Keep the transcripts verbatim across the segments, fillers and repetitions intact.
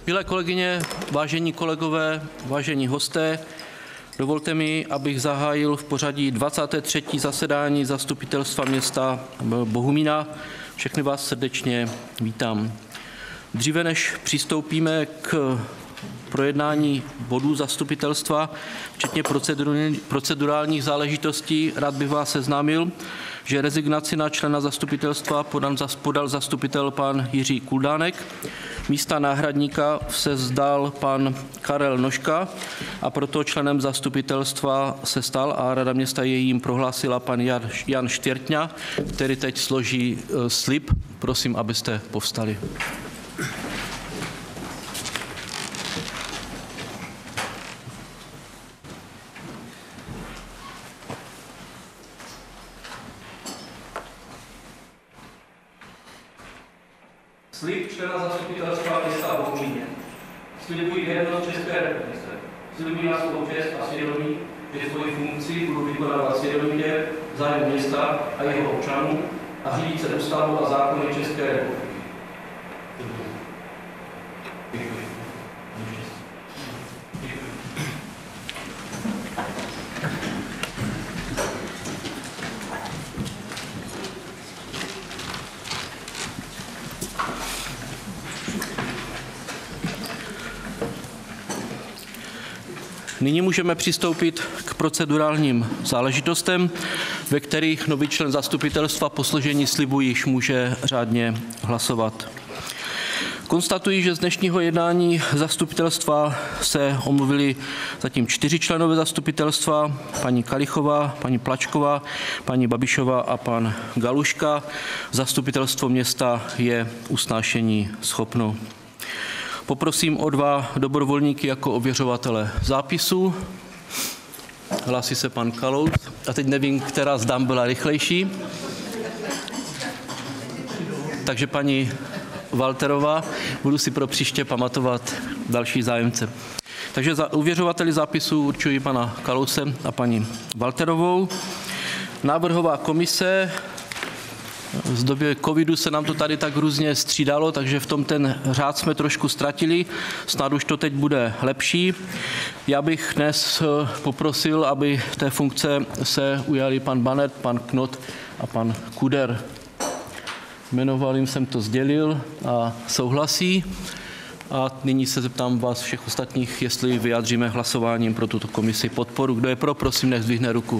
Milé kolegyně, vážení kolegové, vážení hosté, dovolte mi, abych zahájil v pořadí dvacáté třetí zasedání Zastupitelstva města Bohumína. Všechny vás srdečně vítám. Dříve než přistoupíme k projednání bodů zastupitelstva, včetně procedurálních záležitostí, rád bych vás seznámil, že rezignaci na člena zastupitelstva podal zastupitel pan Jiří Kuldánek. Místa náhradníka se vzdal pan Karel Nožka a proto členem zastupitelstva se stal a Rada města jejím prohlásila pan Jan Štěrtňa, který teď složí slib. Prosím, abyste povstali. Slib člena zastupitelstva města Bohumíně. Slibuji věrnost České republice. Slibuji na svou čest a svědomí, že svoji funkci budu vykonávat svědomitě v zájmu města a jeho občanů a řídit se ústavou a zákony České republiky. Děkuji. Nyní můžeme přistoupit k procedurálním záležitostem, ve kterých nový člen zastupitelstva po složení slibu již může řádně hlasovat. Konstatuji, že z dnešního jednání zastupitelstva se omluvili zatím čtyři členové zastupitelstva, paní Kalichová, paní Plačková, paní Babišová a pan Galuška. Zastupitelstvo města je usnášení schopno. Poprosím o dva dobrovolníky jako ověřovatele zápisu. Hlásí se pan Kalous. A teď nevím, která z dám byla rychlejší. Takže paní Walterová, budu si pro příště pamatovat další zájemce. Takže za ověřovateli zápisu určuji pana Kalouse a paní Walterovou. Návrhová komise. V době covidu se nám to tady tak různě střídalo, takže v tom ten řád jsme trošku ztratili. Snad už to teď bude lepší. Já bych dnes poprosil, aby té funkce se ujali pan Banet, pan Knot a pan Kuder. Jmenoval jim jsem to sdělil a souhlasí. A nyní se zeptám vás všech ostatních, jestli vyjádříme hlasováním pro tuto komisi podporu. Kdo je pro, prosím, nech zdvihne ruku.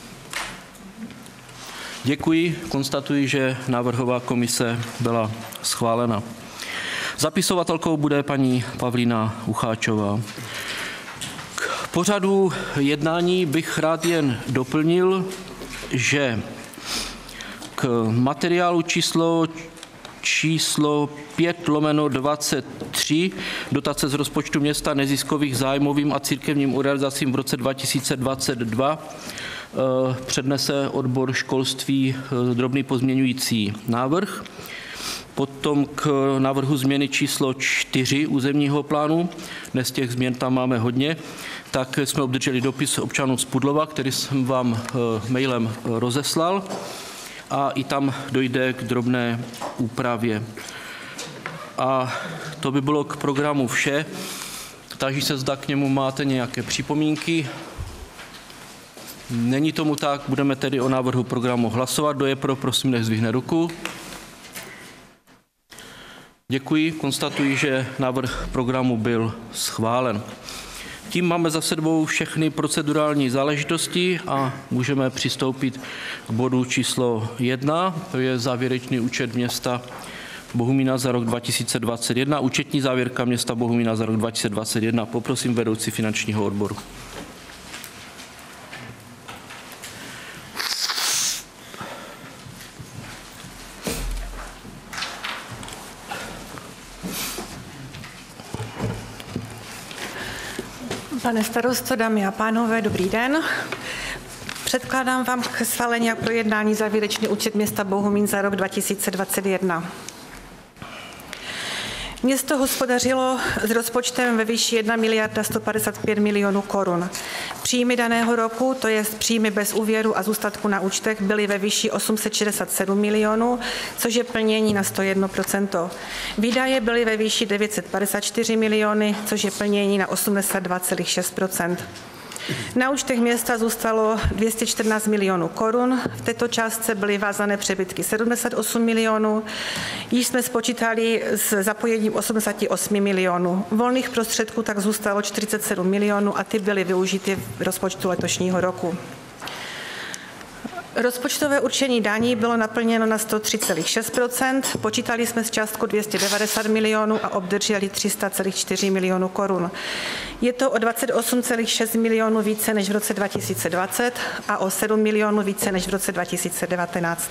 Děkuji, konstatuji, že návrhová komise byla schválena. Zapisovatelkou bude paní Pavlína Ucháčová. K pořadu jednání bych rád jen doplnil, že k materiálu číslo číslo pět lomeno dvacet tři, dotace z rozpočtu města neziskových zájmovým a církevním organizacím v roce dva tisíce dvacet dva, přednese odbor školství drobný pozměňující návrh. Potom k návrhu změny číslo čtyři územního plánu, dnes těch změn tam máme hodně, tak jsme obdrželi dopis občanů z Pudlova, který jsem vám mailem rozeslal a i tam dojde k drobné úpravě. A to by bylo k programu vše. Táží se, zda k němu máte nějaké připomínky. Není tomu tak, budeme tedy o návrhu programu hlasovat. Kdo je pro, prosím, nech zdvihne ruku. Děkuji, konstatuji, že návrh programu byl schválen. Tím máme za sebou všechny procedurální záležitosti a můžeme přistoupit k bodu číslo jedna, to je závěrečný účet města Bohumína za rok dva tisíce dvacet jedna, účetní závěrka města Bohumína za rok dva tisíce dvacet jedna. Poprosím vedoucí finančního odboru. Pane starosto, dámy a pánové, dobrý den. Předkládám vám k schválení a projednání závěrečný účet města Bohumín za rok dva tisíce dvacet jedna. Město hospodařilo s rozpočtem ve výši jedna miliarda sto padesát pět milionů korun. Příjmy daného roku, to je příjmy bez úvěru a zůstatku na účtech, byly ve výši osm set šedesát sedm milionů, což je plnění na sto jedna procent. Výdaje byly ve výši devět set padesát čtyři miliony, což je plnění na osmdesát dva celá šest procenta. Na účtech města zůstalo dvě stě čtrnáct milionů korun, v této částce byly vázané přebytky sedmdesát osm milionů, již jsme spočítali s zapojením osmdesát osm milionů. Volných prostředků tak zůstalo čtyřicet sedm milionů a ty byly využity v rozpočtu letošního roku. Rozpočtové určení daní bylo naplněno na sto tři celá šest procenta, počítali jsme s částkou dvě stě devadesát milionů a obdrželi tři sta celá čtyři milionů korun. Je to o dvacet osm celá šest milionů více než v roce dva tisíce dvacet a o sedm milionů více než v roce dva tisíce devatenáct.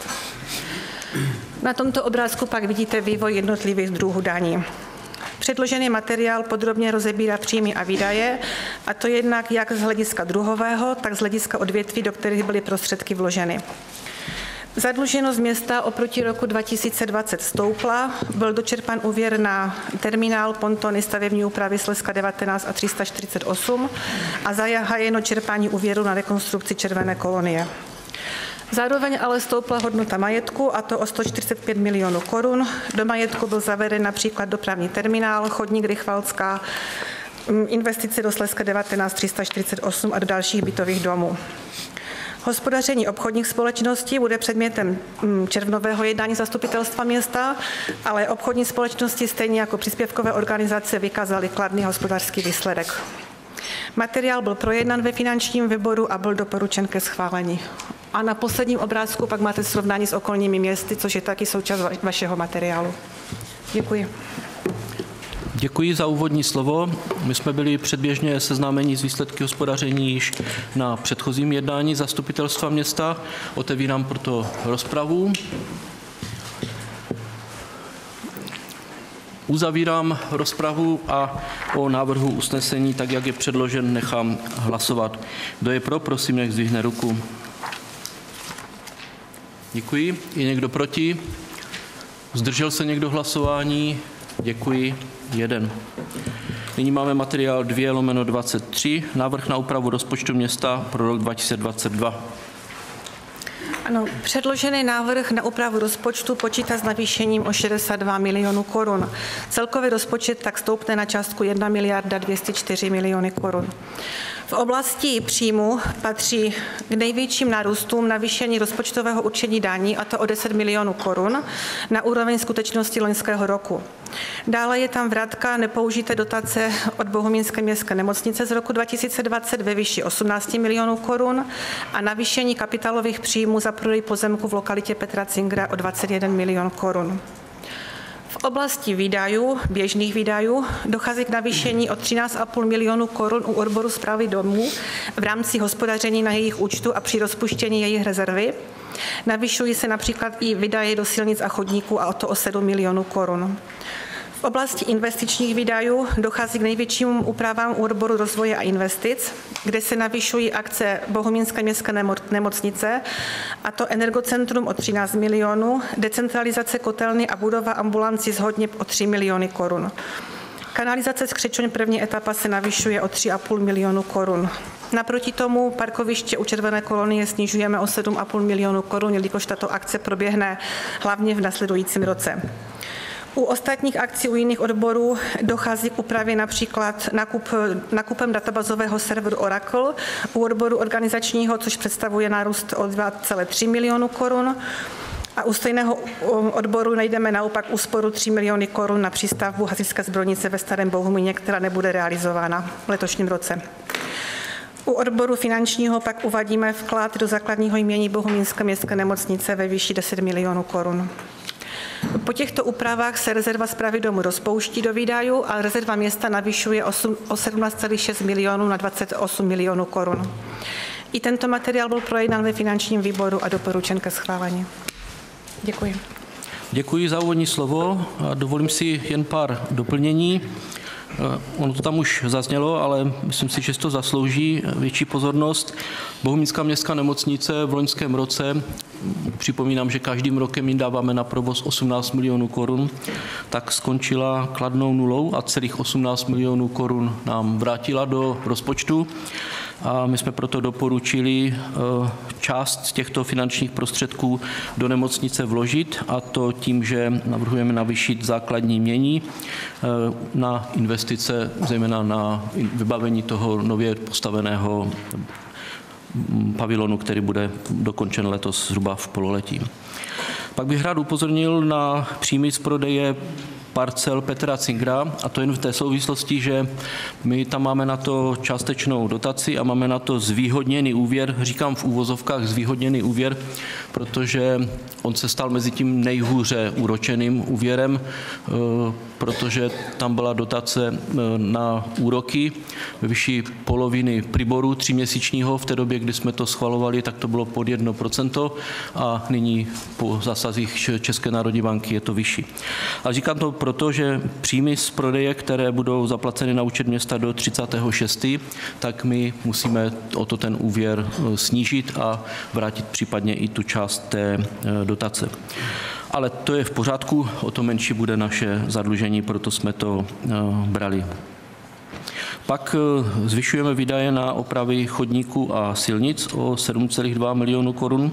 Na tomto obrázku pak vidíte vývoj jednotlivých druhů daní. Předložený materiál podrobně rozebírá příjmy a výdaje, a to jednak jak z hlediska druhového, tak z hlediska odvětví, do kterých byly prostředky vloženy. Zadluženost města oproti roku dva tisíce dvacet stoupla, byl dočerpán úvěr na terminál, pontony, stavební úpravy Slezska devatenáct a tři sta čtyřicet osm a zahájeno čerpání úvěru na rekonstrukci Červené kolonie. Zároveň ale stoupla hodnota majetku, a to o sto čtyřicet pět milionů korun. Do majetku byl zaveden například dopravní terminál, chodník Rychvalská, investice do Slezska devatenáct tři sta čtyřicet osm a do dalších bytových domů. Hospodaření obchodních společností bude předmětem červnového jednání zastupitelstva města, ale obchodní společnosti stejně jako příspěvkové organizace vykázaly kladný hospodářský výsledek. Materiál byl projednán ve finančním výboru a byl doporučen ke schválení. A na posledním obrázku pak máte srovnání s okolními městy, což je taky součást vašeho materiálu. Děkuji. Děkuji za úvodní slovo. My jsme byli předběžně seznámeni s výsledky hospodaření již na předchozím jednání zastupitelstva města. Otevírám proto rozpravu. Uzavírám rozpravu a o návrhu usnesení, tak jak je předložen, nechám hlasovat. Kdo je pro, prosím, nech zdvihne ruku. Děkuji. Je někdo proti? Zdržel se někdo hlasování? Děkuji. Jeden. Nyní máme materiál dva lomeno dvacet tři, návrh na úpravu rozpočtu města pro rok dva tisíce dvacet dva. Ano, předložený návrh na úpravu rozpočtu počítá s navýšením o šedesát dva milionů korun. Celkový rozpočet tak stoupne na částku jedna miliarda dvě stě čtyři miliony korun. V oblasti příjmu patří k největším nárůstům navýšení rozpočtového určení daní, a to o deset milionů korun na úroveň skutečnosti loňského roku. Dále je tam vrátka nepoužité dotace od Bohumínské městské nemocnice z roku dva tisíce dvacet ve výši osmnáct milionů korun a navýšení kapitálových příjmů za prodej pozemku v lokalitě Petra Cingera o dvacet jeden milionů korun. V oblasti výdajů, běžných výdajů, dochází k navýšení o třináct a půl milionu korun u odboru správy domů v rámci hospodaření na jejich účtu a při rozpuštění jejich rezervy. Navyšují se například i výdaje do silnic a chodníků, a o to o sedm milionů korun. V oblasti investičních výdajů dochází k největším úpravám u odboru rozvoje a investic, kde se navyšují akce Bohumínské městské nemocnice, a to Energocentrum o třináct milionů, decentralizace kotelny a budova ambulanci z Hodněb o tři miliony korun. Kanalizace Skřečoň první etapa se navyšuje o tři a půl milionu korun. Naproti tomu parkoviště u Červené kolonie snižujeme o sedm a půl milionu korun, jelikož tato akce proběhne hlavně v následujícím roce. U ostatních akcí u jiných odborů dochází k úpravě například nakup, nakupem databazového serveru Oracle, u odboru organizačního, což představuje nárůst o dva celé tři milionu korun. A u stejného odboru najdeme naopak úsporu tři miliony korun na přístavbu hasičské zbrojnice ve Starém Bohumíně, která nebude realizována v letošním roce. U odboru finančního pak uvádíme vklad do základního jmění Bohumínské městské nemocnice ve výši deset milionů korun. Po těchto úpravách se rezerva správy domu rozpouští do výdajů a rezerva města navyšuje o sedmnáct celá šest milionů na dvacet osm milionů korun. I tento materiál byl projednán ve finančním výboru a doporučen ke schválení. Děkuji. Děkuji za úvodní slovo a dovolím si jen pár doplnění. Ono to tam už zaznělo, ale myslím si, že si to zaslouží větší pozornost. Bohumínská městská nemocnice v loňském roce, připomínám, že každým rokem jim dáváme na provoz osmnáct milionů korun, tak skončila kladnou nulou a celých osmnáct milionů korun nám vrátila do rozpočtu. a my jsme proto doporučili část z těchto finančních prostředků do nemocnice vložit, a to tím, že navrhujeme navýšit základní jmění na investice, zejména na vybavení toho nově postaveného pavilonu, který bude dokončen letos zhruba v pololetí. Pak bych rád upozornil na příjmy z prodeje parcel Petra Cingra, a to jen v té souvislosti, že my tam máme na to částečnou dotaci a máme na to zvýhodněný úvěr. Říkám v úvozovkách zvýhodněný úvěr, protože on se stal mezi tím nejhůře úročeným úvěrem, protože tam byla dotace na úroky ve výši poloviny Priboru tříměsíčního. V té době, kdy jsme to schvalovali, tak to bylo pod jedno procento a nyní po zásazích České národní banky je to vyšší. A říkám to proto, že příjmy z prodeje, které budou zaplaceny na účet města do třicátého šestého tak my musíme o to ten úvěr snížit a vrátit případně i tu část té dotace. Ale to je v pořádku, o to menší bude naše zadlužení, proto jsme to brali. Pak zvyšujeme výdaje na opravy chodníků a silnic o sedm celá dva milionu korun.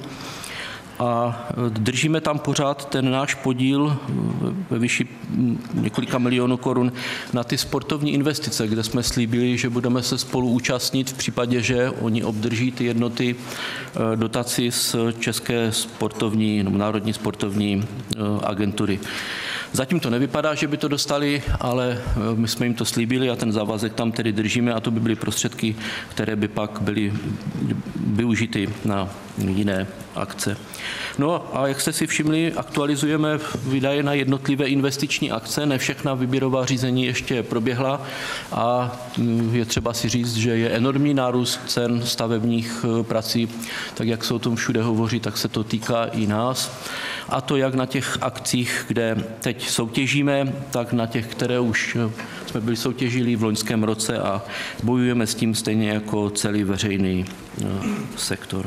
A držíme tam pořád ten náš podíl ve výši několika milionů korun na ty sportovní investice, kde jsme slíbili, že budeme se spolu účastnit v případě, že oni obdrží ty jednoty dotaci z České sportovní nebo Národní sportovní agentury. Zatím to nevypadá, že by to dostali, ale my jsme jim to slíbili a ten závazek tam tedy držíme, a to by byly prostředky, které by pak byly využity na jiné akce. No a jak jste si všimli, aktualizujeme výdaje na jednotlivé investiční akce, ne všechna výběrová řízení ještě proběhla a je třeba si říct, že je enormní nárůst cen stavebních prací, tak jak se o tom všude hovoří, tak se to týká i nás. A to jak na těch akcích, kde teď soutěžíme, tak na těch, které už jsme byli soutěžili v loňském roce a bojujeme s tím stejně jako celý veřejný sektor.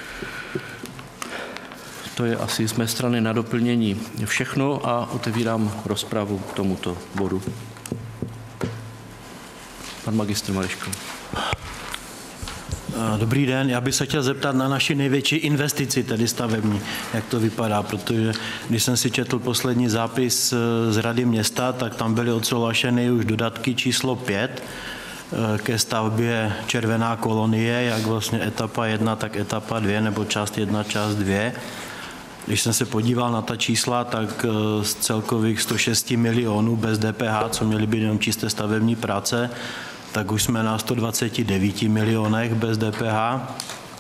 To je asi z mé strany na doplnění všechno a otevírám rozpravu k tomuto bodu. Pan magistr Mareško. Dobrý den, já bych se chtěl zeptat na naši největší investici, tedy stavební, jak to vypadá, protože když jsem si četl poslední zápis z Rady města, tak tam byly odsouhlašeny už dodatky číslo pět ke stavbě Červená kolonie, jak vlastně etapa jedna, tak etapa dvě, nebo část jedna, část dvě. Když jsem se podíval na ta čísla, tak z celkových sto šest milionů bez D P H, co měly být jenom čisté stavební práce, tak už jsme na sto dvacet devět milionech bez D P H,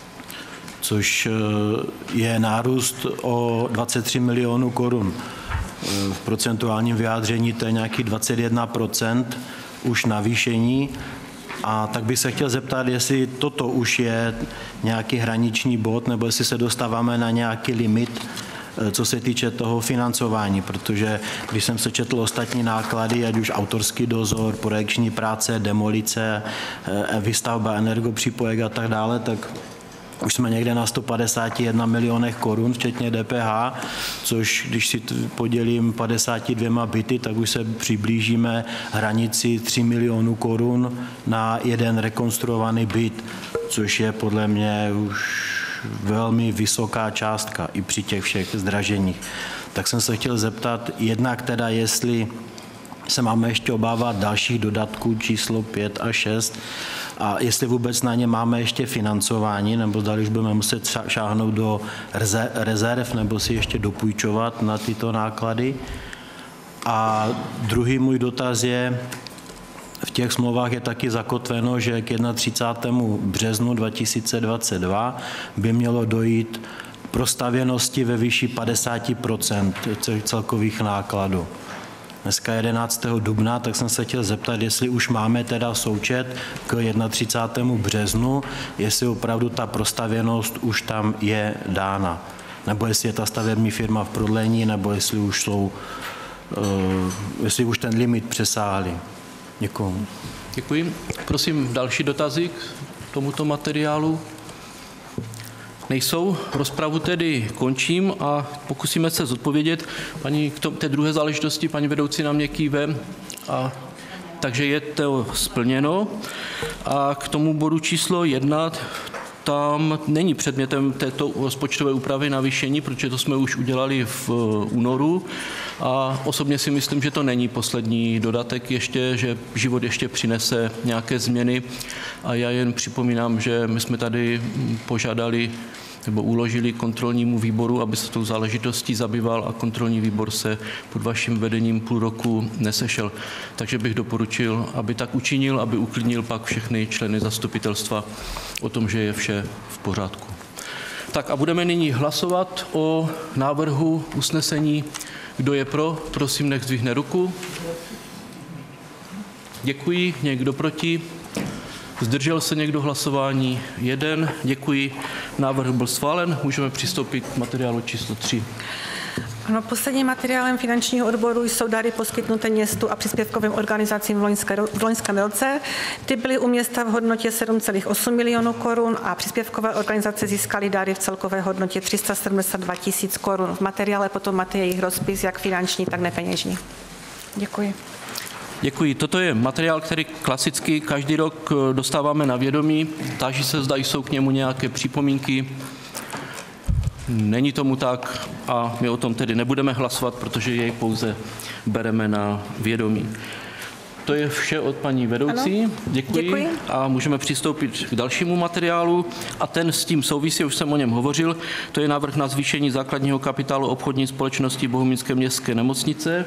což je nárůst o dvacet tři milionů korun. V procentuálním vyjádření to je nějaký dvacet jedna procent už navýšení. A tak bych se chtěl zeptat, jestli toto už je nějaký hraniční bod, nebo jestli se dostáváme na nějaký limit, co se týče toho financování, protože když jsem se četl ostatní náklady, ať už autorský dozor, projekční práce, demolice, výstavba energopřipojek a tak dále, tak už jsme někde na sto padesát jedna milionech korun, včetně D P H, což když si podělím padesát dvěma byty, tak už se přiblížíme hranici tři milionů korun na jeden rekonstruovaný byt, což je podle mě už velmi vysoká částka i při těch všech zdraženích. Tak jsem se chtěl zeptat, jednak teda, jestli se máme ještě obávat dalších dodatků číslo pět a šest a jestli vůbec na ně máme ještě financování, nebo zda už budeme muset šáhnout do rezerv nebo si ještě dopůjčovat na tyto náklady. A druhý můj dotaz je, v těch smlouvách je taky zakotveno, že k třicátému prvnímu březnu dva tisíce dvacet dva by mělo dojít pro stavěnosti ve výši padesát procent celkových nákladů. Dneska jedenáctého dubna, tak jsem se chtěl zeptat, jestli už máme teda součet k třicátému prvnímu březnu, jestli opravdu ta prostavěnost už tam je dána. Nebo jestli je ta stavební firma v prodlení, nebo jestli už jsou, uh, jestli už ten limit přesáhli. Děkuji. Děkuji. Prosím další dotazy k tomuto materiálu. Nejsou. Rozpravu tedy končím a pokusíme se zodpovědět. Paní, k té druhé záležitosti paní vedoucí na mě kýve a takže je to splněno. A k tomu bodu číslo jedna, tam není předmětem této rozpočtové úpravy navýšení, protože to jsme už udělali v únoru a osobně si myslím, že to není poslední dodatek ještě, že život ještě přinese nějaké změny a já jen připomínám, že my jsme tady požádali nebo uložili kontrolnímu výboru, aby se tou záležitostí zabýval a kontrolní výbor se pod vaším vedením půl roku nesešel. Takže bych doporučil, aby tak učinil, aby uklidnil pak všechny členy zastupitelstva o tom, že je vše v pořádku. Tak a budeme nyní hlasovat o návrhu usnesení. Kdo je pro, prosím, nech zdvihne ruku. Děkuji. Někdo proti? Zdržel se někdo hlasování? Jeden. Děkuji. Návrh byl schválen. Můžeme přistoupit k materiálu číslo tři. Ano, posledním materiálem finančního odboru jsou dary poskytnuté městu a příspěvkovým organizacím v, loňské, v loňském roce. Ty byly u města v hodnotě sedm celá osm milionů korun a příspěvkové organizace získaly dary v celkové hodnotě tři sta sedmdesát dva tisíc korun. V materiále potom máte jejich rozpis, jak finanční, tak nepeněžní. Děkuji. Děkuji. Toto je materiál, který klasicky každý rok dostáváme na vědomí. Táží se, zda jsou k němu nějaké připomínky. Není tomu tak a my o tom tedy nebudeme hlasovat, protože jej pouze bereme na vědomí. To je vše od paní vedoucí. Ano. Děkuji. Děkuji. A můžeme přistoupit k dalšímu materiálu a ten s tím souvisí, už jsem o něm hovořil. To je návrh na zvýšení základního kapitálu obchodní společnosti Bohumínské městské nemocnice.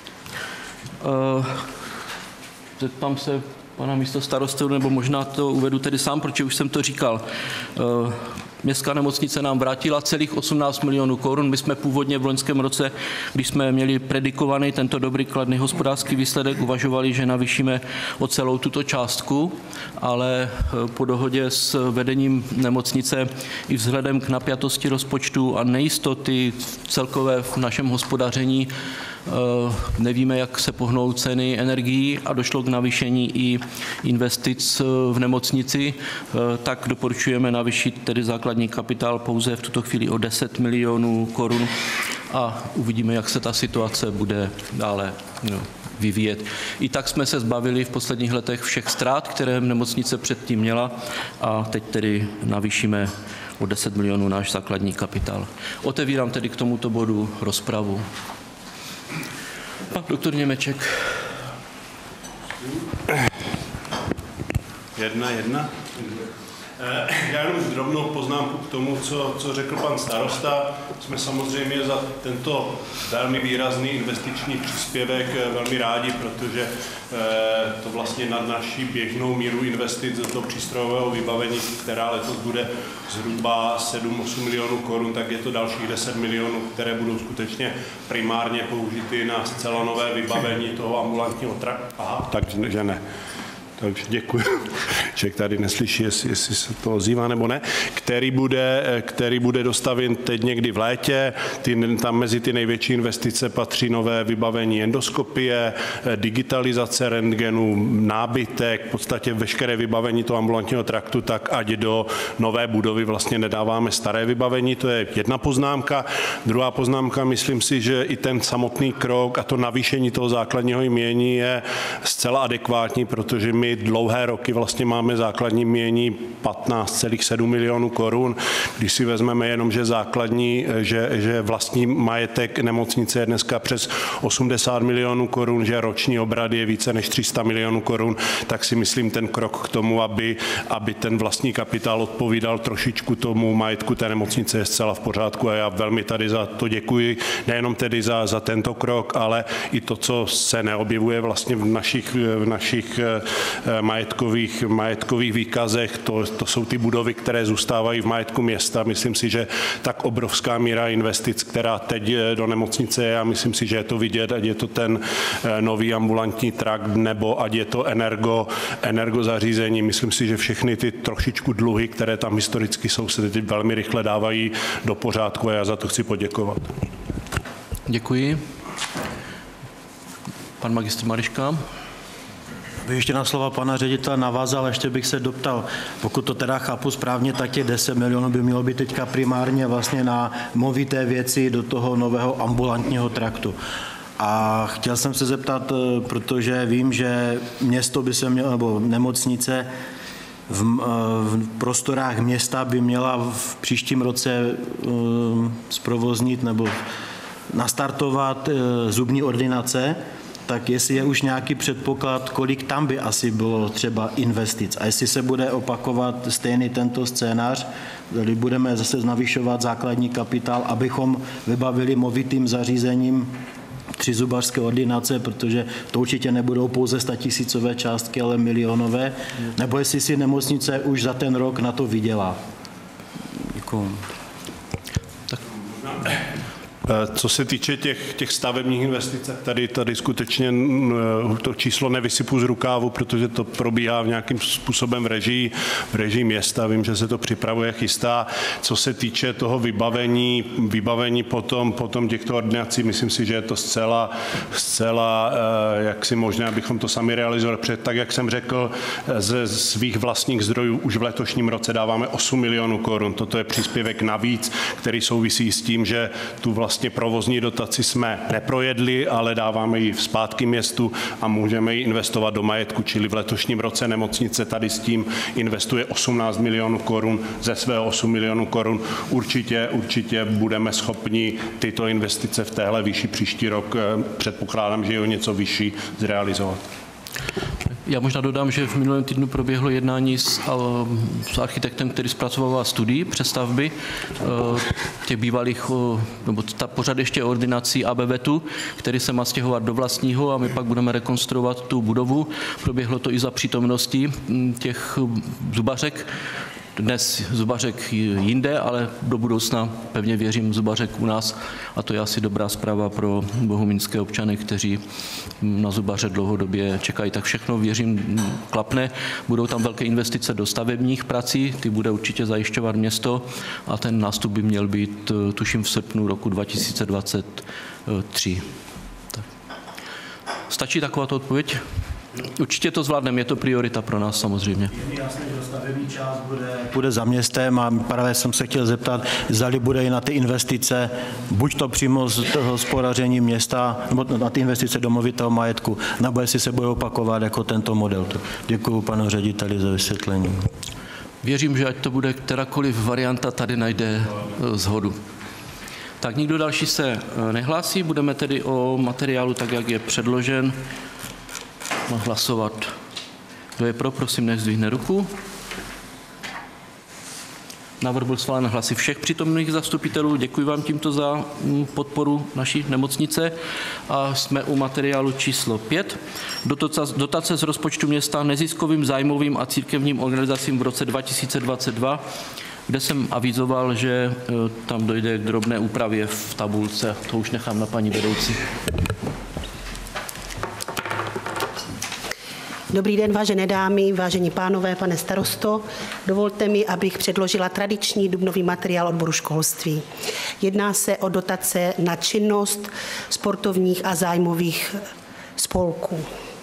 Zeptám se pana místostarosty, nebo možná to uvedu tedy sám, protože už jsem to říkal. Městská nemocnice nám vrátila celých osmnáct milionů korun. My jsme původně v loňském roce, když jsme měli predikovaný tento dobrý kladný hospodářský výsledek, uvažovali, že navýšíme o celou tuto částku, ale po dohodě s vedením nemocnice i vzhledem k napjatosti rozpočtu a nejistoty celkové v našem hospodaření nevíme, jak se pohnou ceny energií a došlo k navýšení i investic v nemocnici, tak doporučujeme navýšit tedy základní kapitál pouze v tuto chvíli o deset milionů korun a uvidíme, jak se ta situace bude dále vyvíjet. I tak jsme se zbavili v posledních letech všech ztrát, které nemocnice předtím měla a teď tedy navýšíme o deset milionů náš základní kapitál. Otevírám tedy k tomuto bodu rozpravu. Pan doktor Němeček. Jedna, jedna. Já jenom drobnou poznámku k tomu, co, co řekl pan starosta. Jsme samozřejmě za tento velmi výrazný investiční příspěvek velmi rádi, protože to vlastně nad naší běžnou míru investic do toho přístrojového vybavení, která letos bude zhruba sedm osm milionů korun, tak je to dalších deset milionů, které budou skutečně primárně použity na zcela nové vybavení toho ambulantního traktu. Aha, takže ne. Takže děkuji. Člověk tady neslyší, jestli, jestli se to ozývá nebo ne. Který bude, který bude dostaven teď někdy v létě. Ty, tam mezi ty největší investice patří nové vybavení endoskopie, digitalizace rentgenu, nábytek, v podstatě veškeré vybavení toho ambulantního traktu, tak ať do nové budovy vlastně nedáváme staré vybavení. To je jedna poznámka. Druhá poznámka, myslím si, že i ten samotný krok a to navýšení toho základního jmění je zcela adekvátní, protože my dlouhé roky vlastně máme základní jmění patnáct celá sedm milionů korun. Když si vezmeme jenom, že základní, že, že vlastní majetek nemocnice je dneska přes osmdesát milionů korun, že roční obrat je více než tři sta milionů korun, tak si myslím ten krok k tomu, aby, aby ten vlastní kapitál odpovídal trošičku tomu majetku té nemocnice je zcela v pořádku a já velmi tady za to děkuji, nejenom tedy za, za tento krok, ale i to, co se neobjevuje vlastně v našich, v našich majetkových, majetkových výkazech. To, to jsou ty budovy, které zůstávají v majetku města. Myslím si, že tak obrovská míra investic, která teď do nemocnice je, a myslím si, že je to vidět, ať je to ten nový ambulantní trakt, nebo ať je to energo, energo zařízení. Myslím si, že všechny ty trošičku dluhy, které tam historicky jsou, se teď velmi rychle dávají do pořádku a já za to chci poděkovat. Děkuji. Pan magistr Mariška. Bych ještě na slova pana ředitele navázal, ještě bych se doptal, pokud to teda chápu správně, tak těch deset milionů by mělo být teďka primárně vlastně na movité věci do toho nového ambulantního traktu. A chtěl jsem se zeptat, protože vím, že město by se mělo, nebo nemocnice v, v prostorách města by měla v příštím roce zprovoznit nebo nastartovat zubní ordinace, tak jestli je už nějaký předpoklad, kolik tam by asi bylo třeba investic a jestli se bude opakovat stejný tento scénář, kdy budeme zase navyšovat základní kapitál, abychom vybavili movitým zařízením tři zubařské ordinace, protože to určitě nebudou pouze statisícové částky, ale milionové, nebo jestli si nemocnice už za ten rok na to vydělá. Děkuju. Tak. Co se týče těch, těch stavebních investic, tady, tady skutečně to číslo nevysypu z rukávu, protože to probíhá v nějakým způsobem v režii, v režii města. Vím, že se to připravuje, chystá. Co se týče toho vybavení, vybavení potom, potom těchto ordinací, myslím si, že je to zcela, zcela jaksi možné, abychom to sami realizovali. Před, tak, jak jsem řekl, ze svých vlastních zdrojů už v letošním roce dáváme osm milionů korun. Toto je příspěvek navíc, který souvisí s tím, že tu vlastně Vlastně provozní dotaci jsme neprojedli, ale dáváme ji zpátky městu a můžeme ji investovat do majetku, čili v letošním roce nemocnice tady s tím investuje osmnáct milionů korun ze svého osm milionů korun. Určitě, určitě budeme schopni tyto investice v téhle výši příští rok, předpokládám, že je o něco vyšší, zrealizovat. Já možná dodám, že v minulém týdnu proběhlo jednání s, s architektem, který zpracovával studii přestavby těch bývalých, nebo ta pořád ještě ordinací A B V tu, který se má stěhovat do vlastního a my pak budeme rekonstruovat tu budovu. Proběhlo to i za přítomnosti těch zubařek. Dnes zubařek jinde, ale do budoucna pevně věřím zubařek u nás a to je asi dobrá zpráva pro bohumínské občany, kteří na zubaře dlouhodobě čekají. Tak všechno věřím klapne. Budou tam velké investice do stavebních prací, ty bude určitě zajišťovat město a ten nástup by měl být tuším v srpnu roku dva tisíce dvacet tři. Tak. Stačí takováto odpověď? Určitě to zvládneme, je to priorita pro nás samozřejmě. Je jasné, že stavební část bude, bude za městem a právě jsem se chtěl zeptat, zdali bude i na ty investice, buď to přímo z toho hospodaření města, nebo na ty investice do movitého majetku, nebo jestli se bude opakovat jako tento model. Děkuji panu řediteli za vysvětlení. Věřím, že ať to bude kterákoliv varianta, tady najde shodu. Tak nikdo další se nehlásí, budeme tedy o materiálu tak, jak je předložen, hlasovat. Kdo je pro, prosím, nech zdvihne ruku. Návrh byl schválen hlasy všech přítomných zastupitelů. Děkuji vám tímto za podporu naší nemocnice. A jsme u materiálu číslo pět. Dotace z rozpočtu města neziskovým, zájmovým a církevním organizacím v roce dva tisíce dvacet dva, kde jsem avizoval, že tam dojde k drobné úpravě v tabulce. To už nechám na paní vedoucí. Dobrý den, vážené dámy, vážení pánové, pane starosto. Dovolte mi, abych předložila tradiční dubnový materiál odboru školství. Jedná se o dotace na činnost sportovních a zájmových spolků.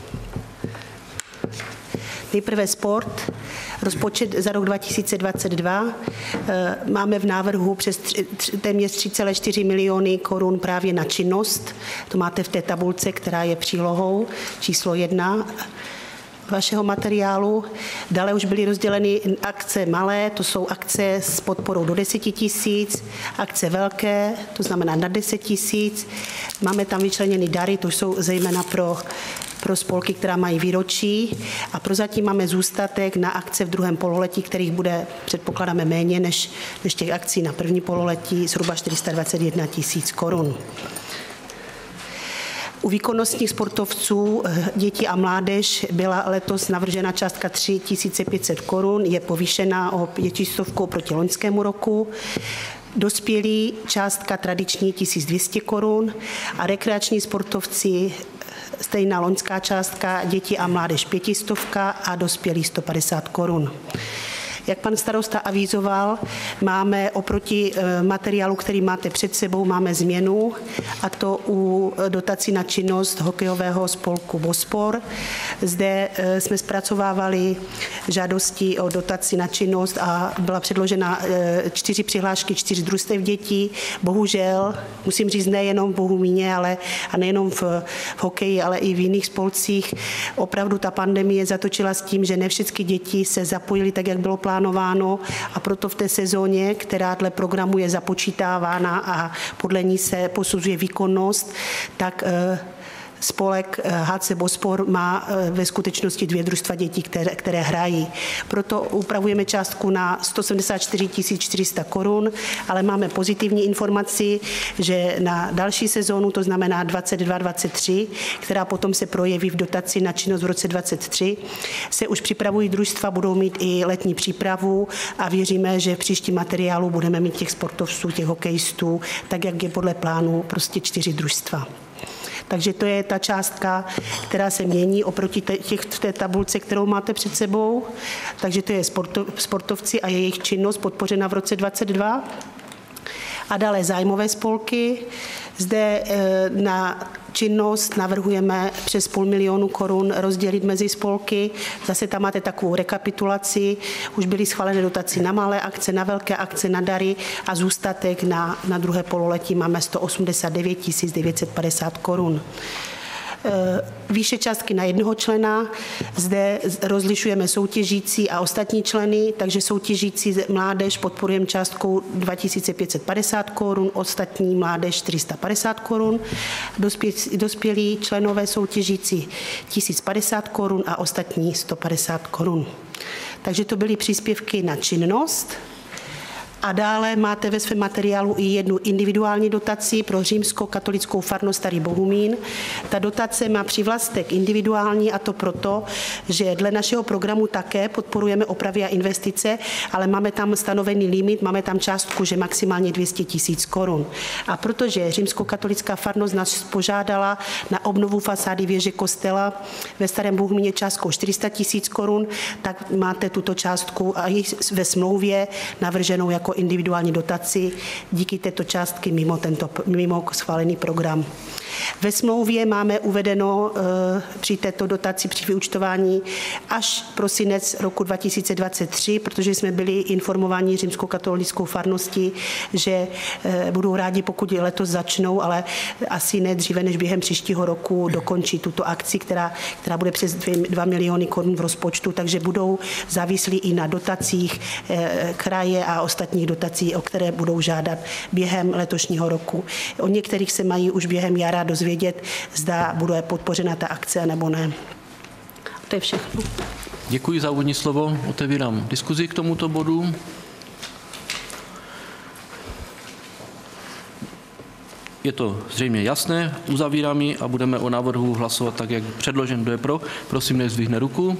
Nejprve sport. Rozpočet za rok dva tisíce dvacet dva máme v návrhu přes téměř tři celé čtyři miliony korun právě na činnost. To máte v té tabulce, která je přílohou číslo jedna vašeho materiálu. Dále už byly rozděleny akce malé, to jsou akce s podporou do deseti tisíc, akce velké, to znamená na deset tisíc. Máme tam vyčleněny dary, to jsou zejména pro, pro spolky, která mají výročí. A prozatím máme zůstatek na akce v druhém pololetí, kterých bude, předpokládáme, méně než, než těch akcí na první pololetí, zhruba čtyři sta dvacet jedna tisíc korun. U výkonnostních sportovců děti a mládež byla letos navržena částka tři tisíce pět set korun, je povýšená o pětistovku proti loňskému roku. Dospělí částka tradiční tisíc dvě stě korun a rekreační sportovci stejná loňská částka, děti a mládež pětistovka a dospělí sto padesát korun. Jak pan starosta avízoval, máme oproti materiálu, který máte před sebou, máme změnu, a to u dotací na činnost hokejového spolku Bospor. Zde jsme zpracovávali žádosti o dotaci na činnost a byla předložena čtyři přihlášky čtyř družstev dětí. Bohužel, musím říct nejenom v Bohumíně, ale a nejenom v, v hokeji, ale i v jiných spolcích, opravdu ta pandemie zatočila s tím, že ne všechny děti se zapojily tak, jak bylo plánováno, a proto v té sezóně, která dle programu je započítávána a podle ní se posuzuje výkonnost, tak spolek H C Bospor má ve skutečnosti dvě družstva dětí, které, které hrají. Proto upravujeme částku na sto sedmdesát čtyři tisíc čtyři sta korun, ale máme pozitivní informaci, že na další sezónu, to znamená dvacet dva dvacet tři, která potom se projeví v dotaci na činnost v roce dvacet tři, se už připravují družstva, budou mít i letní přípravu a věříme, že v příštím materiálu budeme mít těch sportovců, těch hokejistů, tak jak je podle plánu, prostě čtyři družstva. Takže to je ta částka, která se mění oproti těch, té tabulce, kterou máte před sebou. Takže to je sportovci a jejich činnost podpořena v roce dvacet dva. A dále zájmové spolky. Zde na činnost navrhujeme přes půl milionu korun rozdělit mezi spolky. Zase tam máte takovou rekapitulaci. Už byly schválené dotaci na malé akce, na velké akce, na dary a zůstatek na, na druhé pololetí máme sto osmdesát devět tisíc devět set padesát korun. Výše částky na jednoho člena. Zde rozlišujeme soutěžící a ostatní členy, takže soutěžící mládež podporujeme částkou dva tisíce pět set padesát korun, ostatní mládež čtyři sta padesát korun, dospělí členové soutěžící tisíc padesát korun a ostatní sto padesát korun. Takže to byly příspěvky na činnost. A dále máte ve svém materiálu i jednu individuální dotaci pro římskokatolickou farnost Starý Bohumín. Ta dotace má přívlastek individuální, a to proto, že dle našeho programu také podporujeme opravy a investice, ale máme tam stanovený limit, máme tam částku, že maximálně dvě stě tisíc korun. A protože římskokatolická farnost nás požádala na obnovu fasády věže kostela ve Starém Bohumíně částkou čtyři sta tisíc korun, tak máte tuto částku a i ve smlouvě navrženou jako individuální dotaci díky této částky mimo, tento, mimo schválený program. Ve smlouvě máme uvedeno e, při této dotaci, při vyúčtování až prosinec roku dva tisíce dvacet tři, protože jsme byli informováni římskokatolickou farností, že e, budou rádi, pokud letos začnou, ale asi ne dříve než během příštího roku dokončí tuto akci, která, která bude přes dva miliony korun v rozpočtu, takže budou závislí i na dotacích e, kraje a ostatních dotací, o které budou žádat během letošního roku. O některých se mají už během jara dozvědět, zda bude podpořena ta akce nebo ne. To je všechno. Děkuji za úvodní slovo. Otevírám diskuzi k tomuto bodu. Je to zřejmě jasné, uzavírám ji a budeme o návrhu hlasovat tak, jak předložen. Kdo je pro? Prosím, nech zdvihne ruku.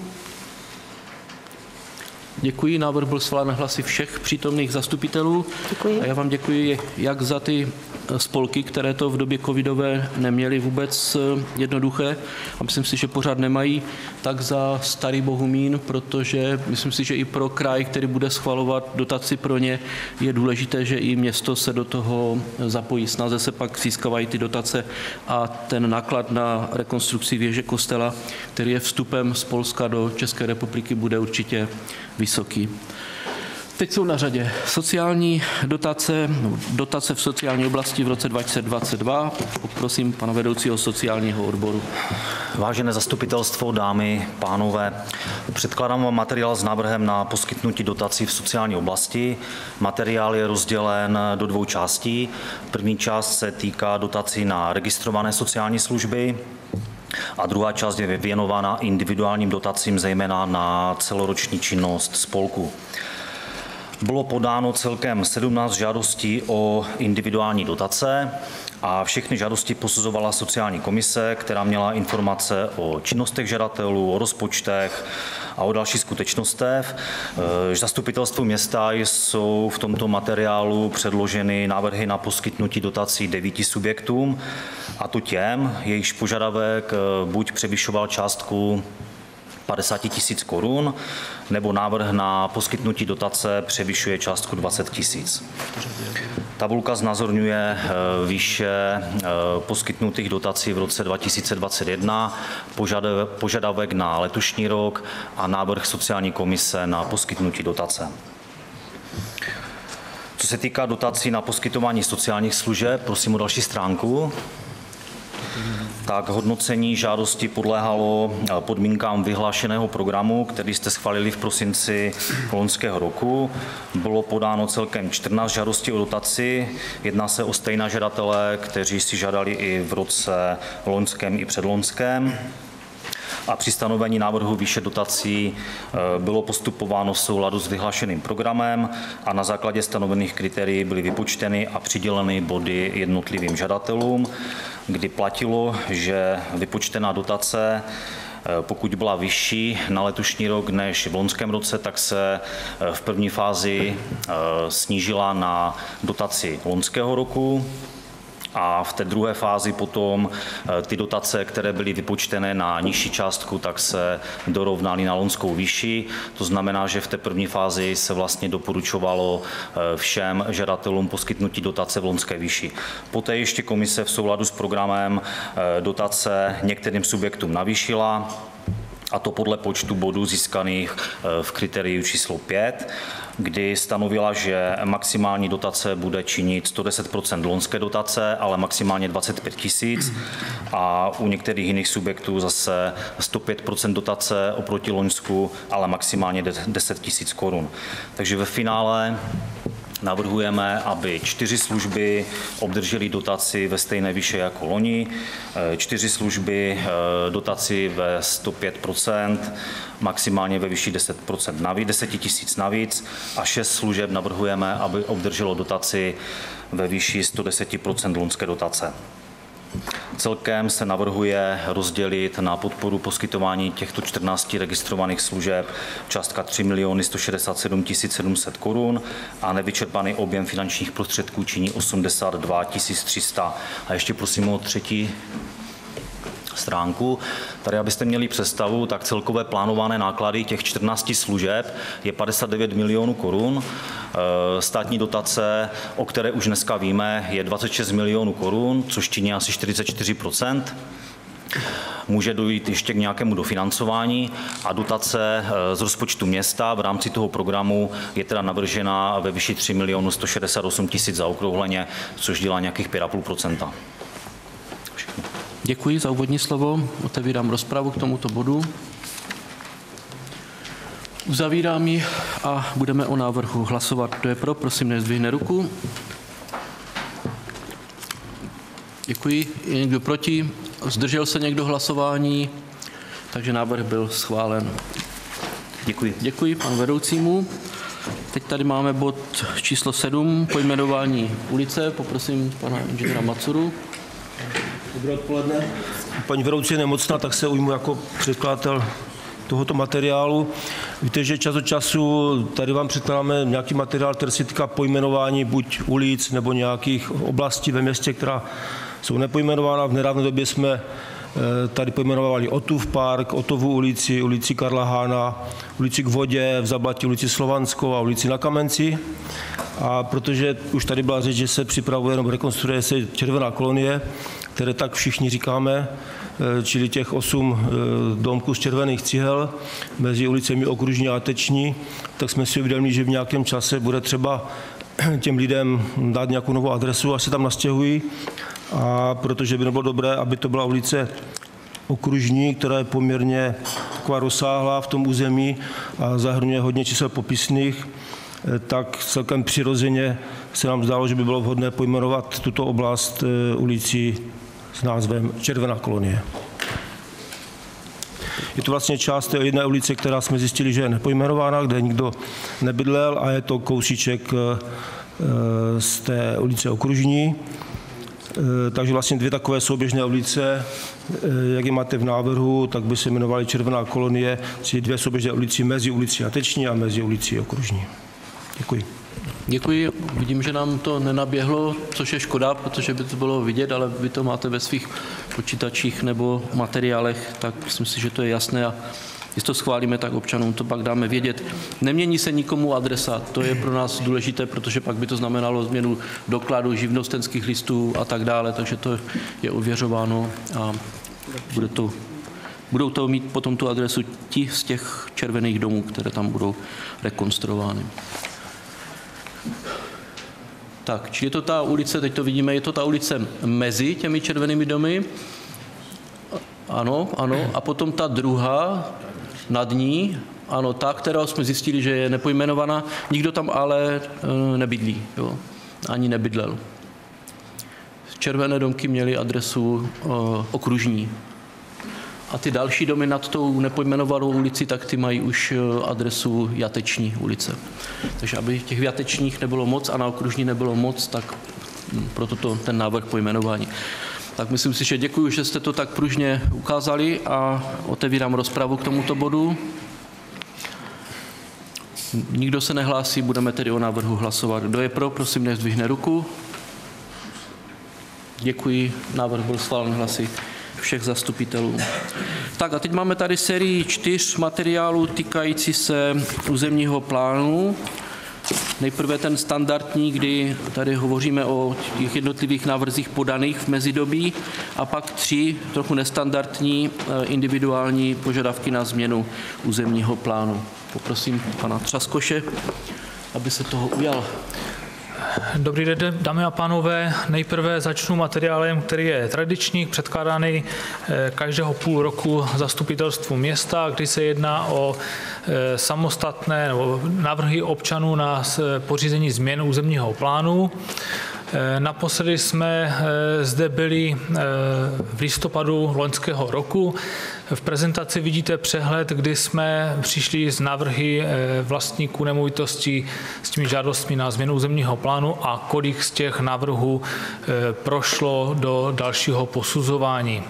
Děkuji, návrh byl schválen hlasy všech přítomných zastupitelů. Děkuji. A já vám děkuji jak za ty spolky, které to v době covidové neměly vůbec jednoduché a myslím si, že pořád nemají, tak za Starý Bohumín, protože myslím si, že i pro kraj, který bude schvalovat dotaci pro ně, je důležité, že i město se do toho zapojí. Snaze se pak získávají ty dotace a ten náklad na rekonstrukci věže kostela, který je vstupem z Polska do České republiky, bude určitě vysoký. Teď jsou na řadě sociální dotace, dotace v sociální oblasti v roce dva tisíce dvacet dva. Poprosím pana vedoucího sociálního odboru. Vážené zastupitelstvo, dámy, pánové, předkládám vám materiál s návrhem na poskytnutí dotací v sociální oblasti. Materiál je rozdělen do dvou částí. První část se týká dotací na registrované sociální služby, a druhá část je věnována individuálním dotacím, zejména na celoroční činnost spolku. Bylo podáno celkem sedmnáct žádostí o individuální dotace a všechny žádosti posuzovala sociální komise, která měla informace o činnostech žadatelů, o rozpočtech a o dalších skutečnostech. Zastupitelstvu města jsou v tomto materiálu předloženy návrhy na poskytnutí dotací devíti subjektům, a to těm, jejichž požadavek buď převyšoval částku padesát tisíc korun, nebo návrh na poskytnutí dotace převyšuje částku dvacet tisíc. Tabulka znázorňuje výše poskytnutých dotací v roce dva tisíce dvacet jedna, požadavek na letošní rok a návrh sociální komise na poskytnutí dotace. Co se týká dotací na poskytování sociálních služeb, prosím o další stránku. Tak hodnocení žádosti podléhalo podmínkám vyhlášeného programu, který jste schválili v prosinci loňského roku. Bylo podáno celkem čtrnáct žádostí o dotaci. Jedná se o stejné žadatele, kteří si žádali i v roce loňském i předloňském. A při stanovení návrhu výše dotací bylo postupováno v souladu s vyhlášeným programem a na základě stanovených kritérií byly vypočteny a přiděleny body jednotlivým žadatelům, kdy platilo, že vypočtená dotace, pokud byla vyšší na letošní rok než v loňském roce, tak se v první fázi snížila na dotaci loňského roku. A v té druhé fázi potom ty dotace, které byly vypočtené na nižší částku, tak se dorovnaly na loňskou výši. To znamená, že v té první fázi se vlastně doporučovalo všem žadatelům poskytnutí dotace v loňské výši. Poté ještě komise v souladu s programem dotace některým subjektům navýšila, a to podle počtu bodů získaných v kritériu číslo pět, kdy stanovila, že maximální dotace bude činit sto deset procent loňské dotace, ale maximálně dvacet pět tisíc a u některých jiných subjektů zase sto pět procent dotace oproti loňsku, ale maximálně deset tisíc korun. Takže ve finále navrhujeme, aby čtyři služby obdržely dotaci ve stejné výši jako loni, čtyři služby dotaci ve sto pět procent, maximálně ve výši deset procent navíc, deset tisíc navíc a šest služeb navrhujeme, aby obdrželo dotaci ve výši sto deset procent loňské dotace. Celkem se navrhuje rozdělit na podporu poskytování těchto čtrnácti registrovaných služeb částka tři miliony sto šedesát sedm tisíc sedm set korun a nevyčerpaný objem finančních prostředků činí osmdesát dva tisíc tři sta. A ještě prosím o třetí stránku. Tady, abyste měli představu, tak celkové plánované náklady těch čtrnácti služeb je padesát devět milionů korun. Státní dotace, o které už dneska víme, je dvacet šest milionů korun, což činí asi čtyřicet čtyři procent. Může dojít ještě k nějakému dofinancování a dotace z rozpočtu města v rámci toho programu je teda navržena ve výši tři miliony sto šedesát osm tisíc zaokrouhleně, což dělá nějakých pět celá pět procenta. Děkuji za úvodní slovo. Otevírám rozpravu k tomuto bodu. Uzavírám ji a budeme o návrhu hlasovat. Kdo je pro, prosím, nezdvihne ruku. Děkuji. Je někdo proti? Zdržel se někdo hlasování? Takže návrh byl schválen. Děkuji. Děkuji panu vedoucímu. Teď tady máme bod číslo sedm, pojmenování ulice. Poprosím pana inženýra Macuru. Dobré odpoledne. Paní vedoucí je nemocná, tak se ujmu jako předkladatel tohoto materiálu. Víte, že čas od času tady vám předkládáme nějaký materiál, který se týká pojmenování buď ulic nebo nějakých oblastí ve městě, která jsou nepojmenována. V nedávné době jsme tady pojmenovali Otův park, Otovu ulici, ulici Karla Hána, ulici k vodě, v Zablatí ulici Slovanskou a ulici na Kamenci. A protože už tady byla řeč, že se připravuje nebo rekonstruuje se červená kolonie, které tak všichni říkáme, čili těch osm domků z červených cihel mezi ulicemi Okružní a Teční, tak jsme si uvědomili, že v nějakém čase bude třeba těm lidem dát nějakou novou adresu, až se tam nastěhují. A protože by nebylo dobré, aby to byla ulice Okružní, která je poměrně taková rozsáhlá v tom území a zahrnuje hodně čísel popisných, tak celkem přirozeně se nám zdálo, že by bylo vhodné pojmenovat tuto oblast ulicí s názvem Červená kolonie. Je to vlastně část té jedné ulice, která jsme zjistili, že je nepojmenována, kde nikdo nebydlel a je to kousíček z té ulice Okružní. Takže vlastně dvě takové souběžné ulice, jak je máte v návrhu, tak by se jmenovaly Červená kolonie, čili dvě souběžné ulici mezi ulicí Teční a mezi ulicí Okružní. Děkuji. Děkuji. Vidím, že nám to nenaběhlo, což je škoda, protože by to bylo vidět, ale vy to máte ve svých počítačích nebo materiálech, tak myslím si, že to je jasné a Když to schválíme, tak občanům to pak dáme vědět. Nemění se nikomu adresa, to je pro nás důležité, protože pak by to znamenalo změnu dokladu, živnostenských listů a tak dále, takže to je ověřováno a bude to, budou to mít potom tu adresu ti z těch červených domů, které tam budou rekonstruovány. Tak, či je to ta ulice, teď to vidíme, je to ta ulice mezi těmi červenými domy. Ano, ano. A potom ta druhá nad ní, ano, ta, kterou jsme zjistili, že je nepojmenovaná. Nikdo tam ale nebydlí, jo, ani nebydlel. Červené domky měly adresu o, okružní. A ty další domy nad tou nepojmenovanou ulici, tak ty mají už adresu Jateční ulice. Takže aby těch jatečních nebylo moc a na okružní nebylo moc, tak proto to, ten návrh pojmenování. Tak myslím si, že děkuji, že jste to tak pružně ukázali a otevírám rozpravu k tomuto bodu. Nikdo se nehlásí, budeme tedy o návrhu hlasovat. Kdo je pro, prosím, nech zdvihne ruku. Děkuji, návrh byl schválen hlasy všech zastupitelů. Tak a teď máme tady sérii čtyř materiálů týkající se územního plánu. Nejprve ten standardní, kdy tady hovoříme o těch jednotlivých návrzích podaných v mezidobí a pak tři trochu nestandardní individuální požadavky na změnu územního plánu. Poprosím pana Třaskoše, aby se toho ujal. Dobrý den, dámy a pánové. Nejprve začnu materiálem, který je tradiční, předkládaný každého půl roku zastupitelstvu města, kdy se jedná o samostatné nebo návrhy občanů na pořízení změn územního plánu. Naposledy jsme zde byli v listopadu loňského roku. V prezentaci vidíte přehled, kdy jsme přišli s návrhy vlastníků nemovitostí s těmi žádostmi na změnu územního plánu a kolik z těch návrhů prošlo do dalšího posuzování.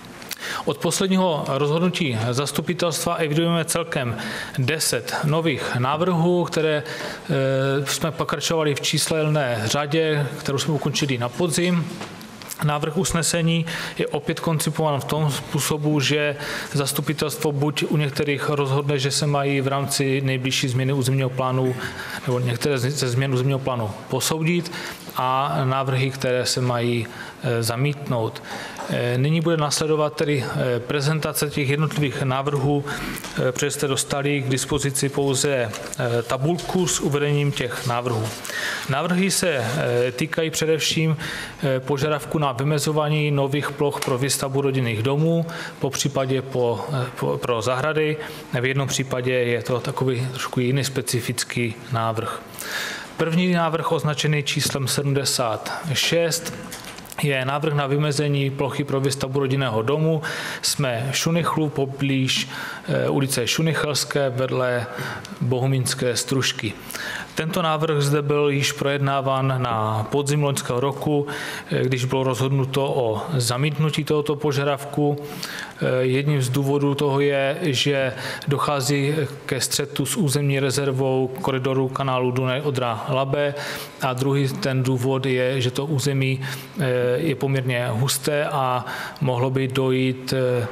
Od posledního rozhodnutí zastupitelstva evidujeme celkem deset nových návrhů, které jsme pokračovali v číselné řadě, kterou jsme ukončili na podzim. Návrh usnesení je opět koncipován v tom způsobu, že zastupitelstvo buď u některých rozhodne, že se mají v rámci nejbližší změny územního plánu nebo některé ze změn územního plánu posoudit a návrhy, které se mají zamítnout. Nyní bude následovat tedy prezentace těch jednotlivých návrhů, protože jste dostali k dispozici pouze tabulku s uvedením těch návrhů. Návrhy se týkají především požadavku na vymezování nových ploch pro výstavbu rodinných domů, po případě po, po, pro zahrady. V jednom případě je to takový trošku jiný specifický návrh. První návrh označený číslem sedmdesát šest je návrh na vymezení plochy pro výstavbu rodinného domu. Jsme v Šunychlu, poblíž ulice Šunychelské vedle Bohumínské Stružky. Tento návrh zde byl již projednáván na podzim loňského roku, když bylo rozhodnuto o zamítnutí tohoto požadavku. Jedním z důvodů toho je, že dochází ke střetu s územní rezervou koridoru kanálu Dunaj-Odra-Labe a druhý ten důvod je, že to území je poměrně husté a mohlo by dojít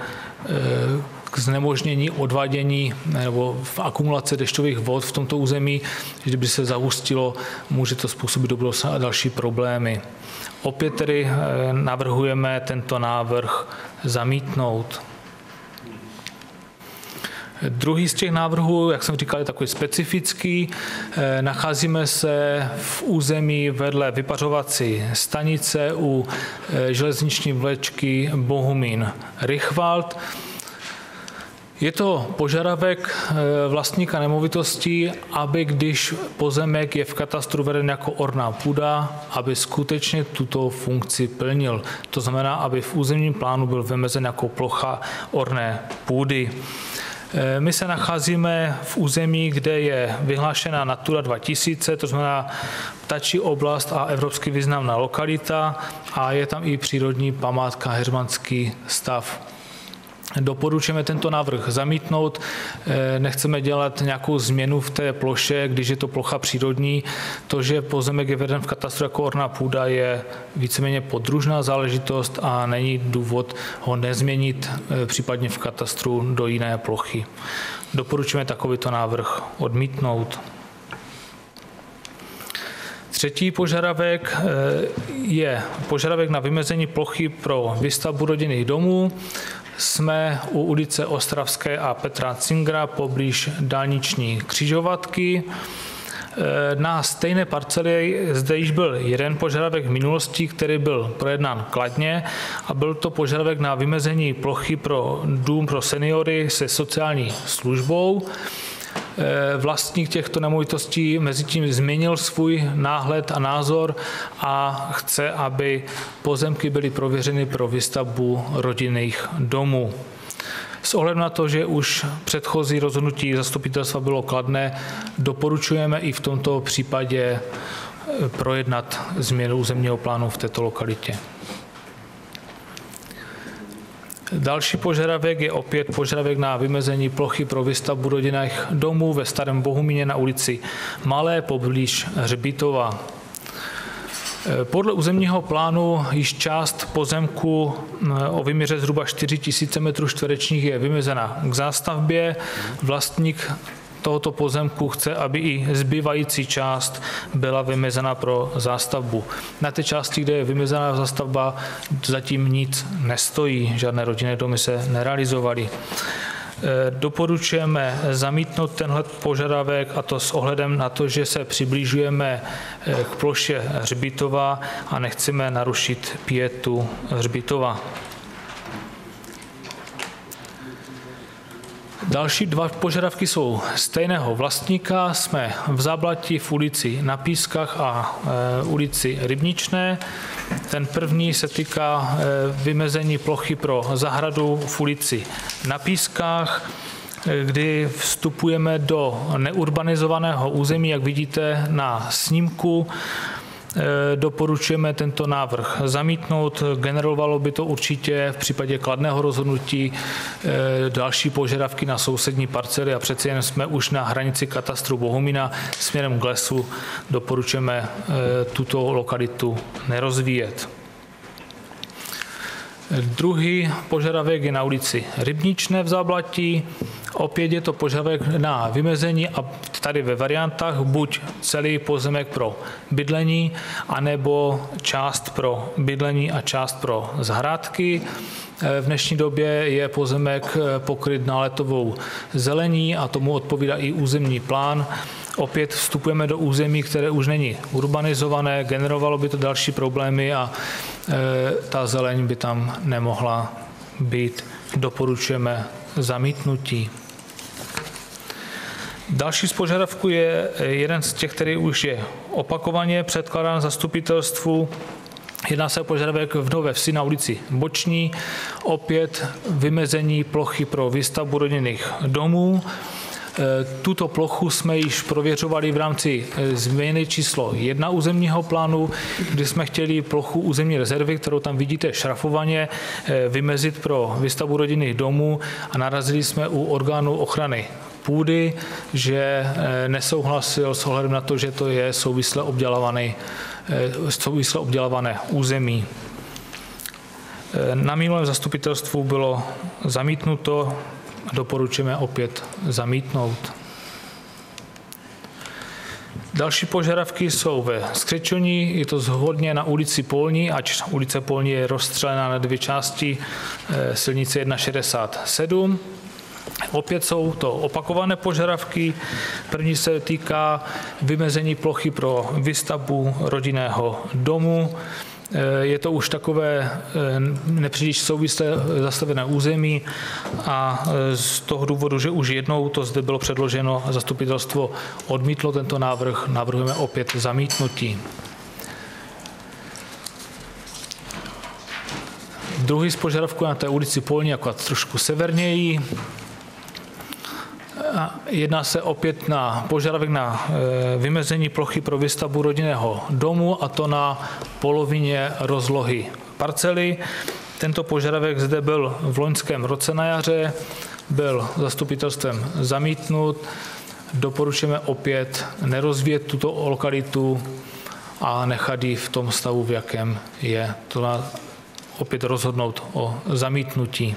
k znemožnění odvádění nebo v akumulace dešťových vod v tomto území. Kdyby se zahustilo, může to způsobit do budoucna další problémy. Opět tedy navrhujeme tento návrh zamítnout. Druhý z těch návrhů, jak jsem říkal, je takový specifický. Nacházíme se v území vedle vypařovací stanice u železniční vlečky Bohumín-Rychwald. Je to požadavek vlastníka nemovitostí, aby když pozemek je v katastru veden jako orná půda, aby skutečně tuto funkci plnil. To znamená, aby v územním plánu byl vymezen jako plocha orné půdy. My se nacházíme v území, kde je vyhlášena Natura dva tisíce, to znamená ptačí oblast a evropsky významná lokalita a je tam i přírodní památka Heřmanský stav. Doporučujeme tento návrh zamítnout. Nechceme dělat nějakou změnu v té ploše, když je to plocha přírodní. To, že pozemek je veden v katastru jako orná půda, je víceméně podružná záležitost a není důvod ho nezměnit, případně v katastru do jiné plochy. Doporučujeme takovýto návrh odmítnout. Třetí požadavek je požadavek na vymezení plochy pro výstavbu rodinných domů. Jsme u ulice Ostravské a Petra Cingera poblíž dálniční křižovatky. Na stejné parcely zde již byl jeden požadavek v minulosti, který byl projednán kladně, a byl to požadavek na vymezení plochy pro dům pro seniory se sociální službou. Vlastník těchto nemovitostí mezitím změnil svůj náhled a názor a chce, aby pozemky byly prověřeny pro výstavbu rodinných domů. S ohledem na to, že už předchozí rozhodnutí zastupitelstva bylo kladné, doporučujeme i v tomto případě projednat změnu územního plánu v této lokalitě. Další požadavek je opět požadavek na vymezení plochy pro výstavbu rodinných domů ve Starém Bohumíně na ulici Malé poblíž Hřbitova. Podle územního plánu již část pozemku o výměře zhruba čtyři tisíce metrů čtverečních je vymezena k zástavbě. Vlastník tohoto pozemku chce, aby i zbývající část byla vymezena pro zástavbu. Na té části, kde je vymezená zástavba, zatím nic nestojí, žádné rodinné domy se nerealizovaly. Doporučujeme zamítnout tenhle požadavek, a to s ohledem na to, že se přiblížujeme k ploše Hřbitova a nechceme narušit pietu Hřbitova. Další dva požadavky jsou stejného vlastníka. Jsme v Záblatí v ulici Na Pískách a e, ulici Rybničné. Ten první se týká e, vymezení plochy pro zahradu v ulici Na Pískách, e, kdy vstupujeme do neurbanizovaného území, jak vidíte na snímku. Doporučujeme tento návrh zamítnout. Generovalo by to určitě v případě kladného rozhodnutí další požadavky na sousední parcely a přeci jen jsme už na hranici katastru Bohumína směrem k lesu. Doporučujeme tuto lokalitu nerozvíjet. Druhý požadavek je na ulici Rybničné v Záblatí. Opět je to požadavek na vymezení a tady ve variantách buď celý pozemek pro bydlení, anebo část pro bydlení a část pro zahrádky. V dnešní době je pozemek pokryt náletovou zelení a tomu odpovídá i územní plán. Opět vstupujeme do území, které už není urbanizované, generovalo by to další problémy a e, ta zeleň by tam nemohla být. Doporučujeme zamítnutí. Další z požadavků je jeden z těch, který už je opakovaně předkládán zastupitelstvu. Jedná se o požadavek v Nové Vsi na ulici Boční, opět vymezení plochy pro výstavbu rodinných domů. Tuto plochu jsme již prověřovali v rámci změny číslo jedna územního plánu, kdy jsme chtěli plochu územní rezervy, kterou tam vidíte šrafovaně, vymezit pro výstavbu rodinných domů a narazili jsme u orgánu ochrany půdy, že nesouhlasil s ohledem na to, že to je souvisle obdělávané, souvisle obdělávané území. Na minulém zastupitelstvu bylo zamítnuto, doporučujeme opět zamítnout. Další požadavky jsou ve Skřečoní, je to zhodně na ulici Polní, ač ulice Polní je rozstřelená na dvě části silnice jedna šedesát sedm. Opět jsou to opakované požadavky. První se týká vymezení plochy pro výstavbu rodinného domu. Je to už takové nepříliš souvislé zastavené území a z toho důvodu, že už jednou to zde bylo předloženo, zastupitelstvo odmítlo tento návrh, navrhujeme opět zamítnutí. Druhý z požadavků na té ulici Polní, jako trošku severněji. Jedná se opět na požadavek na vymezení plochy pro výstavbu rodinného domu, a to na polovině rozlohy parcely. Tento požadavek zde byl v loňském roce na jaře, byl zastupitelstvem zamítnut. Doporučujeme opět nerozvíjet tuto lokalitu a nechat ji v tom stavu, v jakém je. To na opět rozhodnout o zamítnutí.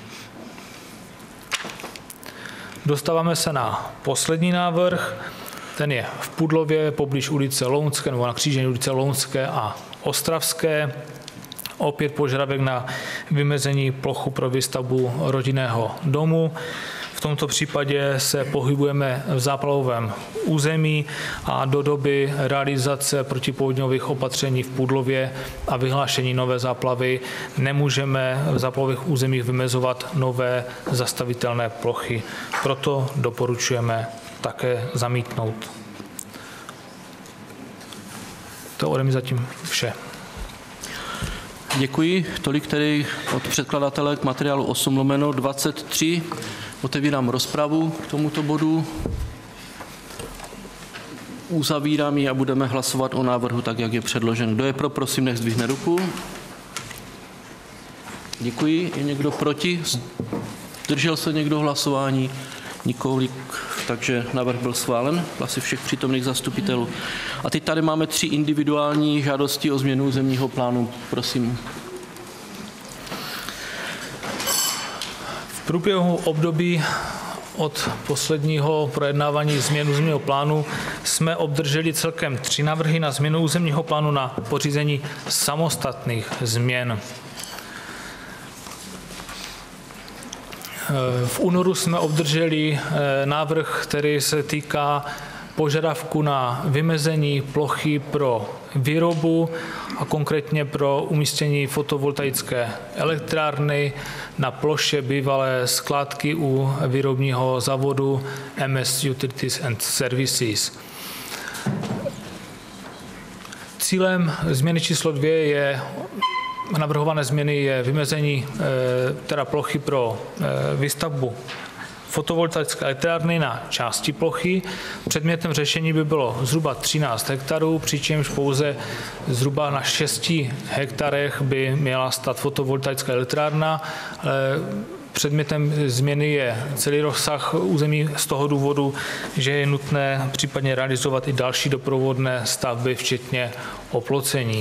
Dostáváme se na poslední návrh. Ten je v Pudlově, poblíž ulice Lounské, nebo na křížení ulice Lounské a Ostravské. Opět požadavek na vymezení plochu pro výstavbu rodinného domu. V tomto případě se pohybujeme v záplavovém území a do doby realizace protipovodňových opatření v Pudlově a vyhlášení nové záplavy nemůžeme v záplavových územích vymezovat nové zastavitelné plochy. Proto doporučujeme také zamítnout. To ode mě zatím vše. Děkuji. Tolik tedy od předkladatele k materiálu osm lomeno dvacet tři. Otevírám rozpravu k tomuto bodu. Uzavírám ji a budeme hlasovat o návrhu tak, jak je předložen. Kdo je pro, prosím, nech zdvihne ruku. Děkuji. Je někdo proti? Zdržel se někdo hlasování? Nikolik, takže návrh byl schválen. Hlasy všech přítomných zastupitelů. A teď tady máme tři individuální žádosti o změnu územního plánu. Prosím. V průběhu období od posledního projednávání změn územního plánu jsme obdrželi celkem tři návrhy na změnu územního plánu na pořízení samostatných změn. V únoru jsme obdrželi návrh, který se týká požadavku na vymezení plochy pro výrobu a konkrétně pro umístění fotovoltaické elektrárny na ploše bývalé skládky u výrobního závodu M S Utilities and Services. Cílem změny číslo dvě je navrhované změny je vymezení teda plochy pro výstavbu fotovoltaické elektrárny na části plochy. Předmětem řešení by bylo zhruba třináct hektarů, přičemž pouze zhruba na šesti hektarech by měla stát fotovoltaická elektrárna. Předmětem změny je celý rozsah území z toho důvodu, že je nutné případně realizovat i další doprovodné stavby, včetně oplocení.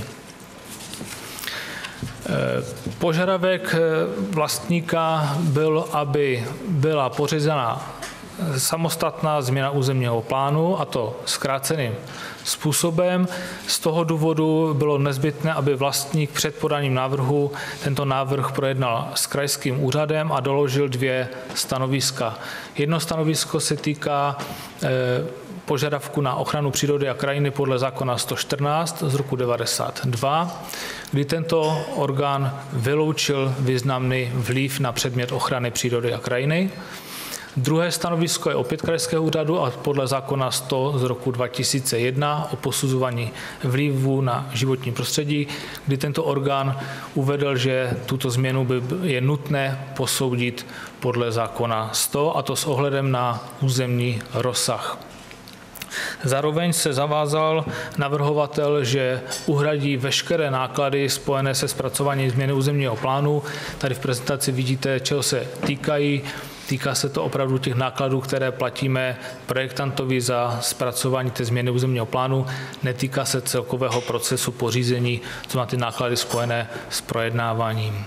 Požadavek vlastníka byl, aby byla pořízena samostatná změna územního plánu, a to zkráceným způsobem. Z toho důvodu bylo nezbytné, aby vlastník před podáním návrhu tento návrh projednal s krajským úřadem a doložil dvě stanoviska. Jedno stanovisko se týká požadavku na ochranu přírody a krajiny podle zákona sto čtrnáct z roku devadesát dva, kdy tento orgán vyloučil významný vliv na předmět ochrany přírody a krajiny. Druhé stanovisko je opět krajského úřadu a podle zákona sto z roku dva tisíce jedna o posuzování vlivu na životní prostředí, kdy tento orgán uvedl, že tuto změnu by je nutné posoudit podle zákona sto, a to s ohledem na územní rozsah. Zároveň se zavázal navrhovatel, že uhradí veškeré náklady spojené se zpracováním změny územního plánu. Tady v prezentaci vidíte, čeho se týkají. Týká se to opravdu těch nákladů, které platíme projektantovi za zpracování té změny územního plánu. Netýká se celkového procesu pořízení, co má ty náklady spojené s projednáváním.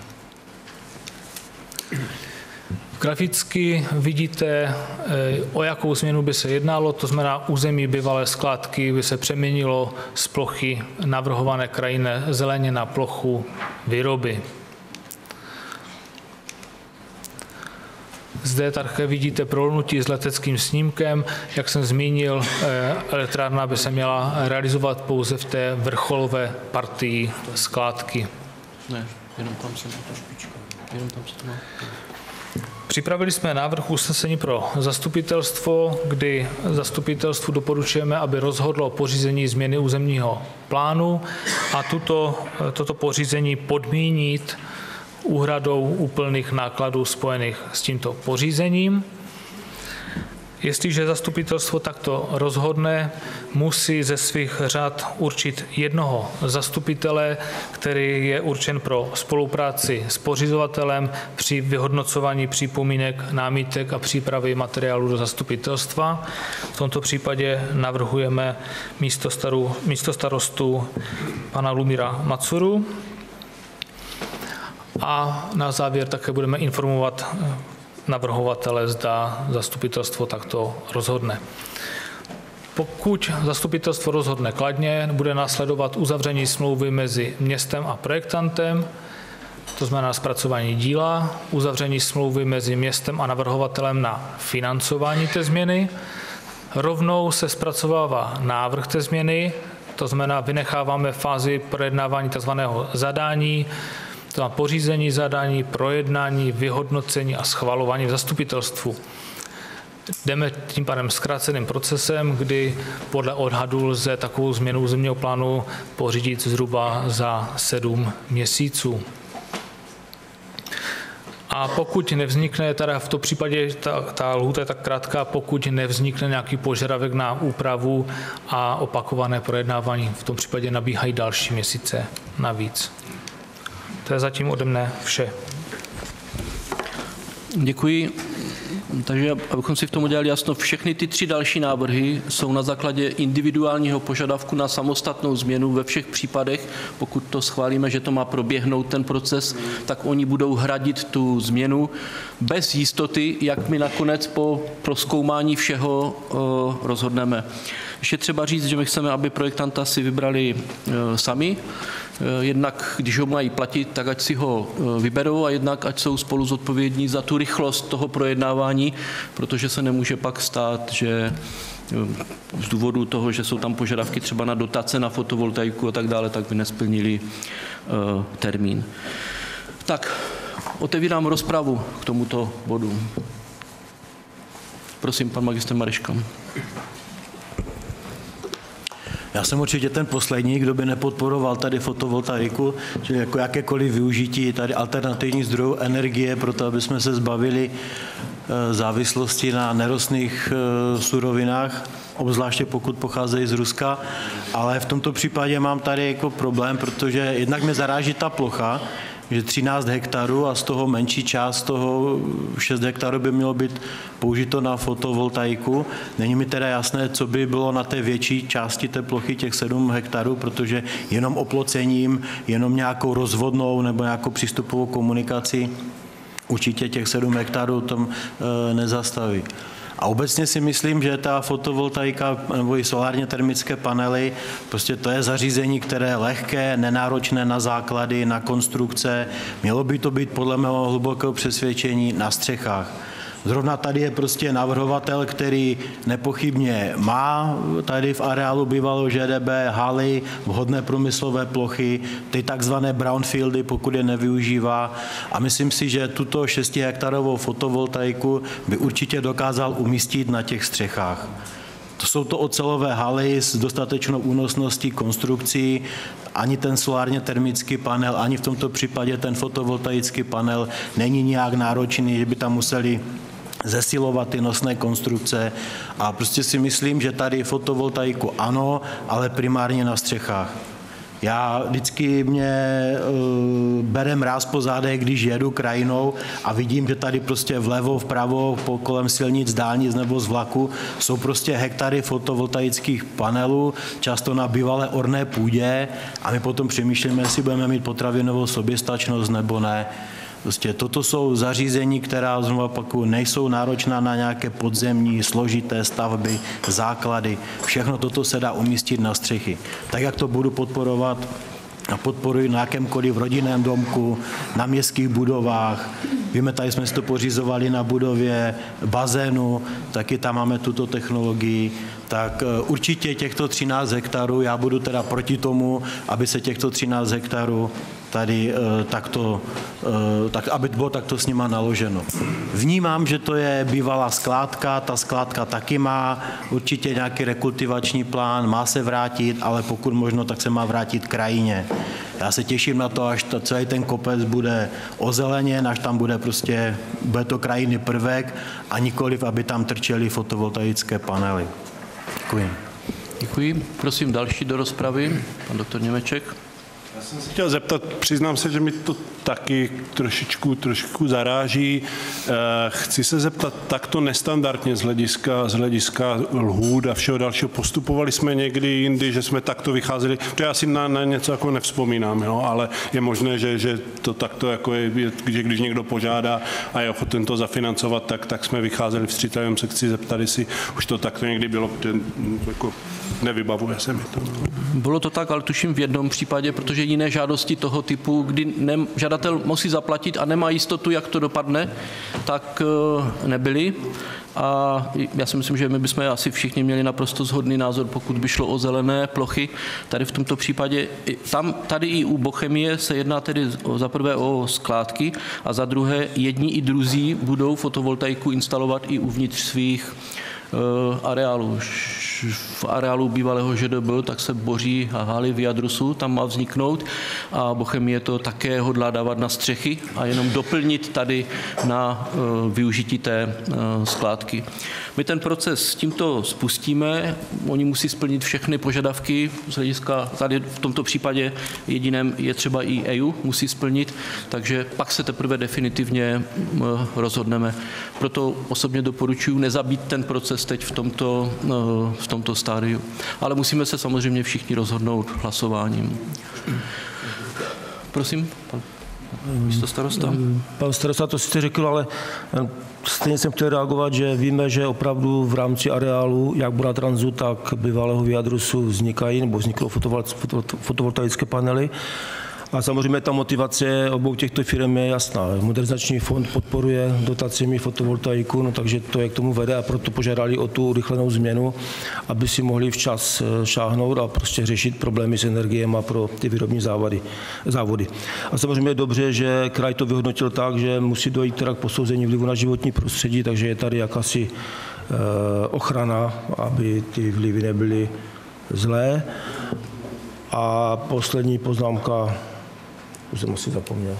Graficky vidíte, o jakou změnu by se jednalo, to znamená území bývalé skládky by se přeměnilo z plochy navrhované krajinné zeleně na plochu výroby. Zde také vidíte prolnutí s leteckým snímkem. Jak jsem zmínil, elektrárna by se měla realizovat pouze v té vrcholové partii skládky. Ne, jenom tam se na to špička. Jenom tam se to má. Připravili jsme návrh usnesení pro zastupitelstvo, kdy zastupitelstvu doporučujeme, aby rozhodlo o pořízení změny územního plánu a tuto, toto pořízení podmínit úhradou úplných nákladů spojených s tímto pořízením. Jestliže zastupitelstvo takto rozhodne, musí ze svých řad určit jednoho zastupitele, který je určen pro spolupráci s pořizovatelem při vyhodnocování připomínek, námitek a přípravy materiálu do zastupitelstva. V tomto případě navrhujeme místo, staru, místo starostu pana Lumíra Macuru. A na závěr také budeme informovat navrhovatele, zda zastupitelstvo takto rozhodne. Pokud zastupitelstvo rozhodne kladně, bude následovat uzavření smlouvy mezi městem a projektantem, to znamená zpracování díla, uzavření smlouvy mezi městem a navrhovatelem na financování té změny. Rovnou se zpracovává návrh té změny, to znamená vynecháváme fázi projednávání tzv. Zadání, to má pořízení zadání, projednání, vyhodnocení a schvalování v zastupitelstvu. Jdeme tím pádem zkráceným procesem, kdy podle odhadu lze takovou změnu územního plánu pořídit zhruba za sedm měsíců. A pokud nevznikne, teda v tom případě ta, ta lhůta je tak krátká, pokud nevznikne nějaký požadavek na úpravu a opakované projednávání, v tom případě nabíhají další měsíce navíc. To je zatím ode mne vše. Děkuji. Takže abychom si v tom udělali jasno, všechny ty tři další návrhy jsou na základě individuálního požadavku na samostatnou změnu ve všech případech. Pokud to schválíme, že to má proběhnout ten proces, tak oni budou hradit tu změnu bez jistoty, jak my nakonec po prozkoumání všeho rozhodneme. Ještě třeba říct, že my chceme, aby projektanta si vybrali sami. Jednak, když ho mají platit, tak ať si ho vyberou a jednak, ať jsou spolu zodpovědní za tu rychlost toho projednávání, protože se nemůže pak stát, že z důvodu toho, že jsou tam požadavky třeba na dotace na fotovoltaiku a tak dále, tak by nesplnili termín. Tak, otevírám rozpravu k tomuto bodu. Prosím, pan magistr Mareška. Já jsem určitě ten poslední, kdo by nepodporoval tady fotovoltaiku, čili jako jakékoliv využití tady alternativních zdrojů energie, proto aby jsme se zbavili závislosti na nerostných surovinách, obzvláště pokud pocházejí z Ruska. Ale v tomto případě mám tady jako problém, protože jednak mě zaráží ta plocha, že třináct hektarů a z toho menší část, toho šest hektarů by mělo být použito na fotovoltaiku. Není mi teda jasné, co by bylo na té větší části té plochy, těch sedm hektarů, protože jenom oplocením, jenom nějakou rozvodnou nebo nějakou přístupovou komunikaci určitě těch sedm hektarů tam e, nezastaví. A obecně si myslím, že ta fotovoltaika nebo i solárně termické panely, prostě to je zařízení, které je lehké, nenáročné na základy, na konstrukce. Mělo by to být podle mého hlubokého přesvědčení na střechách. Zrovna tady je prostě navrhovatel, který nepochybně má tady v areálu bývalého Ž D B haly, vhodné průmyslové plochy, ty takzvané brownfieldy, pokud je nevyužívá. A myslím si, že tuto šestihektarovou fotovoltaiku by určitě dokázal umístit na těch střechách. To jsou to ocelové haly s dostatečnou únosností konstrukcí, ani ten solárně termický panel, ani v tomto případě ten fotovoltaický panel není nijak náročný, že by tam museli zesilovat ty nosné konstrukce a prostě si myslím, že tady fotovoltaiku ano, ale primárně na střechách. Já vždycky mě uh, bere mráz po zádech, když jedu krajinou a vidím, že tady prostě vlevo, vpravo, po kolem silnic, dálnic nebo z vlaku jsou prostě hektary fotovoltaických panelů, často na bývalé orné půdě a my potom přemýšlíme, jestli budeme mít potravinovou soběstačnost nebo ne. Prostě toto jsou zařízení, která znovu opakuju, nejsou náročná na nějaké podzemní, složité stavby, základy. Všechno toto se dá umístit na střechy. Tak, jak to budu podporovat a podporuji na jakémkoliv rodinném domku, na městských budovách. Víme, tady jsme si to pořizovali na budově bazénu, taky tam máme tuto technologii. tak určitě těchto třináct hektarů, já budu teda proti tomu, aby se těchto třináct hektarů tady takto, tak, aby bylo takto s nima naloženo. Vnímám, že to je bývalá skládka, ta skládka taky má určitě nějaký rekultivační plán, má se vrátit, ale pokud možno, tak se má vrátit krajině. Já se těším na to, až to, celý ten kopec bude ozeleněn, až tam bude prostě, bude to krajinný prvek a nikoliv, aby tam trčely fotovoltaické panely. Děkuji. Děkuji. Prosím další do rozpravy. Pan doktor Němeček. Já jsem se chtěl zeptat, přiznám se, že mi to taky trošičku, trošičku zaráží. Chci se zeptat takto nestandardně z hlediska, z hlediska lhůt a všeho dalšího. Postupovali jsme někdy jindy, že jsme takto vycházeli, to já si na, na něco jako nevzpomínám, jo? Ale je možné, že, že to takto jako je, že když někdo požádá a je ochoten to zafinancovat, tak, tak jsme vycházeli vstříc. Já se chci zeptat, jestli už to takto někdy bylo, jako nevybavuje se mi to. Bylo to tak, ale tuším v jednom případě, protože jiné žádosti toho typu, kdy ne, žadatel musí zaplatit a nemá jistotu, jak to dopadne, tak nebyly. A já si myslím, že my bychom asi všichni měli naprosto shodný názor, pokud by šlo o zelené plochy. Tady v tomto případě, tam, tady i u Bochemie se jedná tedy za prvé o skládky a za druhé jedni i druzí budou fotovoltaiku instalovat i uvnitř svých areálu. V areálu bývalého Ž D B, tak se boří haly v Jadrusu, tam má vzniknout a Bochemie to také hodlá dávat na střechy a jenom doplnit tady na využití té skládky. My ten proces s tímto spustíme, oni musí splnit všechny požadavky z hlediska, tady v tomto případě jediném je třeba i E U, musí splnit, takže pak se teprve definitivně rozhodneme. Proto osobně doporučuji nezabít ten proces teď v tomto, v tomto stádiu. Ale musíme se samozřejmě všichni rozhodnout hlasováním. Prosím, pan místo starosta. Pan starosta to sice řekl, ale stejně jsem chtěl reagovat, že víme, že opravdu v rámci areálu, jak Bunatransu, tak bývalého Jadrusu vznikají, nebo vzniklo fotovoltaické panely. A samozřejmě ta motivace obou těchto firm je jasná. Modernizační fond podporuje dotacemi fotovoltaiku, no takže to je k tomu vede a proto požádali o tu urychlenou změnu, aby si mohli včas šáhnout a prostě řešit problémy s energiemi pro ty výrobní závody. závody. A samozřejmě je dobře, že kraj to vyhodnotil tak, že musí dojít teda k posouzení vlivu na životní prostředí, takže je tady jakási ochrana, aby ty vlivy nebyly zlé. A poslední poznámka, už jsem asi zapomněl.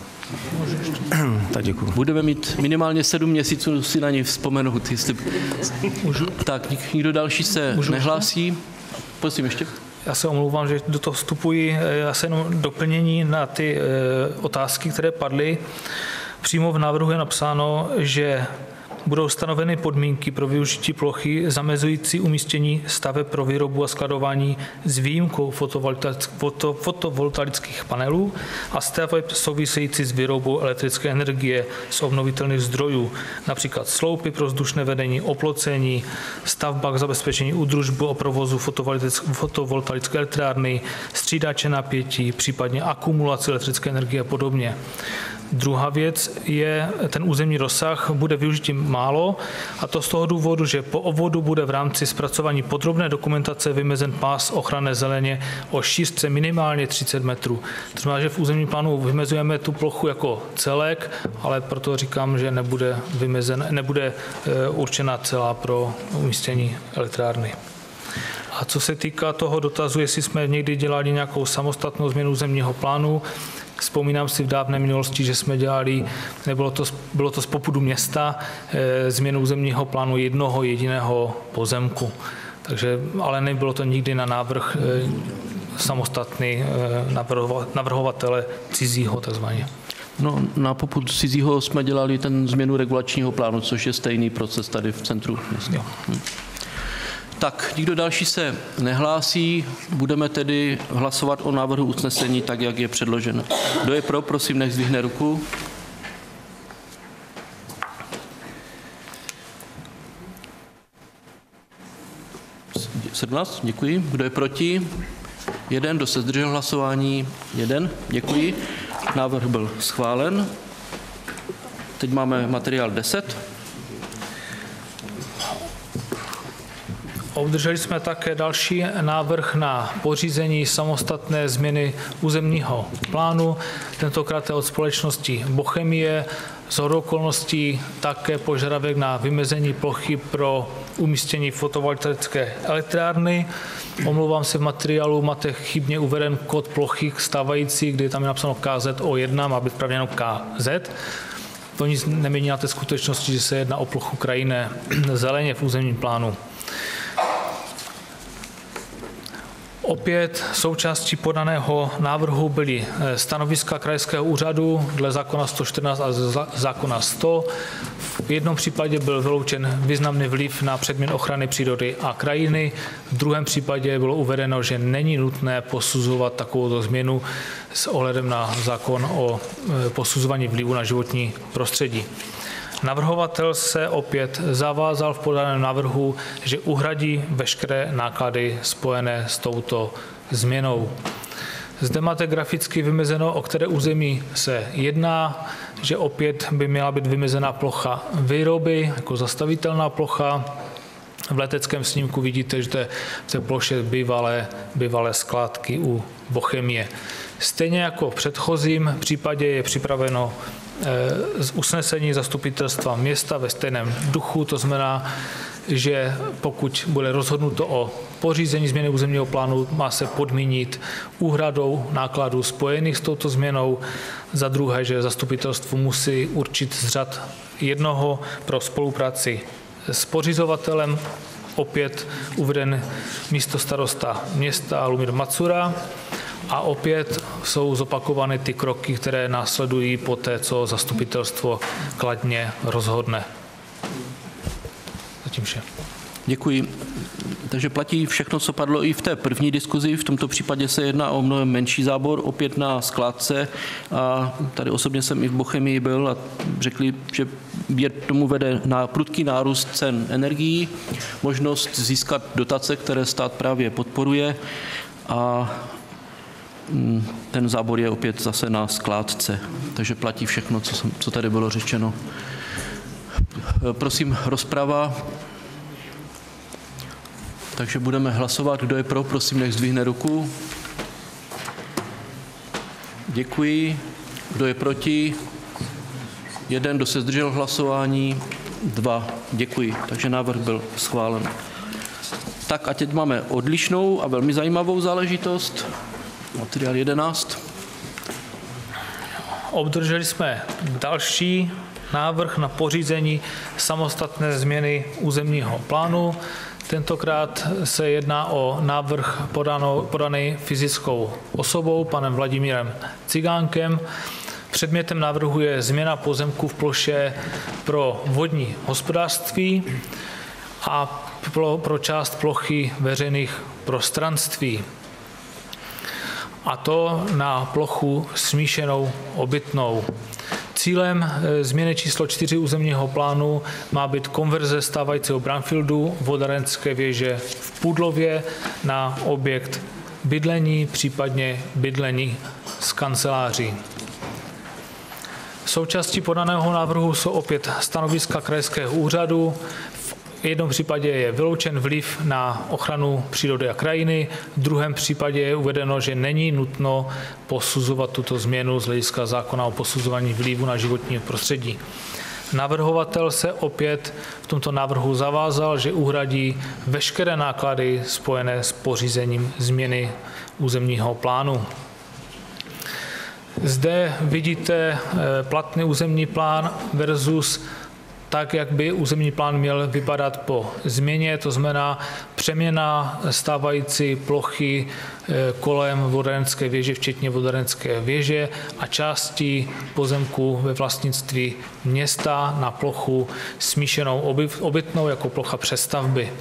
Tak děkuji. Budeme mít minimálně sedm měsíců si na ní vzpomenout, jestli... Můžu? Tak, nikdo další se Můžu nehlásí. Prosím ještě. Já se omlouvám, že do toho vstupuji. Já se jenom doplnění na ty otázky, které padly. Přímo v návrhu je napsáno, že budou stanoveny podmínky pro využití plochy zamezující umístění staveb pro výrobu a skladování s výjimkou fotovoltaických panelů a staveb související s výrobou elektrické energie z obnovitelných zdrojů, například sloupy pro vzdušné vedení, oplocení, stavba k zabezpečení údržbu a provozu fotovoltaické elektrárny, střídače napětí, případně akumulace elektrické energie a podobně. Druhá věc je, ten územní rozsah bude využití málo, a to z toho důvodu, že po obvodu bude v rámci zpracování podrobné dokumentace vymezen pás ochranné zeleně o šířce minimálně třicet metrů. To znamená, že v územním plánu vymezujeme tu plochu jako celek, ale proto říkám, že nebude vymezen, nebude určena celá pro umístění elektrárny. A co se týká toho dotazu, jestli jsme někdy dělali nějakou samostatnou změnu územního plánu, vzpomínám si v dávné minulosti, že jsme dělali, nebylo to, bylo to z popudu města, e, změnu územního plánu jednoho jediného pozemku. Takže, ale nebylo to nikdy na návrh e, samostatný e, navrhovatele cizího takzvaně. No, na popud cizího jsme dělali ten změnu regulačního plánu, což je stejný proces tady v centru města. Hm. Tak, nikdo další se nehlásí, budeme tedy hlasovat o návrhu usnesení tak, jak je předloženo. Kdo je pro, prosím, nech zdvihne ruku. sedmnáct, děkuji. Kdo je proti? Jeden, kdo se zdržel hlasování? Jeden, děkuji. Návrh byl schválen. Teď máme materiál deset. Obdrželi jsme také další návrh na pořízení samostatné změny územního plánu, tentokrát od společnosti Bochemie. Shodou okolností také požadavek na vymezení plochy pro umístění fotovoltaické elektrárny. Omlouvám se, v materiálu máte chybně uveden kód plochy stávající, kdy tam je napsáno K Z O jedna, má být pravděno K Z. To nic nemění na té skutečnosti, že se jedná o plochu krajinné zeleně v územním plánu. Opět součástí podaného návrhu byly stanoviska krajského úřadu dle zákona sto čtrnáct a zákona sto. V jednom případě byl vyloučen významný vliv na předmět ochrany přírody a krajiny. V druhém případě bylo uvedeno, že není nutné posuzovat takovou změnu s ohledem na zákon o posuzování vlivu na životní prostředí. Navrhovatel se opět zavázal v podaném návrhu, že uhradí veškeré náklady spojené s touto změnou. Zde máte graficky vymezeno, o které území se jedná, že opět by měla být vymezena plocha výroby jako zastavitelná plocha. V leteckém snímku vidíte, že v té ploše bývalé, bývalé skládky u Bochemie. Stejně jako v předchozím případě je připraveno z usnesení zastupitelstva města ve stejném duchu, to znamená, že pokud bude rozhodnuto o pořízení změny územního plánu, má se podmínit úhradou nákladů spojených s touto změnou. Za druhé, že zastupitelstvo musí určit z řad jednoho pro spolupráci s pořizovatelem, opět uveden místostarosta města Lumír Macura. A opět jsou zopakovány ty kroky, které následují po té, co zastupitelstvo kladně rozhodne. Zatím vše. Děkuji. Takže platí všechno, co padlo i v té první diskuzi. V tomto případě se jedná o mnohem menší zábor, opět na skládce. A tady osobně jsem i v Bochemii byl a řekli, že je tomu vede na prudký nárůst cen energií, možnost získat dotace, které stát právě podporuje, a ten zábor je opět zase na skládce. Takže platí všechno, co, jsem, co tady bylo řečeno. Prosím, rozprava. Takže budeme hlasovat. Kdo je pro, prosím, nech zdvihne ruku. Děkuji. Kdo je proti? Jeden. Kdo se zdržel hlasování? Dva. Děkuji. Takže návrh byl schválen. Tak a teď máme odlišnou a velmi zajímavou záležitost. Materiál jedenáct. Obdrželi jsme další návrh na pořízení samostatné změny územního plánu. Tentokrát se jedná o návrh podanou, podaný fyzickou osobou, panem Vladimírem Cigánkem. Předmětem návrhu je změna pozemku v ploše pro vodní hospodářství a pro část plochy veřejných prostranství. A to na plochu smíšenou obytnou. Cílem změny číslo čtyři územního plánu má být konverze stávajícího brownfieldu vodárenské věže v Pudlově na objekt bydlení, případně bydlení s kanceláří. Součástí podaného návrhu jsou opět stanoviska krajského úřadu. V jednom případě je vyloučen vliv na ochranu přírody a krajiny, v druhém případě je uvedeno, že není nutno posuzovat tuto změnu z hlediska zákona o posuzování vlivu na životní prostředí. Navrhovatel se opět v tomto návrhu zavázal, že uhradí veškeré náklady spojené s pořízením změny územního plánu. Zde vidíte platný územní plán versus tak, jak by územní plán měl vypadat po změně, to znamená přeměna stávající plochy kolem vodárenské věže, včetně vodárenské věže a části pozemku ve vlastnictví města na plochu smíšenou obytnou jako plocha přestavby.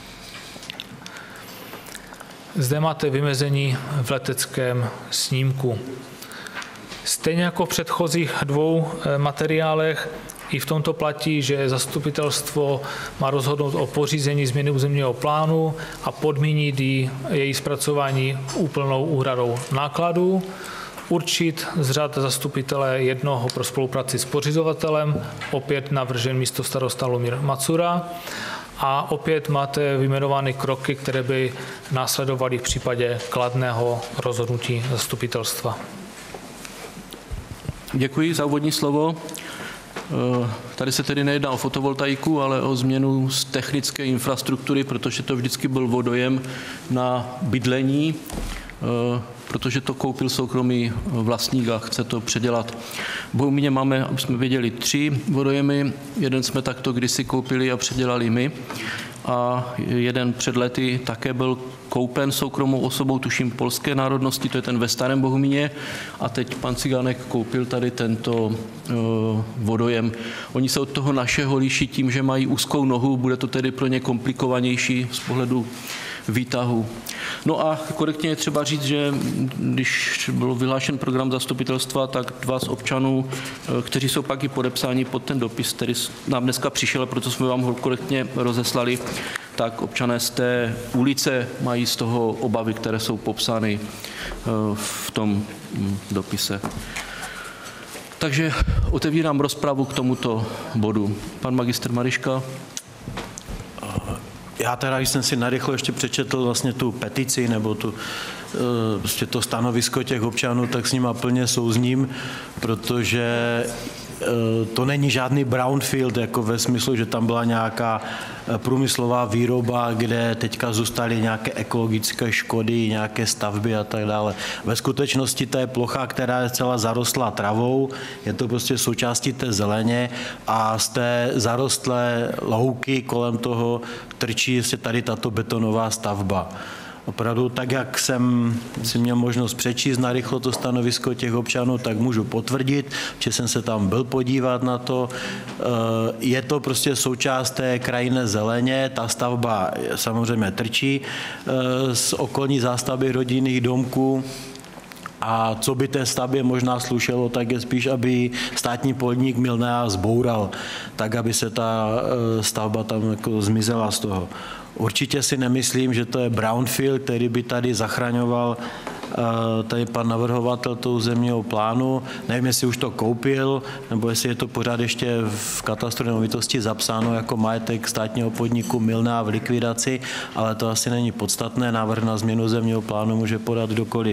Zde máte vymezení v leteckém snímku. Stejně jako v předchozích dvou materiálech, i v tomto platí, že zastupitelstvo má rozhodnout o pořízení změny územního plánu a podmínit její zpracování úplnou úhradou nákladů, určit z řad zastupitele jednoho pro spolupráci s pořizovatelem, opět navržen místostarosta Lumír Macura, a opět máte vyjmenovány kroky, které by následovaly v případě kladného rozhodnutí zastupitelstva. Děkuji za úvodní slovo. Tady se tedy nejedná o fotovoltaiku, ale o změnu z technické infrastruktury, protože to vždycky byl vodojem na bydlení, protože to koupil soukromý vlastník a chce to předělat. V Bohumíně máme, aby jsme věděli, tři vodojemy. Jeden jsme takto kdysi koupili a předělali my. A jeden před lety také byl koupen soukromou osobou, tuším polské národnosti, to je ten ve Starém Bohumíně. A teď pan Cigánek koupil tady tento uh, vodojem. Oni se od toho našeho liší tím, že mají úzkou nohu, bude to tedy pro ně komplikovanější z pohledu výtahu. No a korektně je třeba říct, že když byl vyhlášen program zastupitelstva, tak dva z občanů, kteří jsou pak i podepsáni pod ten dopis, který nám dneska přišel, proto jsme vám ho korektně rozeslali, tak občané z té ulice mají z toho obavy, které jsou popsány v tom dopise. Takže otevírám rozpravu k tomuto bodu. Pan magistr Mariška. Já teda, když jsem si narychlo ještě přečetl vlastně tu petici nebo tu, prostě to stanovisko těch občanů, tak s nima plně souzním, protože to není žádný brownfield, jako ve smyslu, že tam byla nějaká průmyslová výroba, kde teďka zůstaly nějaké ekologické škody, nějaké stavby a tak dále. Ve skutečnosti to je plocha, která je celá zarostlá travou, je to prostě součástí té zeleně a z té zarostlé louky kolem toho trčí se tady tato betonová stavba. Opravdu tak, jak jsem si měl možnost přečíst narychlo to stanovisko těch občanů, tak můžu potvrdit, že jsem se tam byl podívat na to. Je to prostě součást té krajinné zeleně, ta stavba samozřejmě trčí z okolní zástavby rodinných domků. A co by té stavbě možná slušelo, tak je spíš, aby státní podnik Milná zboural, tak aby se ta stavba tam jako zmizela z toho. Určitě si nemyslím, že to je brownfield, který by tady zachraňoval tady pan navrhovatel toho územního plánu. Nevím, jestli už to koupil, nebo jestli je to pořád ještě v katastru nemovitosti zapsáno jako majetek státního podniku Milná v likvidaci, ale to asi není podstatné. Návrh na změnu územního plánu může podat kdokoliv.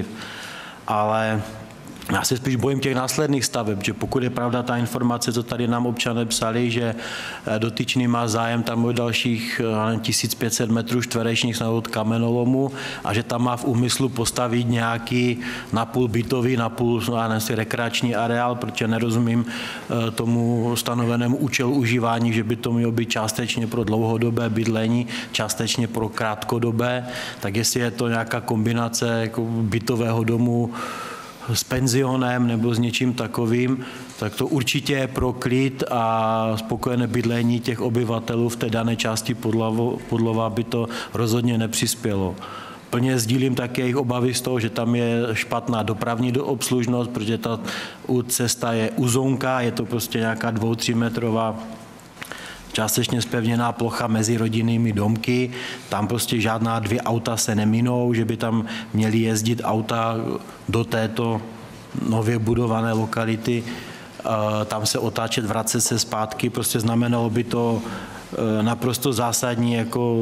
Ale já se spíš bojím těch následných staveb, že pokud je pravda ta informace, co tady nám občané psali, že dotyčný má zájem tam o dalších tisíc pět set metrů čtverečních od kamenolomu a že tam má v úmyslu postavit nějaký napůl bytový, napůl rekreační areál, protože nerozumím tomu stanovenému účelu užívání, že by to mělo být částečně pro dlouhodobé bydlení, částečně pro krátkodobé, tak jestli je to nějaká kombinace jako bytového domu s penzionem nebo s něčím takovým, tak to určitě pro klid a spokojené bydlení těch obyvatelů v té dané části Podlova by to rozhodně nepřispělo. Plně sdílím také jejich obavy z toho, že tam je špatná dopravní obslužnost, protože ta cesta je uzonká, je to prostě nějaká dvou, tři metrová částečně zpevněná plocha mezi rodinnými domky, tam prostě žádná dvě auta se neminou, že by tam měly jezdit auta do této nově budované lokality, tam se otáčet, vracet se zpátky, prostě znamenalo by to naprosto zásadní jako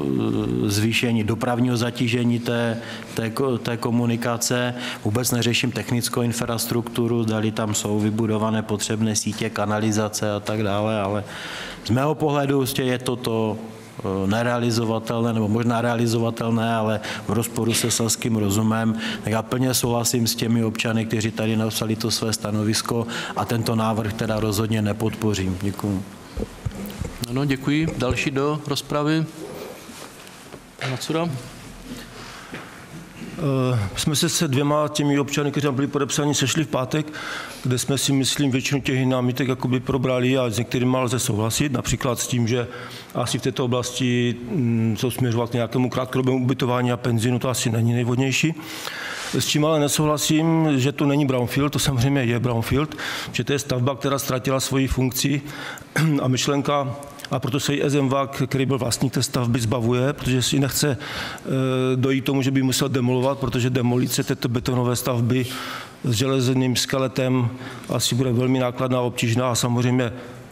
zvýšení dopravního zatížení té, té, té komunikace. Vůbec neřeším technickou infrastrukturu, zdali tam jsou vybudované potřebné sítě, kanalizace a tak dále, ale z mého pohledu je toto nerealizovatelné, nebo možná realizovatelné, ale v rozporu se selským rozumem. Tak já plně souhlasím s těmi občany, kteří tady napsali to své stanovisko a tento návrh teda rozhodně nepodpořím. Děkuji. Ano, děkuji. Další do rozpravy. Pana Cura. Jsme se se dvěma těmi občany, kteří tam byli podepsáni, sešli v pátek, kde jsme si, myslím, většinu těch námitek jakoby probrali a s některými lze souhlasit, například s tím, že asi v této oblasti jsou směřovat k nějakému krátkodobému ubytování a penzínu, to asi není nejvhodnější. S čím ale nesouhlasím, že to není brownfield, to samozřejmě je brownfield, že to je stavba, která ztratila svoji funkci a myšlenka, a proto se i S M V A K, který byl vlastník té stavby, zbavuje, protože si nechce dojít tomu, že by musel demolovat, protože demolice této betonové stavby s železným skeletem asi bude velmi nákladná, obtížná a samozřejmě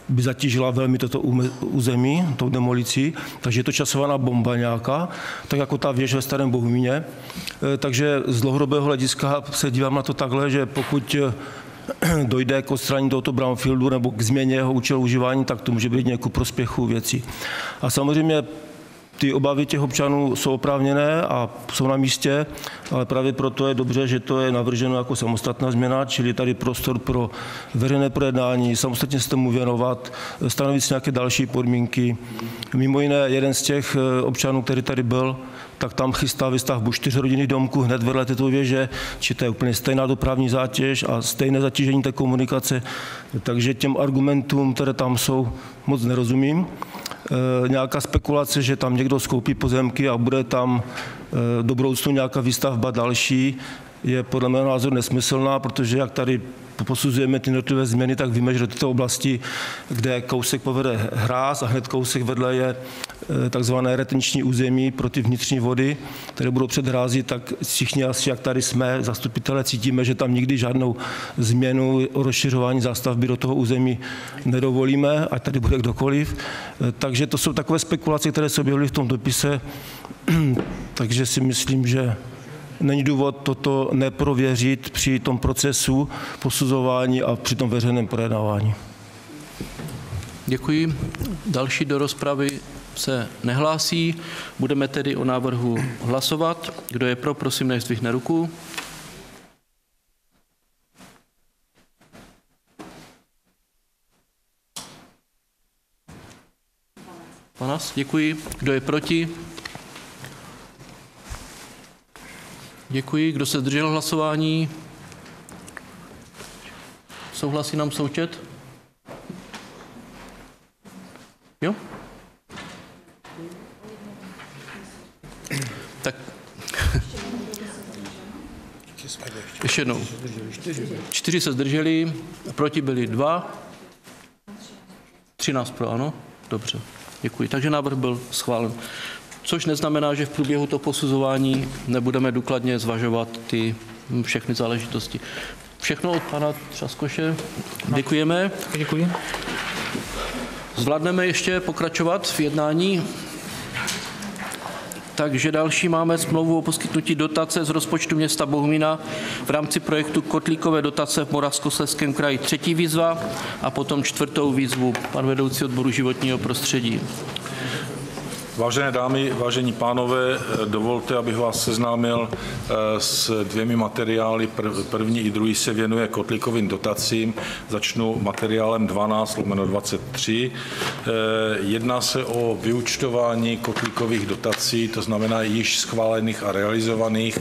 by zatížila velmi toto území, tou demolicí, takže je to časovaná bomba nějaká, tak jako ta věž ve Starém Bohumíně. Takže z dlouhodobého hlediska se dívám na to takhle, že pokud dojde k odstranění tohoto brownfieldu nebo k změně jeho účelu užívání, tak to může být nějakou prospěchu věcí. A samozřejmě ty obavy těch občanů jsou oprávněné a jsou na místě, ale právě proto je dobře, že to je navrženo jako samostatná změna, čili tady prostor pro veřejné projednání, samostatně se tomu věnovat, stanovit si nějaké další podmínky. Mimo jiné, jeden z těch občanů, který tady byl, tak tam chystá výstavbu čtyřrodinných domků hned vedle této věže, či to je úplně stejná dopravní zátěž a stejné zatížení té komunikace. Takže těm argumentům, které tam jsou, moc nerozumím. E, nějaká spekulace, že tam někdo skoupí pozemky a bude tam e, do budoucnu nějaká výstavba další, je podle mého názoru nesmyslná, protože jak tady posuzujeme ty jednotlivé změny, tak víme, že do této oblasti, kde kousek povede hráz a hned kousek vedle je takzvané retenční území pro ty vnitřní vody, které budou před hrází, tak všichni asi, jak tady jsme, zastupitelé, cítíme, že tam nikdy žádnou změnu o rozšiřování zástavby do toho území nedovolíme, ať tady bude kdokoliv. Takže to jsou takové spekulace, které se objevily v tom dopise, takže si myslím, že není důvod toto neprověřit při tom procesu posuzování a při tom veřejném projednávání. Děkuji. Další do rozpravy se nehlásí. Budeme tedy o návrhu hlasovat. Kdo je pro, prosím, nechť zdvihne ruku. Panas, děkuji. Kdo je proti? Děkuji. Kdo se zdržel hlasování? Souhlasí nám součet? Jo? Tak. Ještě jednou. Čtyři se zdrželi, proti byli dva. Třináct pro, ano? Dobře, děkuji. Takže návrh byl schválen. Což neznamená, že v průběhu toho posuzování nebudeme důkladně zvažovat ty všechny záležitosti. Všechno od pana Třaskoše. Děkujeme. Děkuji. Zvládneme ještě pokračovat v jednání. Takže další máme smlouvu o poskytnutí dotace z rozpočtu města Bohumína v rámci projektu Kotlíkové dotace v Moravskoslezském kraji. Třetí výzva a potom čtvrtou výzvu. Pan vedoucí odboru životního prostředí. Vážené dámy, vážení pánové, dovolte, abych vás seznámil s dvěmi materiály. První i druhý se věnuje kotlíkovým dotacím. Začnu materiálem dvanáct lomeno dvacet tři. Jedná se o vyúčtování kotlíkových dotací, to znamená již schválených a realizovaných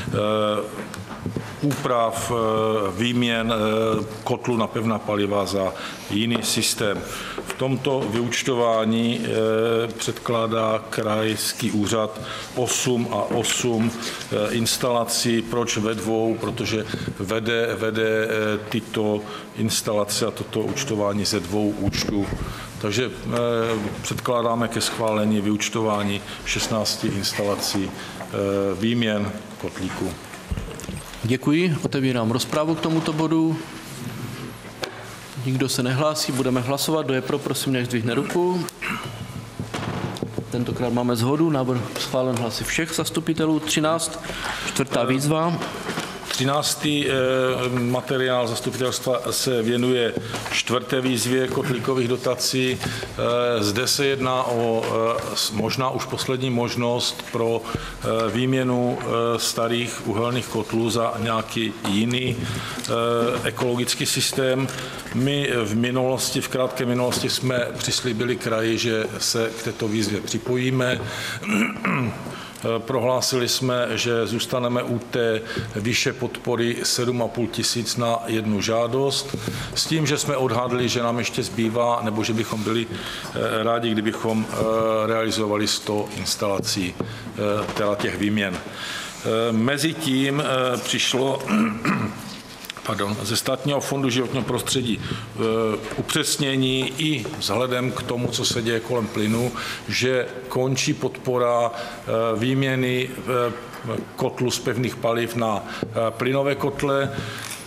úprav, výměn kotlu na pevná paliva za jiný systém. V tomto vyúčtování předkládá krajský úřad osm a osm instalací. Proč ve dvou? Protože vede, vede tyto instalace a toto účtování ze dvou účtů. Takže předkládáme ke schválení vyúčtování šestnácti instalací výměn kotlíků. Děkuji. Otevírám rozpravu k tomuto bodu. Nikdo se nehlásí, budeme hlasovat. Kdo je pro, prosím, nech zdvihne ruku. Tentokrát máme shodu, návrh schválen hlasy všech zastupitelů. třináct. Čtvrtá výzva. třináctý materiál zastupitelstva se věnuje čtvrté výzvě kotlíkových dotací. Zde se jedná o možná už poslední možnost pro výměnu starých uhelných kotlů za nějaký jiný ekologický systém. My v minulosti, v krátké minulosti jsme přislíbili kraji, že se k této výzvě připojíme. Prohlásili jsme, že zůstaneme u té výše podpory sedm a půl tisíc na jednu žádost, s tím, že jsme odhadli, že nám ještě zbývá, nebo že bychom byli rádi, kdybychom realizovali sto instalací, teda těch výměn. Mezitím přišlo Pardon, ze Státního fondu životního prostředí upřesnění i vzhledem k tomu, co se děje kolem plynu, že končí podpora výměny kotlu z pevných paliv na plynové kotle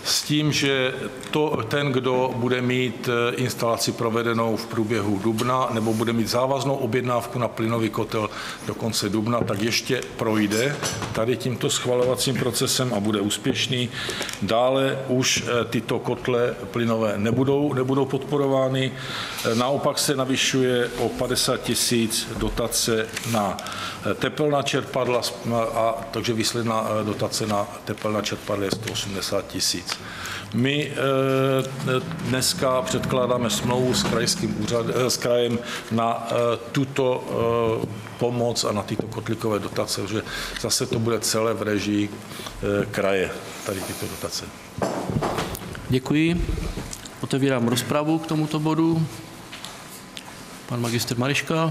s tím, že to, ten, kdo bude mít instalaci provedenou v průběhu dubna nebo bude mít závaznou objednávku na plynový kotel do konce dubna, tak ještě projde tady tímto schvalovacím procesem a bude úspěšný. Dále už tyto kotle plynové nebudou, nebudou podporovány. Naopak se navyšuje o padesát tisíc dotace na tepelná čerpadla, a, takže výsledná dotace na tepelná čerpadla je sto osmdesát tisíc. My dneska předkládáme smlouvu s krajským úřadem, s krajem na tuto pomoc a na tyto kotlíkové dotace, že zase to bude celé v režii kraje, tady tyto dotace. Děkuji. Otevírám rozpravu k tomuto bodu. Pan magistr Mariška.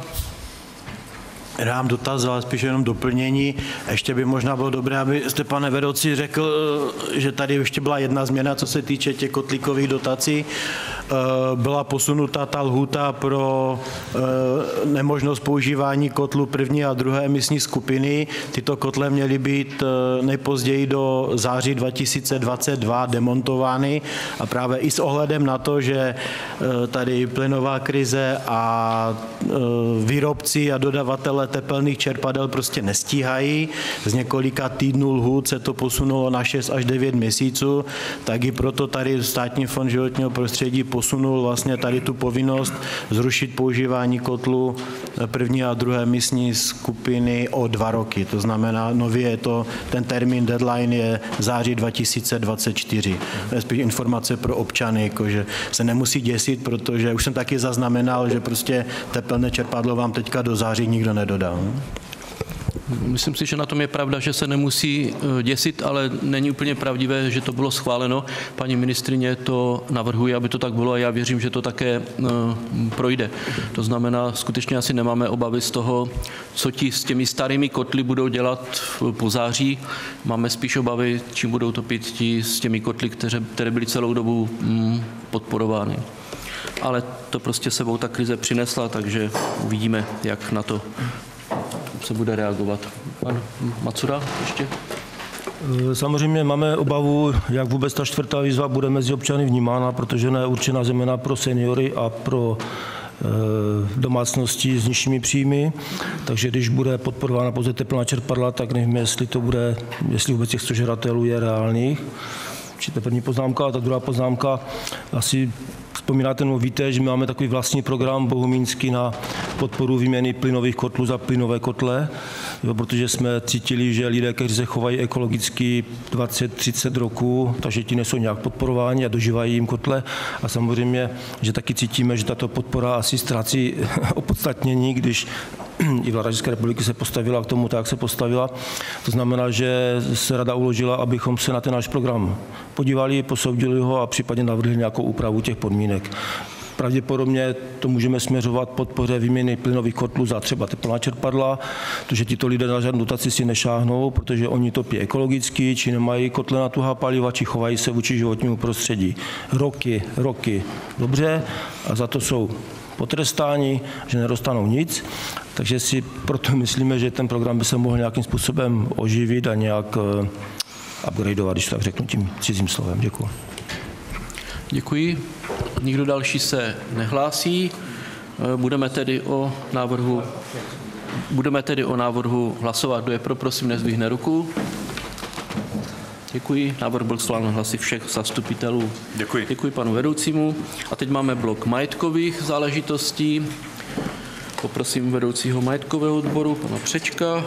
Dám dotaz, ale spíš jenom doplnění. Ještě by možná bylo dobré, abyste, pane vedoucí, řekl, že tady ještě byla jedna změna, co se týče těch kotlíkových dotací. Byla posunuta ta lhůta pro nemožnost používání kotlu první a druhé emisní skupiny. Tyto kotle měly být nejpozději do září dva tisíce dvacet dva demontovány a právě i s ohledem na to, že tady plynová krize a výrobci a dodavatele tepelných čerpadel prostě nestíhají. Z několika týdnů lhůt se to posunulo na šest až devět měsíců, tak i proto tady Státní fond životního prostředí posunul vlastně tady tu povinnost zrušit používání kotlu první a druhé emisní skupiny o dva roky. To znamená, nově je to, ten termín deadline je září dva tisíce dvacet čtyři. To je spíš informace pro občany, jakože se nemusí děsit, protože už jsem taky zaznamenal, že prostě tepelné čerpadlo vám teďka do září nikdo nedodá. Myslím si, že na tom je pravda, že se nemusí děsit, ale není úplně pravdivé, že to bylo schváleno. Paní ministryně to navrhuje, aby to tak bylo a já věřím, že to také projde. To znamená, skutečně asi nemáme obavy z toho, co ti s těmi starými kotly budou dělat po září. Máme spíš obavy, čím budou topit ti s těmi kotly, které, které byly celou dobu podporovány. Ale to prostě sebou ta krize přinesla, takže uvidíme, jak na to se bude reagovat. Pan Macura ještě? Samozřejmě máme obavu, jak vůbec ta čtvrtá výzva bude mezi občany vnímána, protože ne určená zejména pro seniory a pro domácnosti s nižšími příjmy, takže když bude podporována pouze teplná čerpadla, tak nevím, jestli to bude, jestli vůbec těch žadatelů je reálných. Či to první poznámka a ta druhá poznámka, asi vzpomínáte, no víte, že máme takový vlastní program bohumínský na podporu výměny plynových kotlů za plynové kotle, jo, protože jsme cítili, že lidé, kteří se chovají ekologicky dvacet třicet roků, takže ti nejsou nějak podporováni a dožívají jim kotle. A samozřejmě, že taky cítíme, že tato podpora asi ztrácí opodstatnění, když i vláda České republiky se postavila k tomu, tak se postavila. To znamená, že se rada uložila, abychom se na ten náš program podívali, posoudili ho a případně navrhli nějakou úpravu těch podmínek. Pravděpodobně to můžeme směřovat podpoře výměny plynových kotlů za třeba teplná čerpadla, protože tito lidé na žádnou dotaci si nešáhnou, protože oni topí ekologicky, či nemají kotle na tuhá paliva, či chovají se vůči životnímu prostředí. Roky, roky. Dobře, a za to jsou potrestáni, že nedostanou nic, takže si proto myslíme, že ten program by se mohl nějakým způsobem oživit a nějak upgradeovat, když tak řeknu tím cizím slovem. Děkuji. Děkuji. Nikdo další se nehlásí. Budeme tedy o návrhu, budeme tedy o návrhu hlasovat. Kdo je pro, prosím, nezvihne ruku. Děkuji. Návrh byl schválen hlasy všech zastupitelů. Děkuji. Děkuji panu vedoucímu. A teď máme blok majetkových záležitostí. Poprosím vedoucího majetkového odboru, pana Přečka.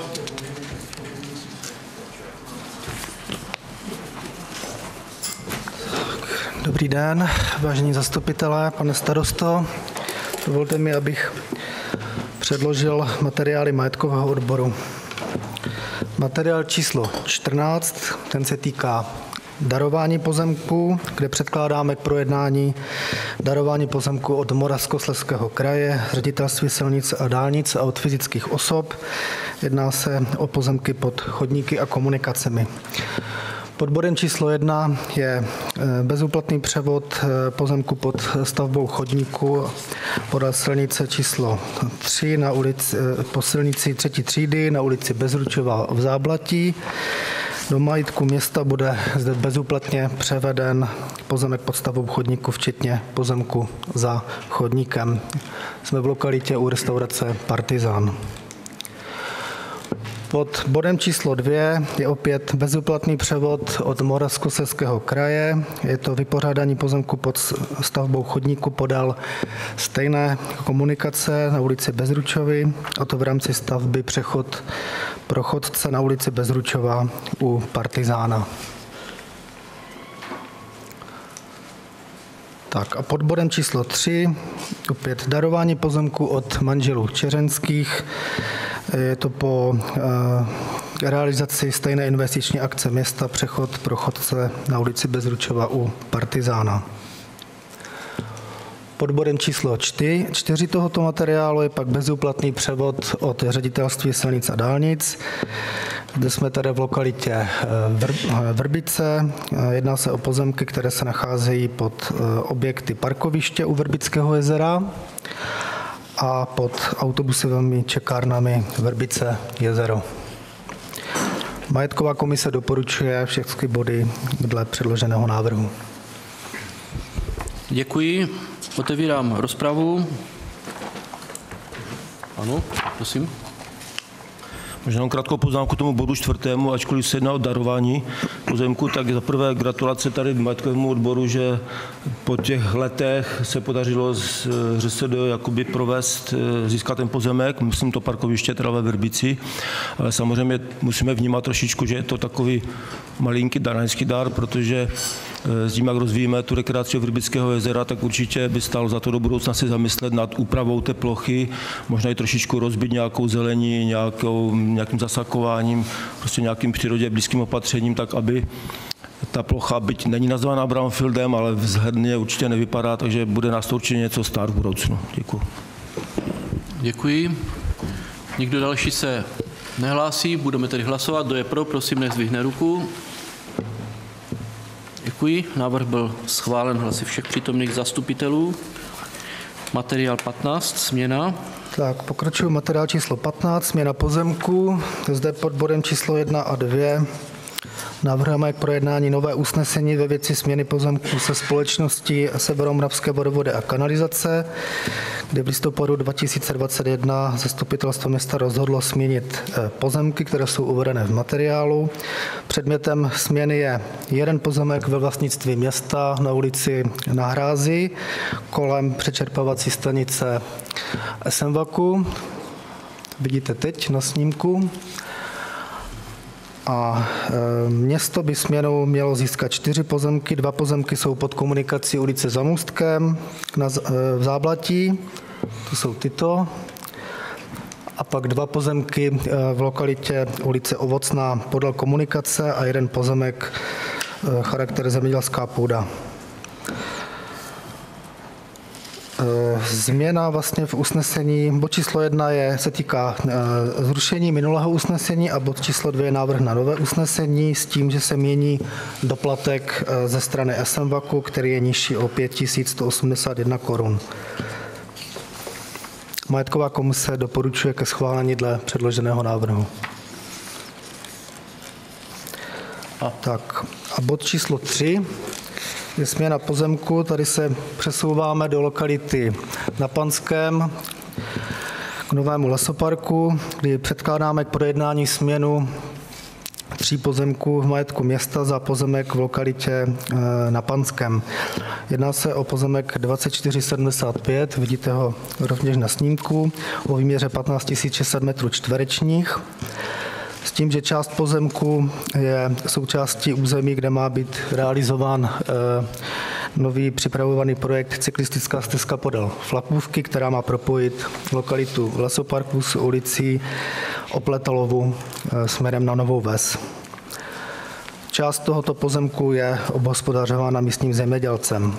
Dobrý den, vážení zastupitelé, pane starosto. Dovolte mi, abych předložil materiály majetkového odboru. Materiál číslo čtrnáct, ten se týká darování pozemků, kde předkládáme k projednání darování pozemků od Moravskoslezského kraje, Ředitelství silnic a dálnic a od fyzických osob. Jedná se o pozemky pod chodníky a komunikacemi. Pod bodem číslo jedna je bezúplatný převod pozemku pod stavbou chodníku podél silnice číslo tři na ulici, po silnici třetí třídy na ulici Bezručová v Záblatí. Do majetku města bude zde bezúplatně převeden pozemek pod stavbou chodníku, včetně pozemku za chodníkem. Jsme v lokalitě u restaurace Partizán. Pod bodem číslo dvě je opět bezúplatný převod od Moravskoslezského kraje. Je to vypořádání pozemku pod stavbou chodníku podél stejné komunikace na ulici Bezručovy, a to v rámci stavby přechod pro chodce na ulici Bezručova u Partizána. Tak a pod bodem číslo tři opět darování pozemku od manželů Čeřenských. Je to po e, realizaci stejné investiční akce města přechod pro chodce na ulici Bezručova u Partizána. Pod bodem číslo čtyři, čtyři tohoto materiálu je pak bezúplatný převod od Ředitelství silnic a dálnic. Zde jsme tady v lokalitě Vrbice. Jedná se o pozemky, které se nacházejí pod objekty parkoviště u Vrbického jezera a pod autobusovými čekárnami Vrbice jezero. Majetková komise doporučuje všechny body dle předloženého návrhu. Děkuji. Otevírám rozpravu. Ano, prosím. Možná krátkou poznámku tomu bodu čtvrtému, ačkoliv se jedná o darování pozemku, tak za prvé gratulace tady majetkovému odboru, že po těch letech se podařilo z ŘSD jakoby provést, získat ten pozemek, myslím to parkoviště teda ve Vrbici, ale samozřejmě musíme vnímat trošičku, že je to takový malinký danaňský dar, protože s tím, jak rozvíjíme tu rekreaci Vrbického jezera, tak určitě by stálo za to do budoucna si zamyslet nad úpravou té plochy, možná i trošičku rozbít nějakou zelení, nějakou, nějakým zasakováním, prostě nějakým přírodě blízkým opatřením, tak aby ta plocha, byť není nazvána brownfieldem, ale vzhledně určitě nevypadá, takže bude nás to určitě něco stát v budoucnu. Děkuji. Děkuji. Nikdo další se nehlásí, budeme tedy hlasovat. Kdo je pro, prosím, nech zdvihne ruku. Děkuji. Návrh byl schválen hlasy všech přítomných zastupitelů. Materiál patnáct, směna. Tak, pokračuju materiál číslo patnáct, směna pozemku. Zde pod bodem číslo jedna a dvě navrhujeme k projednání nové usnesení ve věci směny pozemků se společností Severomoravské vodovody a kanalizace, kdy v listopadu dva tisíce dvacet jedna zastupitelstvo města rozhodlo směnit pozemky, které jsou uvedené v materiálu. Předmětem směny je jeden pozemek ve vlastnictví města na ulici Na Hrázi kolem přečerpávací stanice Esenvaku. Vidíte teď na snímku. A město by směnou mělo získat čtyři pozemky. Dva pozemky jsou pod komunikací ulice Za Můstkem v Záblatí. To jsou tyto. A pak dva pozemky v lokalitě ulice Ovocná podél komunikace a jeden pozemek charakter zemědělská půda. Změna vlastně v usnesení, bod číslo jedna je, se týká zrušení minulého usnesení a bod číslo dvě je návrh na nové usnesení s tím, že se mění doplatek ze strany Esenvaku, který je nižší o pět tisíc sto osmdesát jedna korun. Majetková komise doporučuje ke schválení dle předloženého návrhu. A tak a bod číslo tři je směna pozemku. Tady se přesouváme do lokality na Panském k novému lesoparku, kdy předkládáme k projednání směnu tří pozemků v majetku města za pozemek v lokalitě na Panském. Jedná se o pozemek dvacet čtyři sedmdesát pět, vidíte ho rovněž na snímku, o výměře patnáct tisíc šest set metrů čtverečních. S tím, že část pozemku je součástí území, kde má být realizován eh, nový připravovaný projekt cyklistická stezka podél Flakůvky, která má propojit lokalitu lesoparku s ulicí Opletalovu eh, směrem na Novou Ves. Část tohoto pozemku je obhospodařována místním zemědělcem.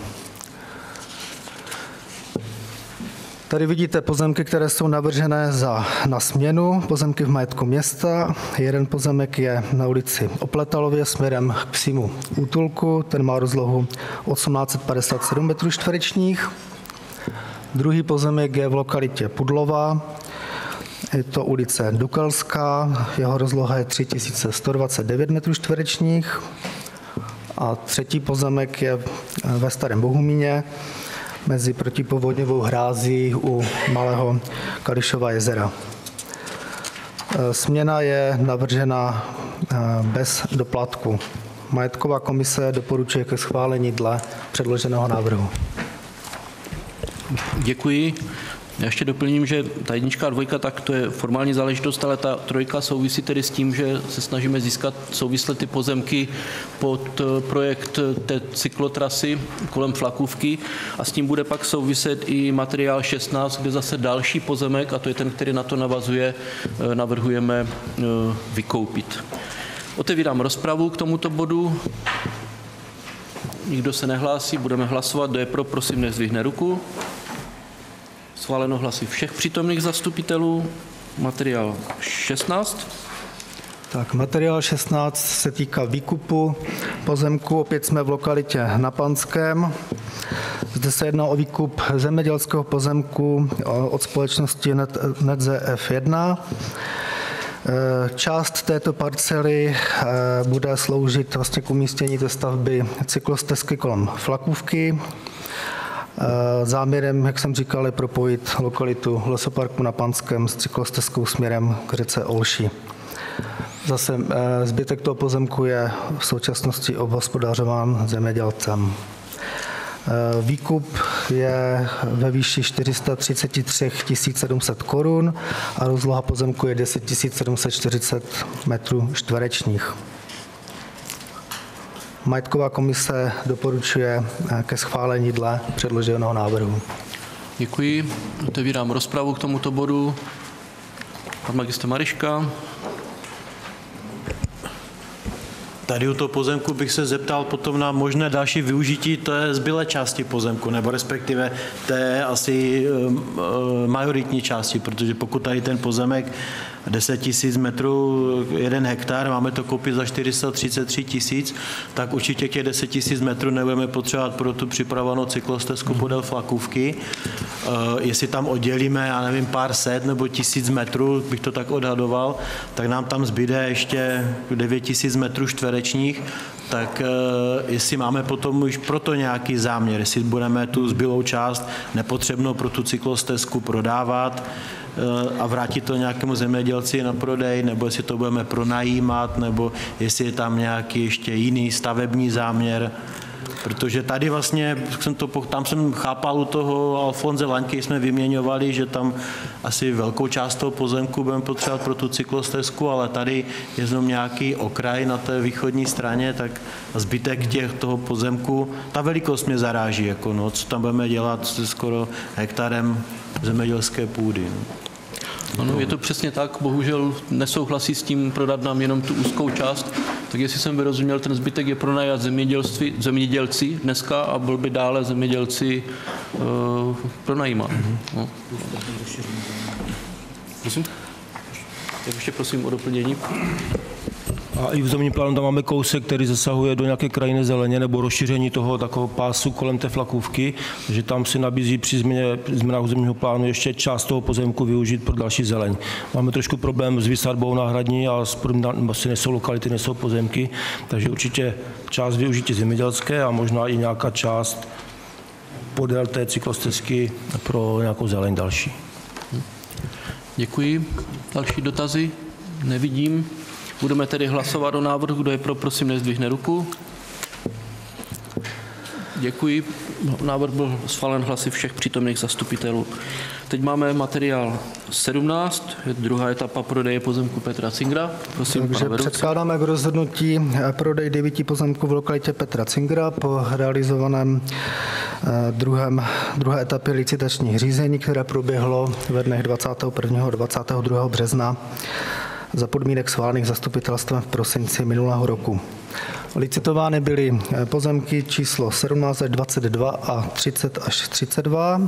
Tady vidíte pozemky, které jsou navržené za, na směnu, pozemky v majetku města. Jeden pozemek je na ulici Opletalově směrem k psímu útulku, ten má rozlohu osmnáct set padesát sedm metrů čtverečních. Druhý pozemek je v lokalitě Pudlova, Je to ulice Dukelská, jeho rozloha je tři tisíce sto dvacet devět metrů čtverečních. A třetí pozemek je ve Starém Bohumíně mezi protipovodňovou hrází u Malého Kališova jezera. Směna je navržena bez doplatku. Majetková komise doporučuje ke schválení dle předloženého návrhu. Děkuji. Já ještě doplním, že ta jednička a dvojka, tak to je formální záležitost, ale ta trojka souvisí tedy s tím, že se snažíme získat souvislé ty pozemky pod projekt té cyklotrasy kolem Flakůvky a s tím bude pak souviset i materiál šestnáct, kde zase další pozemek, a to je ten, který na to navazuje, navrhujeme vykoupit. Otevírám rozpravu k tomuto bodu. Nikdo se nehlásí, budeme hlasovat. Kdo je pro, prosím, nech zdvihne ruku. Schváleno hlasy všech přítomných zastupitelů. Materiál šestnáct. Tak, materiál šestnáct se týká výkupu pozemku. Opět jsme v lokalitě na Panském. Zde se jedná o výkup zemědělského pozemku od společnosti N Z F jedna. Část této parcely bude sloužit vlastně k umístění té stavby cyklostezky kolem Flakůvky. Záměrem, jak jsem říkal, je propojit lokalitu lesoparku na Panském s cyklostezkou směrem k řece Olší. Zase zbytek toho pozemku je v současnosti obhospodařován zemědělcem. Výkup je ve výši čtyři sta třicet tři tisíc sedm set korun a rozloha pozemku je deset tisíc sedm set čtyřicet metrů čtverečních. Majetková komise doporučuje ke schválení dle předloženého návrhu. Děkuji. Otevírám rozpravu k tomuto bodu. Pan magistr Mariška. Tady u toho pozemku bych se zeptal potom na možné další využití té zbylé části pozemku, nebo respektive té asi majoritní části, protože pokud tady ten pozemek deset tisíc metrů, jeden hektar, máme to koupit za čtyři sta třicet tři tisíc, tak určitě těch deset tisíc metrů nebudeme potřebovat pro tu připravenou cyklostezku podél Flakůvky. Jestli tam oddělíme, já nevím, pár set nebo tisíc metrů, bych to tak odhadoval, tak nám tam zbyde ještě devět tisíc metrů čtverečních, tak jestli máme potom už proto nějaký záměr, jestli budeme tu zbylou část nepotřebnou pro tu cyklostezku prodávat a vrátit to nějakému zemědělci na prodej, nebo jestli to budeme pronajímat, nebo jestli je tam nějaký ještě jiný stavební záměr. Protože tady vlastně, jsem to, tam jsem chápal u toho Alfonze Laňky, jsme vyměňovali, že tam asi velkou část toho pozemku budeme potřebovat pro tu cyklostezku, ale tady je jenom nějaký okraj na té východní straně, tak zbytek těch toho pozemku, ta velikost mě zaráží, jako no, co tam budeme dělat se skoro hektarem zemědělské půdy. Ano, je to přesně tak, bohužel nesouhlasí s tím prodat nám jenom tu úzkou část, tak jestli jsem vyrozuměl, ten zbytek je pronajat zemědělství, zemědělci dneska a byl by dále zemědělci uh, pronajímat. Mm-hmm. No. Prosím? Tak ještě prosím o doplnění. A i v územním plánu tam máme kousek, který zasahuje do nějaké krajiny zeleně nebo rozšíření toho takového pásu kolem té Flakůvky, že tam si nabízí při změně, změnách územního plánu ještě část toho pozemku využít pro další zeleň. Máme trošku problém s výsadbou náhradní a asi nejsou lokality, nejsou pozemky, takže určitě část využití zemědělské a možná i nějaká část podél té cyklostezky pro nějakou zeleň další. Děkuji. Další dotazy? Nevidím. Budeme tedy hlasovat o návrhu. Kdo je pro, prosím, nezdvihne ruku. Děkuji. Návrh byl schválen hlasy všech přítomných zastupitelů. Teď máme materiál sedmnáct, druhá etapa prodeje pozemku Petra Cingra. Prosím, Takže předkládáme k rozhodnutí prodej devíti pozemků v lokalitě Petra Cingra po realizovaném druhém, druhé etapě licitačních řízení, které proběhlo ve dnech dvacátého prvního a dvacátého druhého března za podmínek schválených zastupitelstvem v prosinci minulého roku. Licitovány byly pozemky číslo sedmnáct až dvacet dva a třicet až třicet dva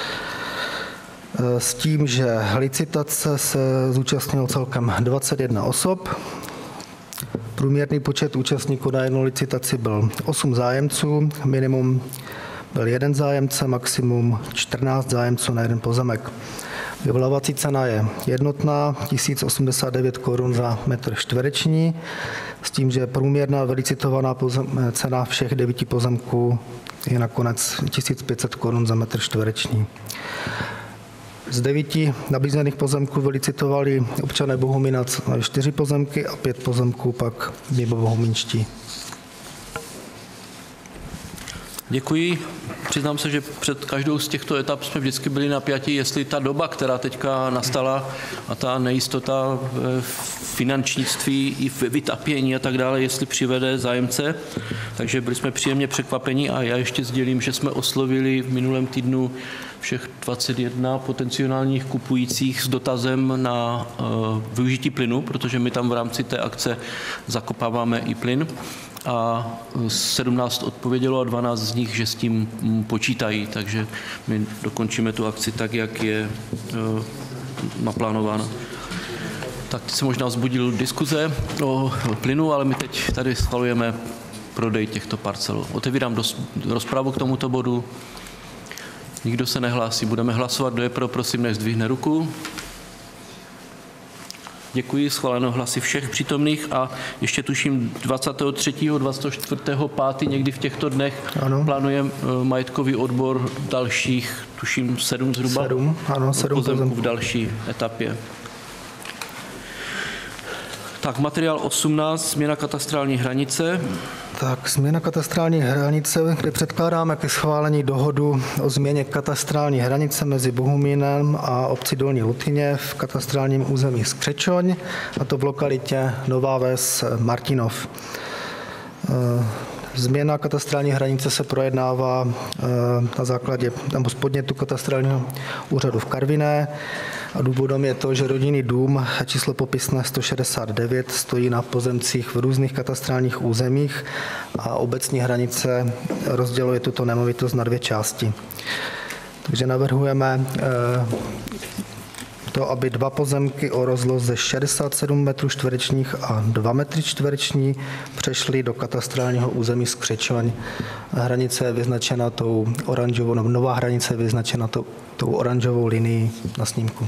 s tím, že licitace se zúčastnilo celkem dvacet jedna osob. Průměrný počet účastníků na jednu licitaci byl osm zájemců, minimum byl jeden zájemce, maximum čtrnáct zájemců na jeden pozemek. Vyvolávací cena je jednotná, tisíc osmdesát devět korun za metr čtvereční, s tím, že průměrná vylicitovaná pozem, cena všech devíti pozemků je nakonec tisíc pět set korun za metr čtvereční. Z devíti nabízených pozemků vylicitovali občané Bohumína čtyři pozemky a pět pozemků pak mimo bohumínští. Děkuji. Přiznám se, že před každou z těchto etap jsme vždycky byli napjatí, jestli ta doba, která teďka nastala a ta nejistota v finančnictví i v vytápění a tak dále, jestli přivede zájemce. Takže byli jsme příjemně překvapeni a já ještě sdělím, že jsme oslovili v minulém týdnu všech dvacet jedna potenciálních kupujících s dotazem na uh, využití plynu, protože my tam v rámci té akce zakopáváme i plyn. A sedmnáct odpovědělo a dvanáct z nich, že s tím počítají, takže my dokončíme tu akci tak, jak je uh, naplánována. Tak teď se možná vzbudil diskuze o plynu, ale my teď tady schvalujeme prodej těchto parcelů. Otevírám dos, rozpravu k tomuto bodu. Nikdo se nehlásí. Budeme hlasovat. Kdo je pro, prosím, nech zdvihne ruku. Děkuji, schváleno hlasy všech přítomných a ještě tuším dvacátého třetího dvacátého čtvrtého pátého někdy v těchto dnech ano. Plánujeme majetkový odbor dalších, tuším sedm zhruba. Sedm, ano, sedm pozemků v další etapě. Tak, materiál osmnáct, změna katastrální hranice. Tak, změna katastrální hranice, kde předkládáme ke schválení dohodu o změně katastrální hranice mezi Bohumínem a obcí Dolní Lutyně v katastrálním území Skřečoň, a to v lokalitě Nová Ves Martinov. Změna katastrální hranice se projednává na základě nebo z podnětu katastrálního úřadu v Karviné. A důvodem je to, že rodinný dům číslo popisné sto šedesát devět stojí na pozemcích v různých katastrálních územích a obecní hranice rozděluje tuto nemovitost na dvě části. Takže navrhujeme to, aby dva pozemky o rozloze šedesát sedm metrů čtverečních a dva metry čtvereční přešly do katastrálního území Skřečoň. Hranice je vyznačena tou oranžovou, nebo nová hranice je vyznačena tou, tou oranžovou linií na snímku.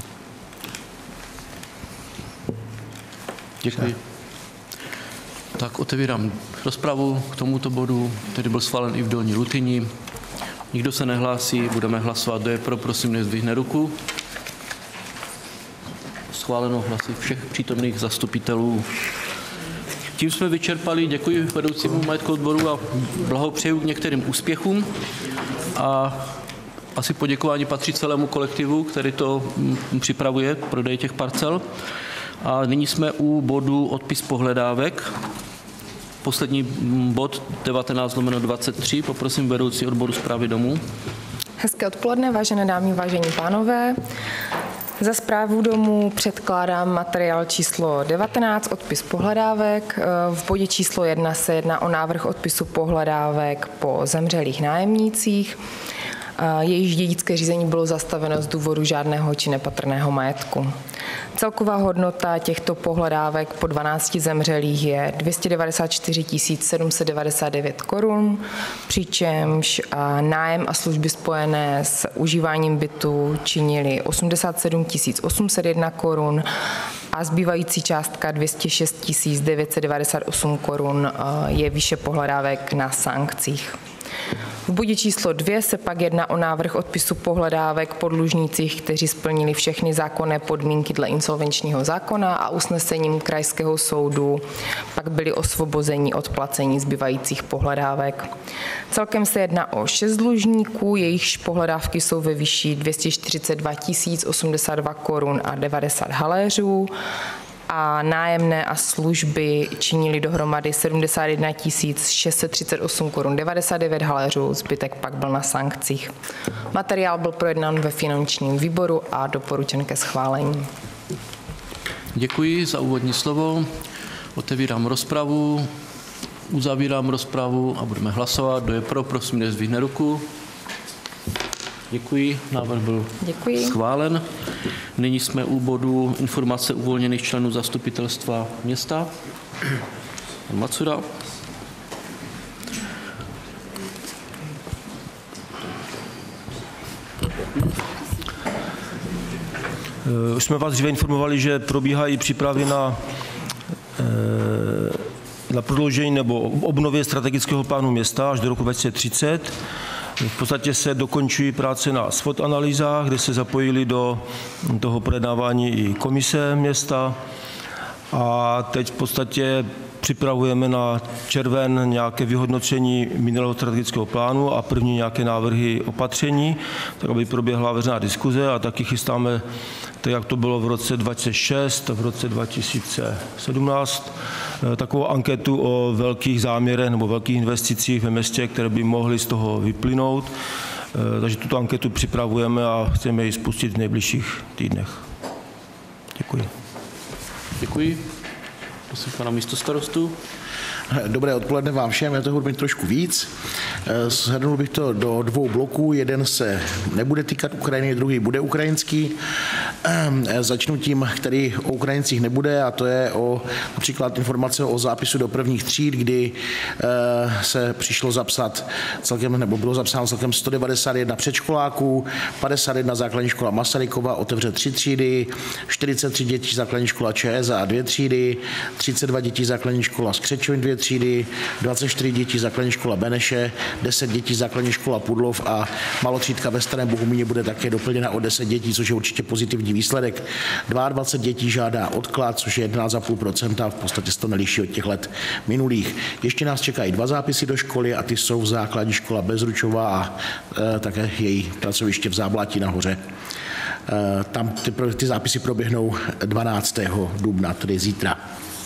Děkuji. Tak otevírám rozpravu k tomuto bodu, který byl schválen i v Dolní Lutyni. Nikdo se nehlásí, budeme hlasovat. Kdo je pro, prosím, nech zdvihne ruku. Schváleno hlasy všech přítomných zastupitelů. Tím jsme vyčerpali, děkuji vedoucímu majetkového odboru a blahopřeju k některým úspěchům. A asi poděkování patří celému kolektivu, který to připravuje, prodej těch parcel. A nyní jsme u bodu odpis pohledávek. Poslední bod devatenáct lomeno dvacet tři. Poprosím vedoucí odboru správy domů. Hezké odpoledne, vážené dámy, vážení pánové. Za správu domů předkládám materiál číslo devatenáct, odpis pohledávek. V bodě číslo jedna se jedná o návrh odpisu pohledávek po zemřelých nájemnících. Jejíž dědické řízení bylo zastaveno z důvodu žádného či nepatrného majetku. Celková hodnota těchto pohledávek po dvanácti zemřelých je dvě stě devadesát čtyři tisíc sedm set devadesát devět korun, přičemž nájem a služby spojené s užíváním bytu činily osmdesát sedm tisíc osm set jedna korun a zbývající částka dvě stě šest tisíc devět set devadesát osm korun je výše pohledávek na sankcích. V bodě číslo dvě se pak jedná o návrh odpisu pohledávek po dlužnících, kteří splnili všechny zákonné podmínky dle insolvenčního zákona a usnesením krajského soudu pak byli osvobozeni od placení zbývajících pohledávek. Celkem se jedná o šest dlužníků, jejichž pohledávky jsou ve výši dvě stě čtyřicet dva tisíc osmdesát dva korun a devadesát haléřů. A nájemné a služby činily dohromady sedmdesát jedna tisíc šest set třicet osm korun devadesát devět haléřů, zbytek pak byl na sankcích. Materiál byl projednán ve finančním výboru a doporučen ke schválení. Děkuji za úvodní slovo. Otevírám rozpravu, uzavírám rozpravu a budeme hlasovat. Kdo je pro, prosím, nech zdvihne ruku. Děkuji, návrh byl Děkuji. schválen. Nyní jsme u bodu informace uvolněných členů zastupitelstva města. Pan Macura. Už jsme vás dříve informovali, že probíhají přípravy na, na prodloužení nebo obnově strategického plánu města až do roku dva tisíce třicet. V podstatě se dokončují práce na S W O T analýzách, kde se zapojili do toho projednávání i komise města. A teď v podstatě připravujeme na červen nějaké vyhodnocení minulého strategického plánu a první nějaké návrhy opatření, tak aby proběhla veřejná diskuze a taky chystáme, tak jak to bylo v roce dva tisíce šest, v roce dva tisíce sedmnáct, takovou anketu o velkých záměrech nebo velkých investicích ve městě, které by mohly z toho vyplynout. Takže tuto anketu připravujeme a chceme ji spustit v nejbližších týdnech. Děkuji. Děkuji. Prosím pana místostarostu. Dobré odpoledne vám všem, já toho budu mít trošku víc. Shrnul bych to do dvou bloků. Jeden se nebude týkat Ukrajiny, druhý bude ukrajinský. Začnu tím, který o Ukrajincích nebude, a to je o například informace o zápisu do prvních tříd, kdy se přišlo zapsat celkem, nebo bylo zapsáno celkem sto devadesát jedna předškoláků, padesát jedna základní škola Masarykova otevře tři třídy, čtyřicet tři dětí základní škola ČSA dvě třídy, třicet dva dětí základní škola Skřečovin dvě třídy, dvacet čtyři dětí základní škola Beneše, deset dětí základní škola Pudlov a malotřídka ve Starém Bohumíně bude také doplněna o deset dětí, což je určitě pozitivní výsledek. dvacet dva dětí žádá odklad, což je jedenáct celá pět procenta, v podstatě se to neliší od těch let minulých. Ještě nás čekají dva zápisy do školy a ty jsou v základní škola Bezručová a e, také její pracoviště v Záblatí nahoře. E, tam ty, ty zápisy proběhnou dvanáctého dubna, tedy zítra.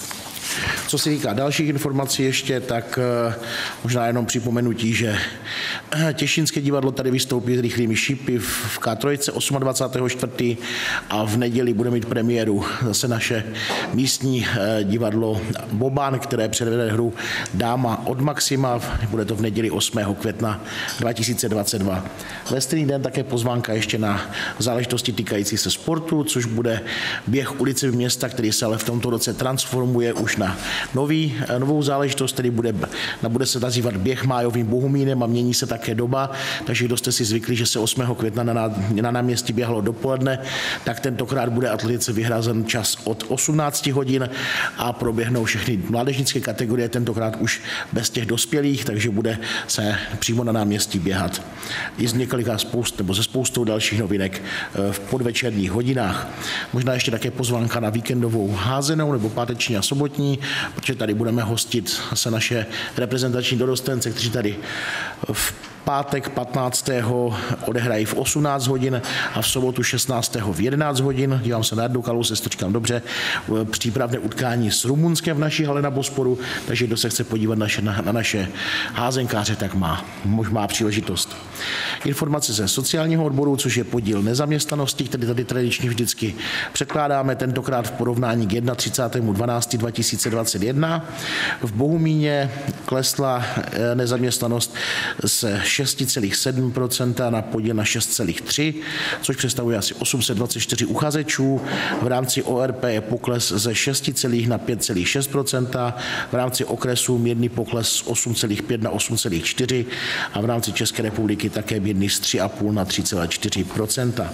Co se týká dalších informací ještě, tak možná jenom připomenutí, že Těšínské divadlo tady vystoupí s Rychlými šípy v K tři dvacátého osmého čtvrtého a v neděli bude mít premiéru zase naše místní divadlo Boban, které předvede hru Dáma od Maxima. Bude to v neděli osmého května dva tisíce dvacet dva. Ve stejný den také pozvánka ještě na záležitosti týkající se sportu, což bude běh ulici města, který se ale v tomto roce transformuje už na nový, novou záležitost, který bude, bude se nazývat běh májovým Bohumínem a mění se také doba, takže kdo jste si zvykli, že se osmého května na, na náměstí běhalo dopoledne, tak tentokrát bude atletice vyhrazen čas od osmnácti hodin a proběhnou všechny mládežnické kategorie, tentokrát už bez těch dospělých, takže bude se přímo na náměstí běhat. I z několika spoust, nebo ze spoustou dalších novinek v podvečerních hodinách. Možná ještě také pozvánka na víkendovou házenou nebo páteční a sobotní, protože tady budeme hostit se naše reprezentační dorostence, kteří tady v pátek patnáctého odehrají v osmnáct hodin a v sobotu šestnáctého v jedenáct hodin. Dívám se na Jardu Kalous, jestli to říkám dobře. Přípravné utkání s Rumunskem v naší hale na Bosporu, takže kdo se chce podívat na, na, na naše házenkáře, tak má, má příležitost. Informace ze sociálního odboru, což je podíl nezaměstnanosti, který tady tradičně vždycky předkládáme, tentokrát v porovnání k třicátému prvnímu decembru dva tisíce dvacet jedna. V Bohumíně klesla nezaměstnanost se šest celá sedm procenta na podíl na šest celá tři procenta, což představuje asi osm set dvacet čtyři uchazečů. V rámci O R P je pokles ze šest celá na pět celá šest procenta, v rámci okresů mírný pokles z osm celá pět na osm celá čtyři a v rámci České republiky také mírný z tři celá pět na tři celá čtyři procenta.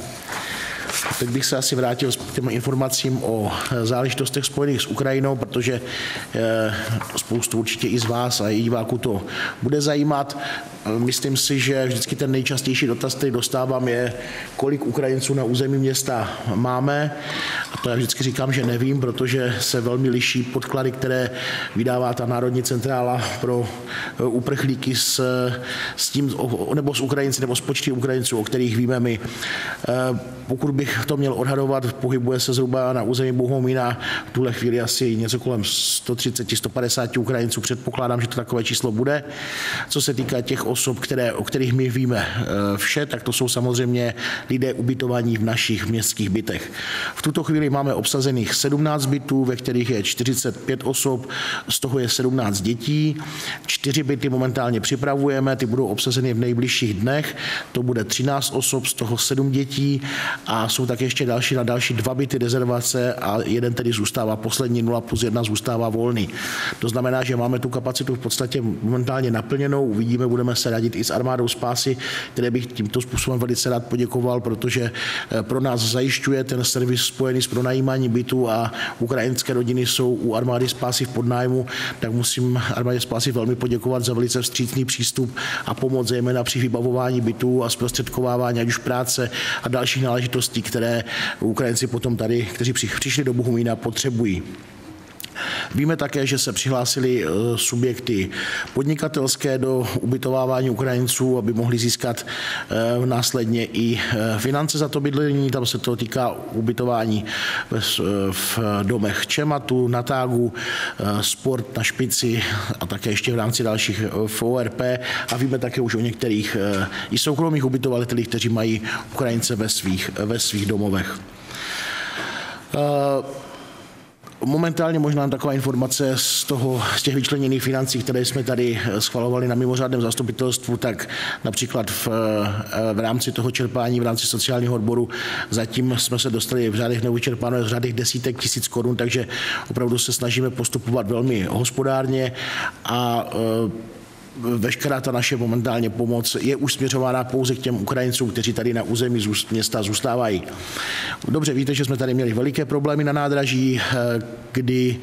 Teď bych se asi vrátil s těmi informacím o záležitostech spojených s Ukrajinou, protože spoustu určitě i z vás a i diváků to bude zajímat. Myslím si, že vždycky ten nejčastější dotaz, který dostávám, je, kolik Ukrajinců na území města máme. A to já vždycky říkám, že nevím, protože se velmi liší podklady, které vydává ta Národní centrála pro uprchlíky s, s tím, nebo s Ukrajinci, nebo s počty Ukrajinců, o kterých víme my. Pokud bych to měl odhadovat, pohybuje se zhruba na území Bohumína v tuhle chvíli asi něco kolem sto třicet až sto padesát Ukrajinců. Předpokládám, že to takové číslo bude. Co se týká těch osob, které, o kterých my víme vše, tak to jsou samozřejmě lidé ubytovaní v našich městských bytech. V tuto chvíli máme obsazených sedmnáct bytů, ve kterých je čtyřicet pět osob, z toho je sedmnáct dětí. Čtyři byty momentálně připravujeme, ty budou obsazeny v nejbližších dnech. To bude třináct osob, z toho sedm dětí a jsou také ještě další na další dva byty rezervace a jeden tedy zůstává, poslední nula plus jedna zůstává volný. To znamená, že máme tu kapacitu v podstatě momentálně naplněnou. Uvidíme, budeme se radit i s armádou spásy, které bych tímto způsobem velice rád poděkoval, protože pro nás zajišťuje ten servis spojený s pronajímáním bytu a ukrajinské rodiny jsou u armády spásy v podnájmu, tak musím armádě spásy velmi poděkovat za velice vstřícný přístup a pomoc zejména při vybavování bytů a zprostředkovávání ať už práce a dalších náležitostí, které Ukrajinci potom tady, kteří přišli do Bohumína, potřebují. Víme také, že se přihlásili subjekty podnikatelské do ubytovávání Ukrajinců, aby mohli získat následně i finance za to bydlení. Tam se to týká ubytování v domech Čematu, na Tágu, Sport na Špici a také ještě v rámci dalších v O R P. A víme také už o některých i soukromých ubytovatelích, kteří mají Ukrajince ve svých, ve svých domovech. Momentálně možná taková informace z, toho, z těch vyčleněných financí, které jsme tady schvalovali na mimořádném zastupitelstvu, tak například v, v rámci toho čerpání, v rámci sociálního odboru, zatím jsme se dostali v řádech nevyčerpáno v řádech desítek tisíc korun, takže opravdu se snažíme postupovat velmi hospodárně a veškerá ta naše momentálně pomoc je už směřována pouze k těm Ukrajincům, kteří tady na území města zůstávají. Dobře, víte, že jsme tady měli veliké problémy na nádraží, kdy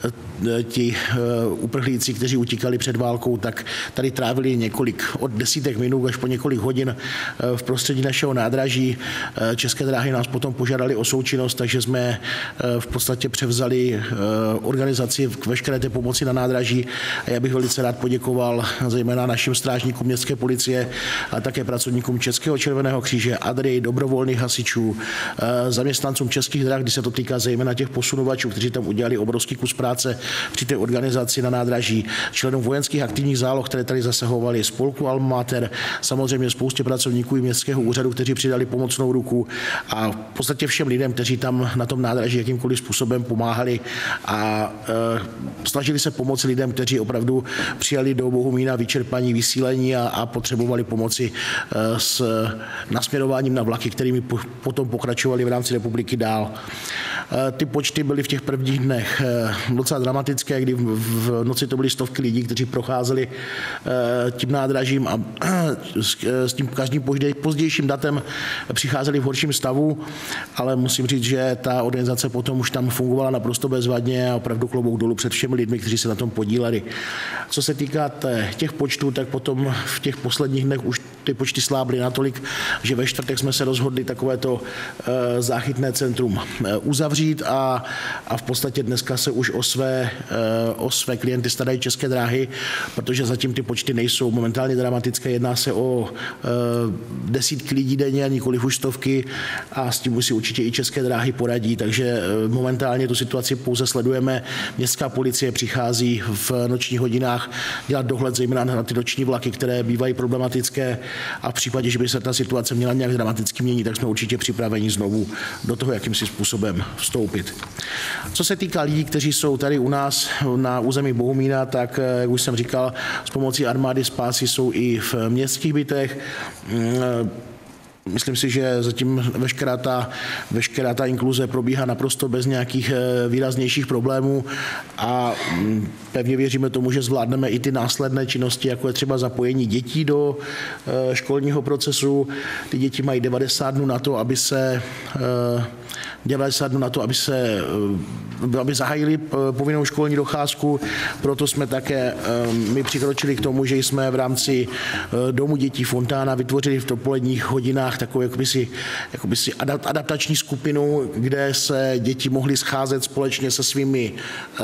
ti uprchlíci, kteří utíkali před válkou, tak tady trávili několik, od desítek minut až po několik hodin v prostředí našeho nádraží. České dráhy nás potom požádali o součinnost, takže jsme v podstatě převzali organizaci k veškeré té pomoci na nádraží a já bych velice rád poděkoval zejména našim strážníkům městské policie a také pracovníkům Českého červeného kříže, Adry, dobrovolných hasičů, zaměstnancům Českých drah, kdy se to týká zejména těch posunovačů, kteří tam udělali obrovský kus práce při té organizaci na nádraží, členům vojenských aktivních záloh, které tady zasahovali, spolku Alma Mater, samozřejmě spoustě pracovníků i městského úřadu, kteří přidali pomocnou ruku a v podstatě všem lidem, kteří tam na tom nádraží jakýmkoliv způsobem pomáhali a e, snažili se pomoci lidem, kteří opravdu přijali do Bohumína vyčerpaní, vysílení a, a potřebovali pomoci e, s nasměrováním na vlaky, kterými po, potom pokračovali v rámci republiky dál. E, ty počty byly v těch prvních dnech e, docela dramatické, kdy v, v noci to byly stovky lidí, kteří procházeli e, tím nádražím a s, s tím každým pozdějším datem přicházeli v horším stavu, ale musím říct, že ta organizace potom už tam fungovala naprosto bezvadně a opravdu klobouk dolů před všemi lidmi, kteří se na tom podíleli. Co se týká těch počtů, tak potom v těch posledních dnech už ty počty slábly natolik, že ve čtvrtek jsme se rozhodli takovéto záchytné centrum uzavřít a, a v podstatě dneska se už o své, o své klienty starají České dráhy, protože zatím ty počty nejsou momentálně dramatické. Jedná se o desítky lidí denně, nikoliv už stovky a s tím už si určitě i České dráhy poradí, takže momentálně tu situaci pouze sledujeme. Městská policie přichází v nočních hodinách dělat dohled zejména na ty noční vlaky, které bývají problematické a v případě, že by se ta situace měla nějak dramaticky měnit, tak jsme určitě připraveni znovu do toho jakýmsi způsobem vstoupit. Co se týká lidí, kteří jsou tady u nás na území Bohumína, tak, jak už jsem říkal, s pomocí armády spásy jsou i v městských bytech. Myslím si, že zatím veškerá ta, veškerá ta inkluze probíhá naprosto bez nějakých výraznějších problémů a pevně věříme tomu, že zvládneme i ty následné činnosti, jako je třeba zapojení dětí do školního procesu. Ty děti mají devadesát dnů na to, aby se devadesát dnů na to, aby se aby zahájili povinnou školní docházku. Proto jsme také my přikročili k tomu, že jsme v rámci Domu dětí Fontána vytvořili v dopoledních hodinách takovou jakoby si, jakoby si adaptační skupinu, kde se děti mohly scházet společně se svými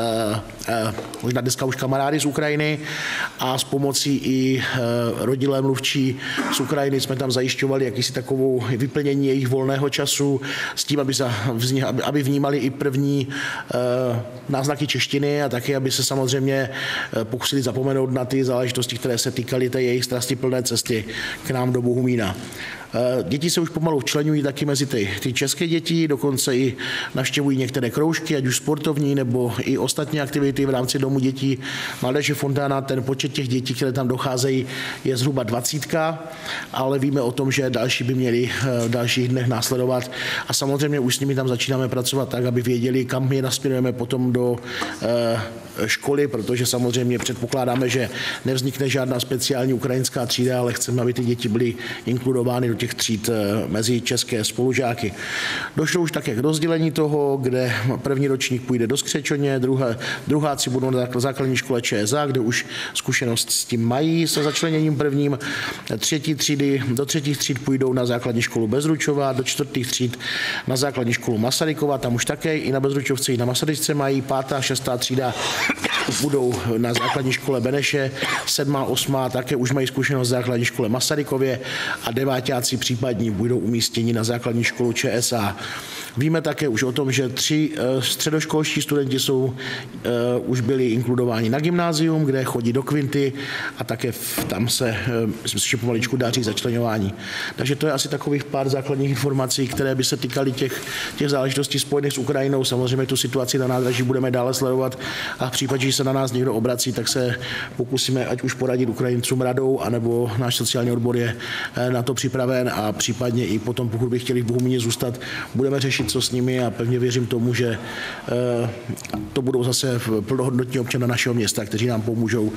možná dneska už kamarády z Ukrajiny a s pomocí i rodilé mluvčí z Ukrajiny jsme tam zajišťovali jakýsi takovou vyplnění jejich volného času s tím, aby, za, aby vnímali i první náznaky češtiny a taky, aby se samozřejmě pokusili zapomenout na ty záležitosti, které se týkaly té jejich strastiplné cesty k nám do Bohumína. Děti se už pomalu včlenují taky mezi ty, ty české děti, dokonce i navštěvují některé kroužky, ať už sportovní, nebo i ostatní aktivity v rámci domu dětí Mládeže Fontána. Ten počet těch dětí, které tam docházejí, je zhruba dvacítka, ale víme o tom, že další by měli v dalších dnech následovat a samozřejmě už s nimi tam začínáme pracovat tak, aby věděli, kam je nasměrujeme potom do školy, protože samozřejmě předpokládáme, že nevznikne žádná speciální ukrajinská třída, ale chceme, aby ty děti byly inkludovány do těch tříd mezi české spolužáky. Došlo už také k rozdělení toho, kde první ročník půjde do Skřečoně, druhé, druháci budou na základní škole ČSA, kde už zkušenost s tím mají se začleněním prvním. Třetí třídy, do třetích tříd půjdou na základní školu Bezručová, do čtvrtých tříd na základní školu Masarykova, tam už také i na Bezručovce, i na Masaryčce mají. Pátá, šestá třída budou na základní škole Beneše, sedmá, osmá také už mají zkušenost v základní škole Masarykově a deváťáci případní budou umístěni na základní školu ČSA. Víme také už o tom, že tři středoškolští studenti jsou, uh, už byli inkludováni na gymnázium, kde chodí do kvinty a také tam se, uh, myslím si, že pomaličku daří začleňování. Takže to je asi takových pár základních informací, které by se týkaly těch, těch záležitostí spojených s Ukrajinou. Samozřejmě tu situaci na nádraží budeme dále sledovat a v případě, že se na nás někdo obrací, tak se pokusíme ať už poradit Ukrajincům radou, anebo náš sociální odbor je na to připraven a případně i potom, pokud by chtěli v Bohumíně zůstat, budeme řešit, co s nimi a pevně věřím tomu, že to budou zase plnohodnotní občané našeho města, kteří nám pomůžou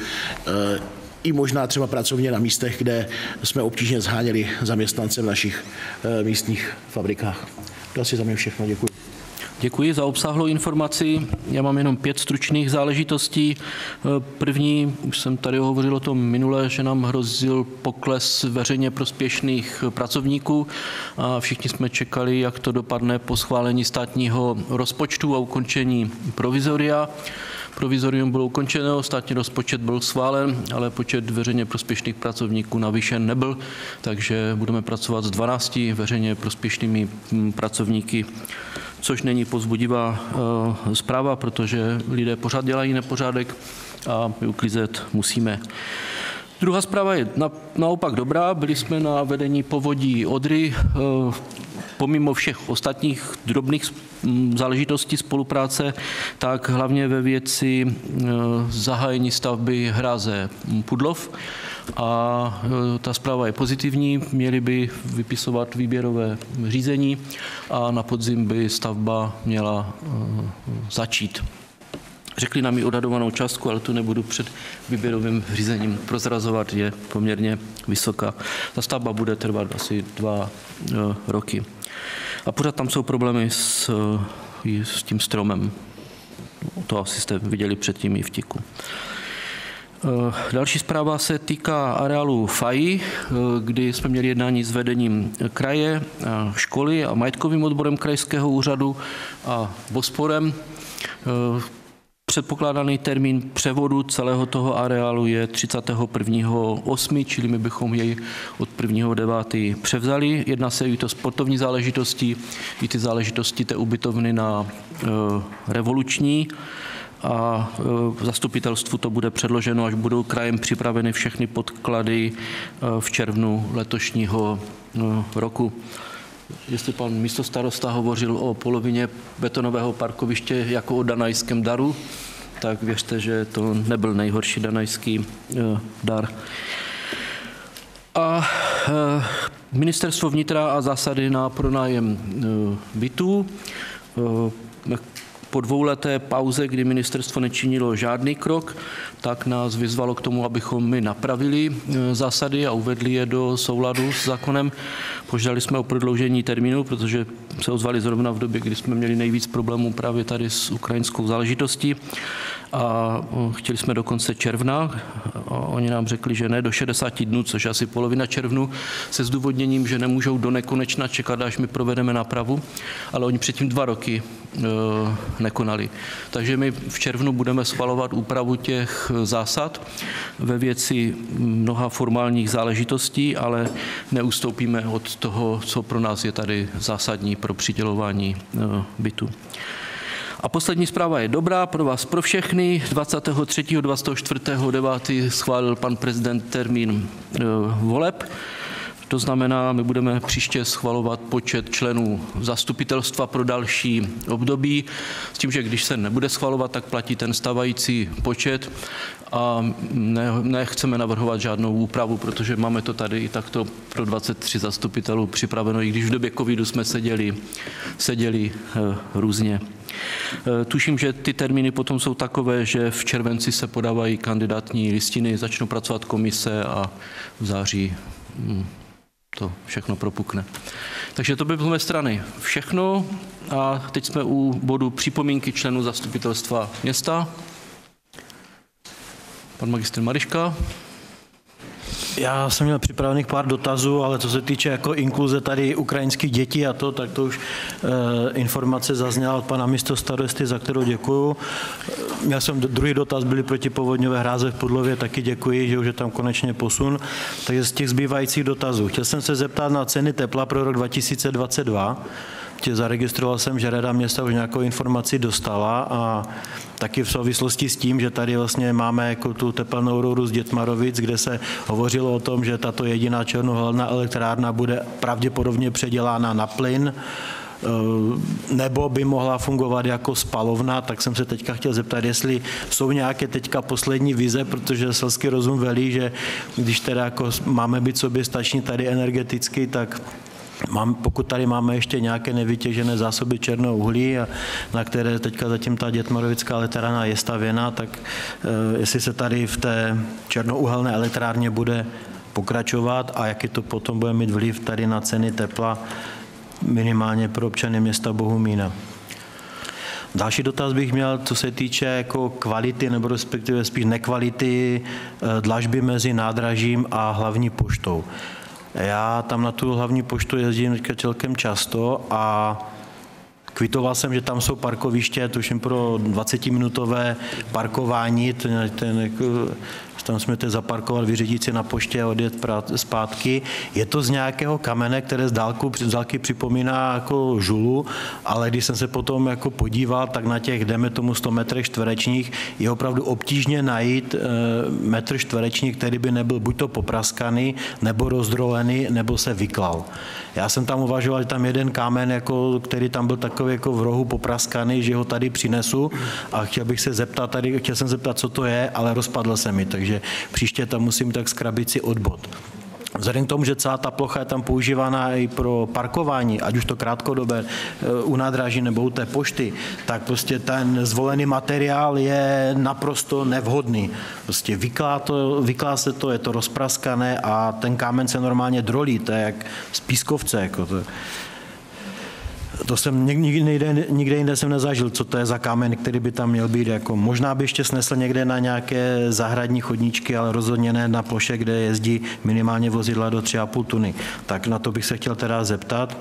i možná třeba pracovně na místech, kde jsme obtížně zháněli zaměstnance v našich místních fabrikách. To asi za mě všechno. Děkuji. Děkuji za obsáhlou informaci. Já mám jenom pět stručných záležitostí. První, už jsem tady hovořil o tom minule, že nám hrozil pokles veřejně prospěšných pracovníků a všichni jsme čekali, jak to dopadne po schválení státního rozpočtu a ukončení provizoria. Provizorium bylo ukončeno, státní rozpočet byl schválen, ale počet veřejně prospěšných pracovníků navýšen nebyl, takže budeme pracovat s dvanácti veřejně prospěšnými pracovníky, což není povzbudivá uh, zpráva, protože lidé pořád dělají nepořádek a my uklízet musíme. Druhá zpráva je na, naopak dobrá. Byli jsme na vedení povodí Odry. Uh, pomimo všech ostatních drobných záležitostí spolupráce, tak hlavně ve věci uh, zahájení stavby hráze Pudlov. A ta zpráva je pozitivní, měli by vypisovat výběrové řízení a na podzim by stavba měla začít. Řekli nám i odhadovanou částku, ale tu nebudu před výběrovým řízením prozrazovat, je poměrně vysoká. Ta stavba bude trvat asi dva roky. A pořád tam jsou problémy s, s tím stromem. To asi jste viděli předtím i v tiku. Další zpráva se týká areálu F A I, kdy jsme měli jednání s vedením kraje, školy a majetkovým odborem krajského úřadu a Bosporem. Předpokládaný termín převodu celého toho areálu je třicátého prvního osmého čili my bychom jej od prvního devátého převzali. Jedná se i to sportovní záležitosti, i ty záležitosti té ubytovny na Revoluční. A v zastupitelstvu to bude předloženo, až budou krajem připraveny všechny podklady v červnu letošního roku. Jestli pan místostarosta hovořil o polovině betonového parkoviště jako o danajském daru, tak věřte, že to nebyl nejhorší danajský dar. A ministerstvo vnitra a zásady na pronájem bytů. Po dvouleté pauze, kdy ministerstvo nečinilo žádný krok, tak nás vyzvalo k tomu, abychom my napravili zásady a uvedli je do souladu s zákonem. Požádali jsme o prodloužení termínu, protože se ozvali zrovna v době, kdy jsme měli nejvíc problémů právě tady s ukrajinskou záležitostí. A chtěli jsme do konce června. A oni nám řekli, že ne do šedesáti dnů, což je asi polovina červnu, se zdůvodněním, že nemůžou do nekonečna čekat, až my provedeme nápravu, ale oni předtím dva roky e, nekonali. Takže my v červnu budeme schvalovat úpravu těch zásad ve věci mnoha formálních záležitostí, ale neustoupíme od toho, co pro nás je tady zásadní pro přidělování e, bytu. A poslední zpráva je dobrá pro vás, pro všechny. dvacátého třetího dvacátého čtvrtého devátého schválil pan prezident termín voleb. To znamená, my budeme příště schvalovat počet členů zastupitelstva pro další období, s tím, že když se nebude schvalovat, tak platí ten stávající počet a ne, nechceme navrhovat žádnou úpravu, protože máme to tady i takto pro dvacet tři zastupitelů připraveno, i když v době covidu jsme seděli, seděli e, různě. E, tuším, že ty termíny potom jsou takové, že v červenci se podávají kandidátní listiny, začnou pracovat komise a v září hm, to všechno propukne. Takže to by bylo z mé strany všechno a teď jsme u bodu připomínky členů zastupitelstva města. Pan magistr Mariška. Já jsem měl připravených pár dotazů, ale co se týče jako inkluze tady ukrajinských dětí a to, tak to už e, informace zazněla od pana místostarosty, za kterou děkuju. Měl jsem druhý dotaz, byly protipovodňové hráze v Pudlově, taky děkuji, že už je tam konečně posun. Takže z těch zbývajících dotazů. Chtěl jsem se zeptat na ceny tepla pro rok dva tisíce dvacet dva. Tě zaregistroval jsem, že Rada města už nějakou informaci dostala a taky v souvislosti s tím, že tady vlastně máme jako tu tepelnou rouru z Dětmarovic, kde se hovořilo o tom, že tato jediná černohorná elektrárna bude pravděpodobně předělána na plyn, nebo by mohla fungovat jako spalovna, tak jsem se teďka chtěl zeptat, jestli jsou nějaké teďka poslední vize, protože selský rozum velí, že když teda jako máme být soběstační tady energeticky, tak Mám, pokud tady máme ještě nějaké nevytěžené zásoby černého uhlí, a na které teďka zatím ta Dětmarovická elektrárna je stavěna, tak e, jestli se tady v té černouhelné elektrárně bude pokračovat a jaký to potom bude mít vliv tady na ceny tepla minimálně pro občany města Bohumína. Další dotaz bych měl, co se týče jako kvality nebo respektive spíš nekvality e, dlažby mezi nádražím a hlavní poštou. Já tam na tu hlavní poštu jezdím celkem často a kvitoval jsem, že tam jsou parkoviště, tuším pro dvacetiminutové parkování, ten, ten, jako, tam jsme teď zaparkovat, vyřídit si na poště a odjet zpátky. Je to z nějakého kamene, které z dálku, z dálky připomíná jako žulu, ale když jsem se potom jako podíval, tak na těch, jdeme tomu sto metrech čtverečních, je opravdu obtížně najít e, metr čtvereční, který by nebyl buď to popraskaný, nebo rozdrolený, nebo se vyklal. Já jsem tam uvažoval, že tam jeden kámen, jako, který tam byl takový jako v rohu popraskaný, že ho tady přinesu a chtěl bych se zeptat tady, chtěl jsem zeptat, co to je, ale rozpadl se mi, takže příště tam musím tak zkrabit si odbod. Vzhledem k tomu, že celá ta plocha je tam používána i pro parkování, ať už to krátkodobé u nádraží nebo u té pošty, tak prostě ten zvolený materiál je naprosto nevhodný. Prostě vyklá, to, vyklá se to, je to rozpraskané a ten kámen se normálně drolí, to je jak z pískovce. Jako to. To jsem nikde, nikde jinde jsem nezažil, co to je za kámen, který by tam měl být. Jako, možná by ještě snesl někde na nějaké zahradní chodníčky, ale rozhodně ne na ploše, kde jezdí minimálně vozidla do tři a půl tuny. Tak na to bych se chtěl teda zeptat.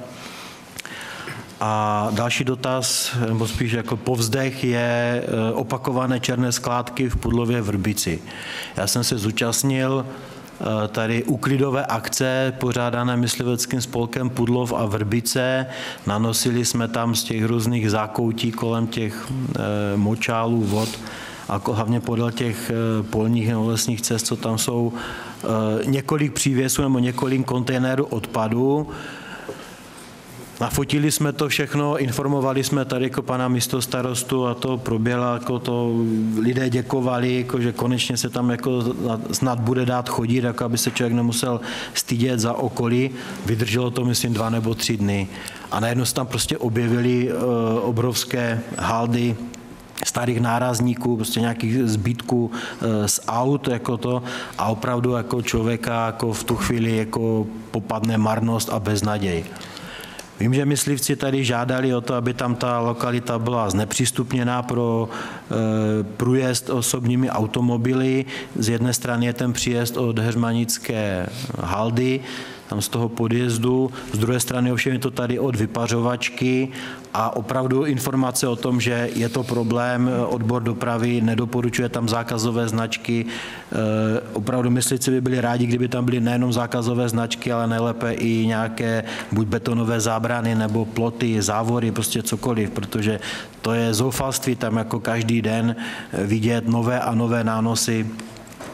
A další dotaz, nebo spíš jako povzdech, je opakované černé skládky v Pudlově Vrbici. Já jsem se zúčastnil tady úklidové akce pořádané mysliveckým spolkem Pudlov a Vrbice. Nanosili jsme tam z těch různých zákoutí kolem těch e, močálů, vod a hlavně podél těch e, polních nebo lesních cest, co tam jsou, e, několik přívěsů nebo několik kontejnerů odpadů. Nafotili jsme to všechno, informovali jsme tady jako pana místostarostu a to proběhlo, jako to lidé děkovali, jako že konečně se tam jako snad bude dát chodit, jako aby se člověk nemusel stydět za okolí. Vydrželo to, myslím, dva nebo tři dny. A najednou se tam prostě objevily uh, obrovské haldy starých nárazníků, prostě nějakých zbytků z aut, jako to, a opravdu jako člověka jako v tu chvíli jako popadne marnost a beznaděj. Vím, že myslivci tady žádali o to, aby tam ta lokalita byla znepřístupněná pro e, průjezd osobními automobily. Z jedné strany je ten příjezd od Heřmanické haldy, tam z toho podjezdu, z druhé strany ovšem je to tady od vypařovačky a opravdu informace o tom, že je to problém, odbor dopravy nedoporučuje tam zákazové značky. E, opravdu myslivci by byli rádi, kdyby tam byly nejenom zákazové značky, ale nejlépe i nějaké buď betonové zábrany nebo ploty, závory, prostě cokoliv, protože to je zoufalství tam jako každý den vidět nové a nové nánosy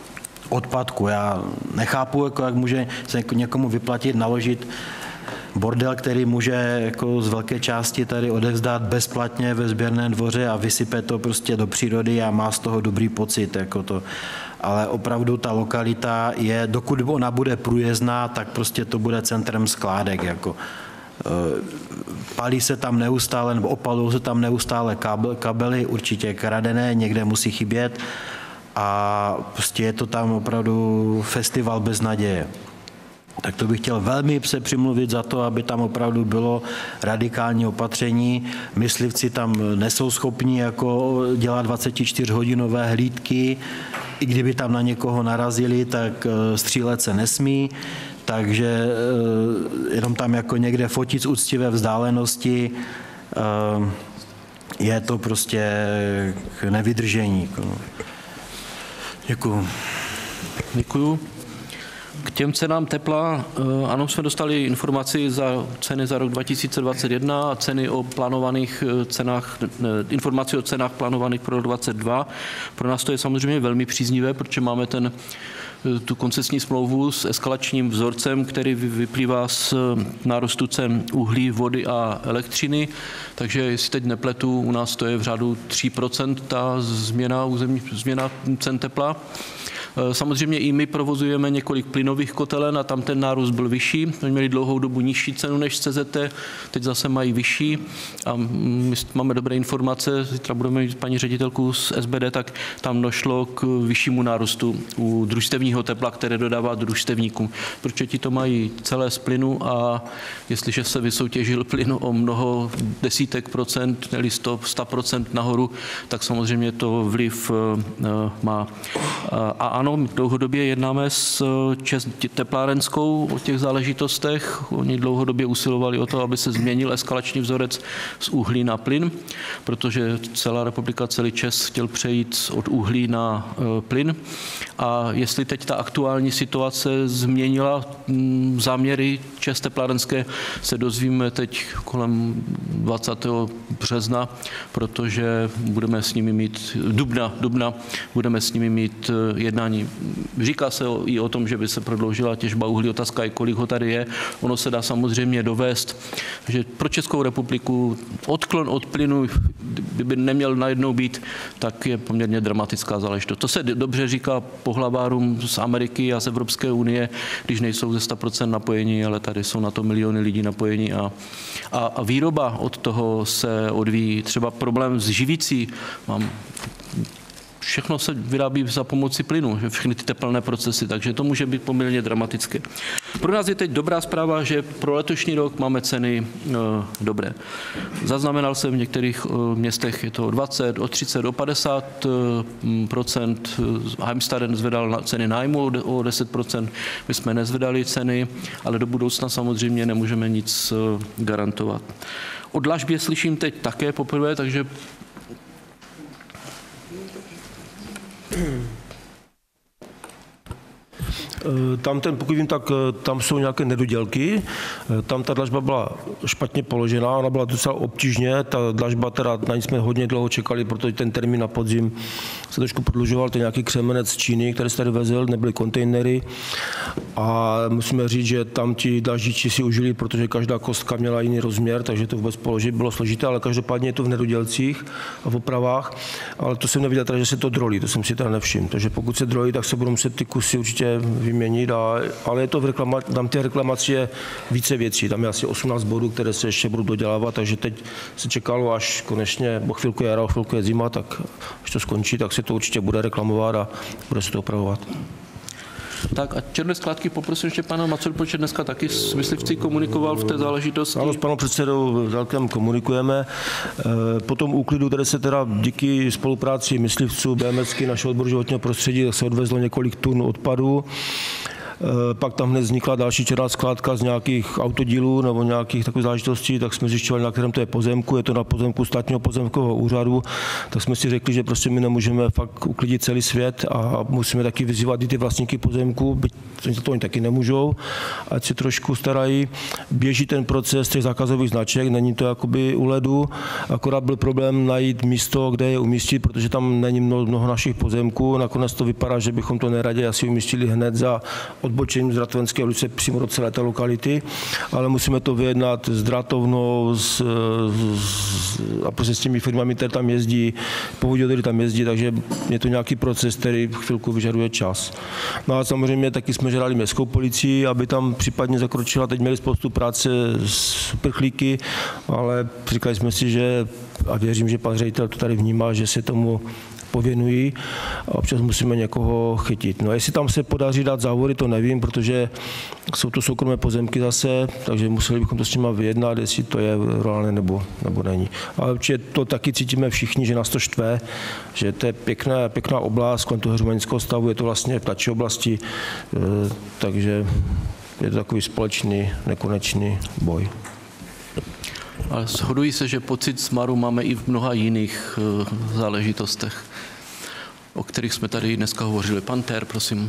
odpadku. Já nechápu, jako jak může se někomu vyplatit, naložit bordel, který může jako z velké části tady odevzdat bezplatně ve sběrném dvoře a vysype to prostě do přírody a má z toho dobrý pocit. Jako to. Ale opravdu ta lokalita je, dokud ona bude průjezdná, tak prostě to bude centrem skládek. Jako. Palí se tam neustále, nebo opalují se tam neustále kabely, určitě kradené, někde musí chybět a prostě je to tam opravdu festival bez naděje. Tak to bych chtěl velmi se přimluvit za to, aby tam opravdu bylo radikální opatření. Myslivci tam nejsou schopni jako dělat dvacetičtyřhodinové hlídky, i kdyby tam na někoho narazili, tak střílet se nesmí. Takže jenom tam jako někde fotit z úctivé vzdálenosti je to prostě k nevydržení. Děkuju. Děkuju. K těm cenám tepla, ano, jsme dostali informaci za ceny za rok dva tisíce dvacet jedna a ceny o plánovaných cenách, informaci o cenách plánovaných pro dvacet dva. Pro nás to je samozřejmě velmi příznivé, protože máme ten tu koncesní smlouvu s eskalačním vzorcem, který vyplývá z nárůstu cen uhlí, vody a elektřiny. Takže jestli teď nepletu, u nás to je v řádu tři procenta ta změna, územní, změna cen tepla. Samozřejmě i my provozujeme několik plynových kotelen a tam ten nárůst byl vyšší. Oni měli dlouhou dobu nižší cenu než C Z T, teď zase mají vyšší a my máme dobré informace, zítra budeme mít paní ředitelku z S B D, tak tam došlo k vyššímu nárůstu u družstevního tepla, které dodává družstevníkům, protože ti to mají celé z plynu a jestliže se vysoutěžil plyn o mnoho desítek procent, nebo sto procent nahoru, tak samozřejmě to vliv má. A ano, dlouhodobě jednáme s Čes teplárenskou o těch záležitostech. Oni dlouhodobě usilovali o to, aby se změnil eskalační vzorec z uhlí na plyn, protože celá republika, celý Čes chtěl přejít od uhlí na plyn. A jestli teď ta aktuální situace změnila záměry Čes teplárenské, se dozvíme teď kolem dvacátého března, protože budeme s nimi mít, dubna, dubna budeme s nimi mít jednání. Říká se i o tom, že by se prodloužila těžba uhlí, otázka je, kolik ho tady je. Ono se dá samozřejmě dovést, že pro Českou republiku odklon od plynu, kdyby neměl najednou být, tak je poměrně dramatická záležitost. To se dobře říká pohlavárům z Ameriky a z Evropské unie, když nejsou ze sto procent napojení, ale tady jsou na to miliony lidí napojení a, a, a výroba od toho se odvíjí. Třeba problém s živící, mám všechno se vyrábí za pomoci plynu, všechny ty teplné procesy, takže to může být poměrně dramatické. Pro nás je teď dobrá zpráva, že pro letošní rok máme ceny e, dobré. Zaznamenal jsem v některých e, městech je to o dvacet, o třicet, o padesát procent. Heimstaden zvedal ceny nájmu o deset procent. My jsme nezvedali ceny, ale do budoucna samozřejmě nemůžeme nic e, garantovat. O dlažbě slyším teď také poprvé, takže Tam ten, pokud vím, tak tam jsou nějaké nedodělky. Tam ta dlažba byla špatně položená, ona byla docela obtížně. Ta dlažba teda, na ní jsme hodně dlouho čekali, protože ten termín na podzim se trošku prodlužoval. To je nějaký křemenec z Číny, který se tady vezl, nebyly kontejnery. A musíme říct, že tam ti dlaždiči si užili, protože každá kostka měla jiný rozměr, takže to vůbec položit bylo složité, ale každopádně je to v nedodělcích a v opravách. Ale to jsem neviděl teda, že se to drolí, to jsem si teda nevšiml. Takže pokud se drolí, tak se budou muset ty kusy určitě vyměnit, a, ale je to v reklama, tam těch reklamací je více věcí, tam je asi osmnáct bodů, které se ještě budou dodělávat, takže teď se čekalo, až konečně, bo chvilku je jaro, chvilku je zima, tak až to skončí, tak se to určitě bude reklamovat a bude se to opravovat. Tak a černé skládky poprosím ještě pana Macuru, protože dneska taky s myslivci komunikoval v té záležitosti. Ano, s panem předsedou celkem komunikujeme. Po tom úklidu, které se teda díky spolupráci myslivců, BMSky, našeho odboru životního prostředí, se odvezlo několik tun odpadů. Pak tam hned vznikla další černá skládka z nějakých autodílů nebo nějakých takových záležitostí, tak jsme zjišťovali, na kterém to je pozemku, je to na pozemku státního pozemkového úřadu, tak jsme si řekli, že prostě my nemůžeme fakt uklidit celý svět a musíme taky vyzývat i ty vlastníky pozemku, byť to oni taky nemůžou, ať si trošku starají. Běží ten proces těch zákazových značek, není to jakoby u ledu, akorát byl problém najít místo, kde je umístit, protože tam není mnoho, mnoho našich pozemků. Nakonec to vypadá, že bychom to neradě asi umístili hned za odbočením z Dratovenské ulice přímo do celé té lokality, ale musíme to vyjednat s Dratovnou s, s, a prostě s těmi firmami, které tam jezdí, povodí, tam jezdí, takže je to nějaký proces, který chvilku vyžaduje čas. No a samozřejmě taky jsme žádali městskou policii, aby tam případně zakročila. Teď měli spoustu práce s uprchlíky, ale říkali jsme si, že a věřím, že pan ředitel to tady vnímá, že se tomu pověnují a občas musíme někoho chytit. No jestli tam se podaří dát závody, to nevím, protože jsou to soukromé pozemky zase, takže museli bychom to s nimi vyjednat, jestli to je reálné nebo, nebo není. Ale určitě to taky cítíme všichni, že nás to štve, že to je pěkná, pěkná oblast kolem toho heřmanického stavu, je to vlastně v ptačí oblasti, takže je to takový společný, nekonečný boj. Ale shodují se, že pocit smaru máme i v mnoha jiných záležitostech, o kterých jsme tady dneska hovořili. Pan Ter, prosím.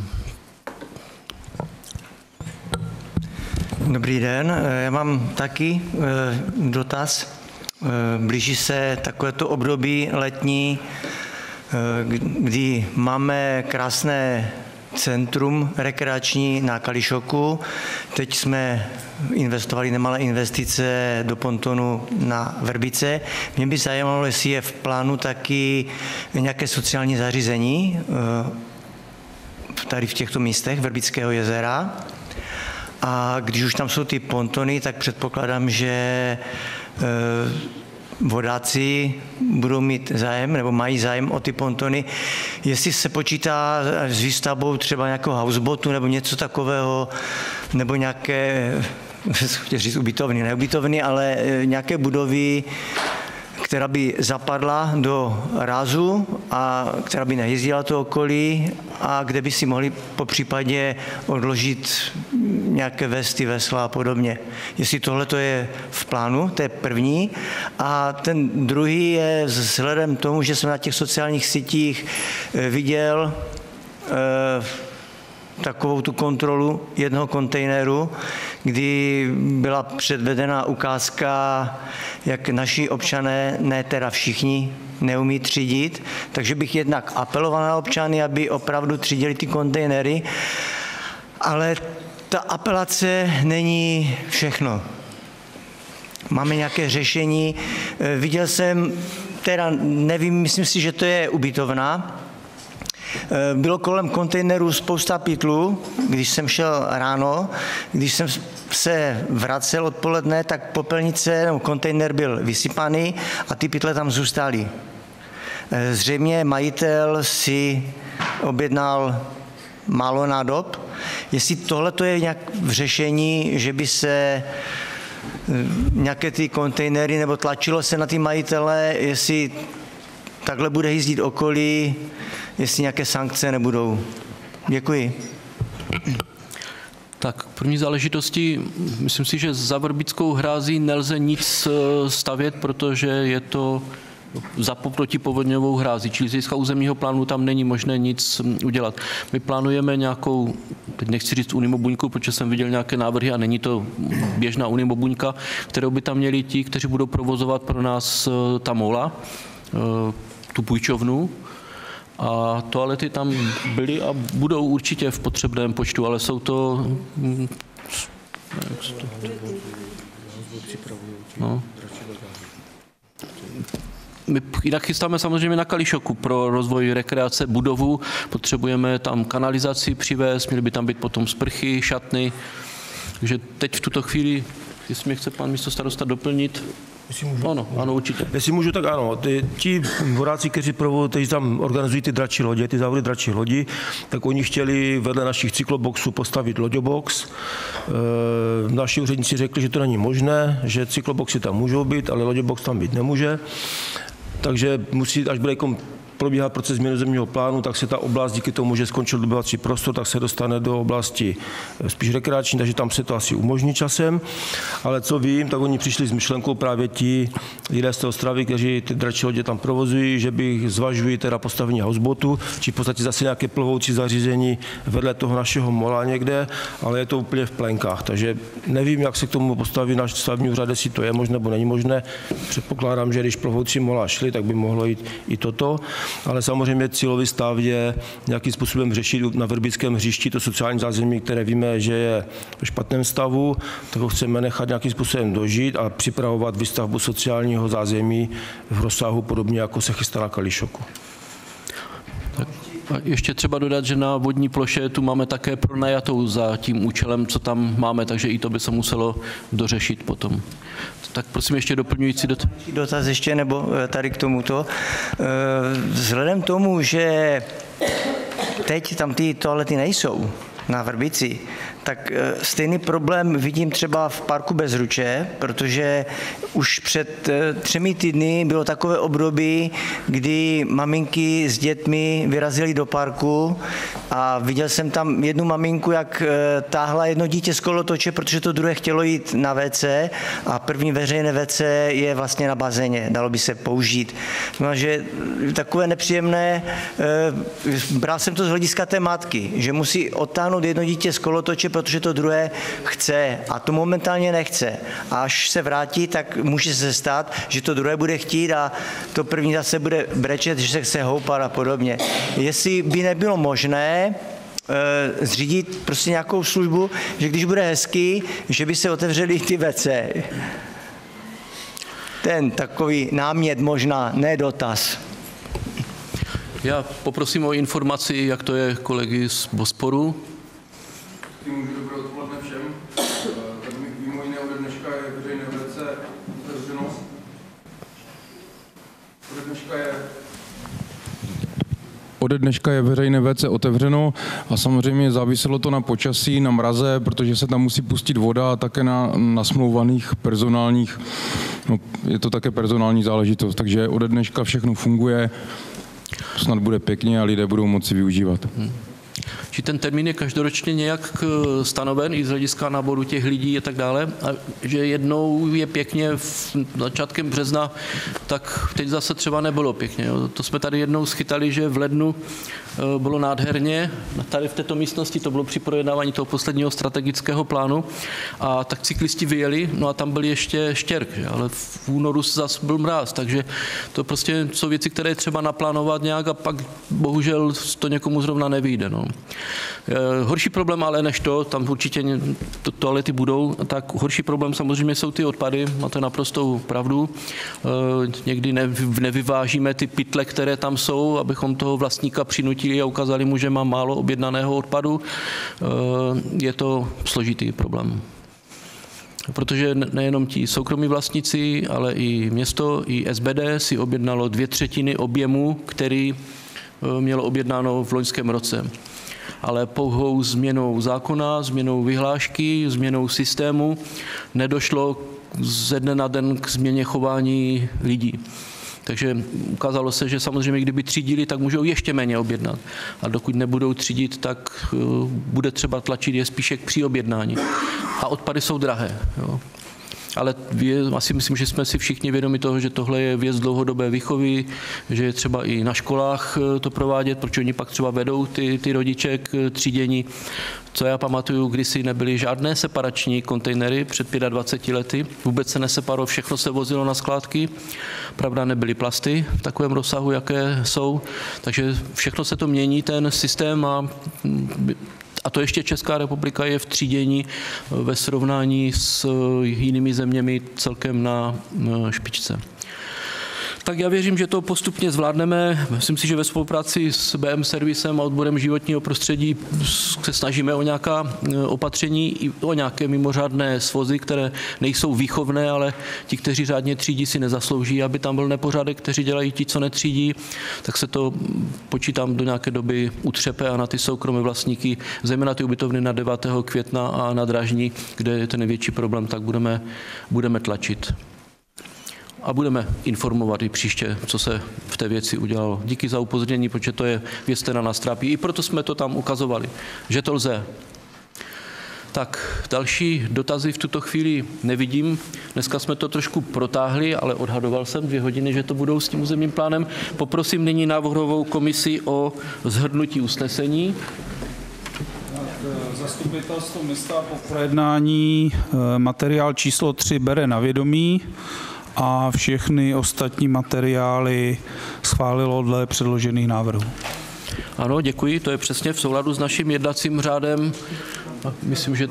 Dobrý den, já mám taky dotaz. Blíží se takovéto období letní, kdy máme krásné centrum rekreační na Kališoku. Teď jsme investovali nemalé investice do pontonu na Vrbice. Mě by zajímalo, jestli je v plánu taky nějaké sociální zařízení tady v těchto místech Vrbického jezera. A když už tam jsou ty pontony, tak předpokládám, že vodáci budou mít zájem nebo mají zájem o ty pontony. Jestli se počítá s výstavbou třeba nějakého houseboatu nebo něco takového, nebo nějaké, chtěl říct ubytovny, ne ubytovny, ale nějaké budovy, která by zapadla do rázu a která by nejezdila to okolí a kde by si mohli po případě odložit nějaké vesty, vesla a podobně. Jestli tohle to je v plánu, to je první. A ten druhý je vzhledem k tomu, že jsem na těch sociálních sítích viděl eh, takovou tu kontrolu jednoho kontejneru, kdy byla předvedena ukázka, jak naši občané, ne teda všichni, neumí třídit. Takže bych jednak apeloval na občany, aby opravdu třídili ty kontejnery, ale ta apelace není všechno. Máme nějaké řešení. Viděl jsem, teda nevím, myslím si, že to je ubytovna. Bylo kolem kontejnerů spousta pytlů, když jsem šel ráno, když jsem se vracel odpoledne, tak popelnice nebo kontejner byl vysypaný a ty pytle tam zůstaly. Zřejmě majitel si objednal málo nádob. Jestli tohle je nějak v řešení, že by se nějaké ty kontejnery nebo tlačilo se na ty majitele, jestli takhle bude jízdit okolí, jestli nějaké sankce nebudou. Děkuji. Tak první záležitosti, myslím si, že za Vrbickou hrází nelze nic stavět, protože je to za protipovodňovou hrází, čili z hlediska územního plánu tam není možné nic udělat. My plánujeme nějakou, teď nechci říct unimobuňku, protože jsem viděl nějaké návrhy a není to běžná unimobuňka, kterou by tam měli ti, kteří budou provozovat pro nás ta mola, tu půjčovnu. A toalety tam byly a budou určitě v potřebném počtu, ale jsou to... No. My jinak chystáme samozřejmě na Kališoku pro rozvoj rekreace budovu, potřebujeme tam kanalizaci přivést, měly by tam být potom sprchy, šatny, takže teď v tuto chvíli, jestli mě chce pan místostarosta doplnit, ano, ano, určitě. Jestli můžu, tak ano. Ty, ti vodáci, kteří, provo, kteří tam organizují ty dračí lodě, ty závody dračí lodi, tak oni chtěli vedle našich cykloboxů postavit loďobox. E, naši úředníci řekli, že to není možné, že cykloboxy tam můžou být, ale loďobox tam být nemůže. Takže musí, až bude probíhá proces změny územního plánu, tak se ta oblast díky tomu, že skončil dobyvací prostor, tak se dostane do oblasti spíš rekreační, takže tam se to asi umožní časem. Ale co vím, tak oni přišli s myšlenkou právě ti lidé z té Ostravy, kteří ty dračí lodě tam provozují, že bych zvažují teda postavení houseboatu, či v podstatě zase nějaké plovoucí zařízení vedle toho našeho mola někde, ale je to úplně v plenkách, takže nevím, jak se k tomu postaví náš stavební úřad, jestli to je možné nebo není možné. Předpokládám, že když plovoucí mola šli, tak by mohlo jít i toto, ale samozřejmě cílový stav je nějakým způsobem řešit na Vrbickém hřišti to sociální zázemí, které víme, že je v špatném stavu, tak ho chceme nechat nějakým způsobem dožít a připravovat výstavbu sociálního zázemí v rozsahu podobně, jako se chystá na Kališoku. Tak a ještě třeba dodat, že na vodní ploše tu máme také pronajatou za tím účelem, co tam máme, takže i to by se muselo dořešit potom. Tak prosím ještě doplňující dotaz. Dotaz ještě nebo tady k tomuto. Vzhledem tomu, že teď tam ty toalety nejsou na Vrbici, tak stejný problém vidím třeba v parku Bezruče, protože už před třemi týdny bylo takové období, kdy maminky s dětmi vyrazily do parku a viděl jsem tam jednu maminku, jak táhla jedno dítě z kolotoče, protože to druhé chtělo jít na vé cé a první veřejné vé cé je vlastně na bazéně, dalo by se použít. No, že takové nepříjemné, bral jsem to z hlediska té matky, že musí odtáhnout jedno dítě z kolotoče, protože to druhé chce a to momentálně nechce. A až se vrátí, tak může se stát, že to druhé bude chtít a to první zase bude brečet, že se chce houpat a podobně. Jestli by nebylo možné e, zřídit prostě nějakou službu, že když bude hezký, že by se otevřely ty vé cé. Ten takový námět možná, ne dotaz. Já poprosím o informaci, jak to je kolegy z Bosporu. Dobré odpoledne všem. Tak mimo jiné ode dneška je veřejné vé cé otevřeno. Ode dneška je Ode dneška je veřejné vé cé otevřeno a samozřejmě záviselo to na počasí, na mraze, protože se tam musí pustit voda a také na nasmlouvaných personálních, no, je to také personální záležitost, takže ode dneška všechno funguje, snad bude pěkně a lidé budou moci využívat. Hmm. Či ten termín je každoročně nějak stanoven i z hlediska náboru těch lidí a tak dále, a že jednou je pěkně v začátkem března, tak teď zase třeba nebylo pěkně. Jo. To jsme tady jednou schytali, že v lednu bylo nádherně, tady v této místnosti, to bylo při projednávání toho posledního strategického plánu, a tak cyklisti vyjeli, no a tam byl ještě štěrk, že? Ale v únoru zase byl mráz, takže to prostě jsou věci, které je třeba naplánovat nějak a pak bohužel to někomu zrovna nevyjde. No. Horší problém ale než to, tam určitě to, toalety budou, tak horší problém samozřejmě jsou ty odpady, máte naprostou pravdu. Někdy nevyvážíme ty pytle, které tam jsou, abychom toho vlastníka přinutili a ukázali mu, že má málo objednaného odpadu. Je to složitý problém. Protože nejenom ti soukromí vlastníci, ale i město, i S B D si objednalo dvě třetiny objemu, který mělo objednáno v loňském roce. Ale pouhou změnou zákona, změnou vyhlášky, změnou systému nedošlo ze dne na den k změně chování lidí. Takže ukázalo se, že samozřejmě, kdyby třídili, tak můžou ještě méně objednat. A dokud nebudou třídit, tak bude třeba tlačit je spíše k přiobjednání. A odpady jsou drahé. Jo. Ale asi myslím, že jsme si všichni vědomi toho, že tohle je věc dlouhodobé výchovy, že je třeba i na školách to provádět, protože oni pak třeba vedou ty, ty rodiče k třídění. Co já pamatuju, kdysi nebyly žádné separační kontejnery před dvaceti pěti lety, vůbec se neseparovalo, všechno se vozilo na skládky, pravda nebyly plasty v takovém rozsahu, jaké jsou, takže všechno se to mění, ten systém a A to ještě Česká republika je v třídění ve srovnání s jinými zeměmi celkem na špičce. Tak já věřím, že to postupně zvládneme. Myslím si, že ve spolupráci s B M servisem a odborem životního prostředí se snažíme o nějaká opatření, i o nějaké mimořádné svozy, které nejsou výchovné, ale ti, kteří řádně třídí, si nezaslouží, aby tam byl nepořádek, kteří dělají ti, co netřídí, tak se to počítám do nějaké doby utřepe a na ty soukromé vlastníky, zejména ty ubytovny na devátého května a na Drážní, kde je ten největší problém, tak budeme, budeme tlačit. a budeme informovat i příště, co se v té věci udělalo. Díky za upozornění, protože to je věc, která nás trápí. I proto jsme to tam ukazovali, že to lze. Tak další dotazy v tuto chvíli nevidím. Dneska jsme to trošku protáhli, ale odhadoval jsem dvě hodiny, že to budou s tím územním plánem. Poprosím nyní návrhovou komisi o shrnutí usnesení. Zastupitelstvo města po projednání materiál číslo tři bere na vědomí a všechny ostatní materiály schválilo dle předložených návrhů. Ano, děkuji, to je přesně v souladu s naším jednacím řádem. Myslím, že...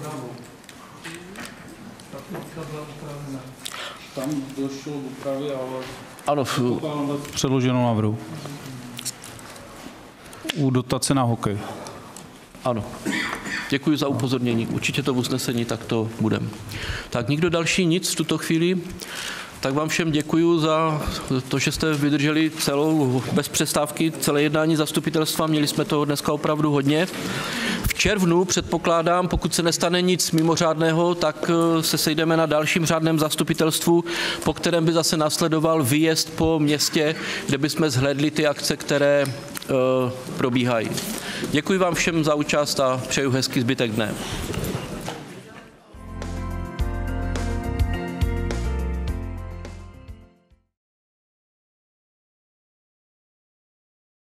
Tam došlo k úpravě, ale... Ano. V... Předloženou návrhu. U dotace na hokej. Ano. Děkuji za upozornění. Určitě to v usnesení takto budeme. Tak nikdo další nic v tuto chvíli? Tak vám všem děkuji za to, že jste vydrželi celou, bez přestávky, celé jednání zastupitelstva. Měli jsme toho dneska opravdu hodně. V červnu předpokládám, pokud se nestane nic mimořádného, tak se sejdeme na dalším řádném zastupitelstvu, po kterém by zase následoval výjezd po městě, kde bychom zhlédli ty akce, které uh, probíhají. Děkuji vám všem za účast a přeju hezký zbytek dne.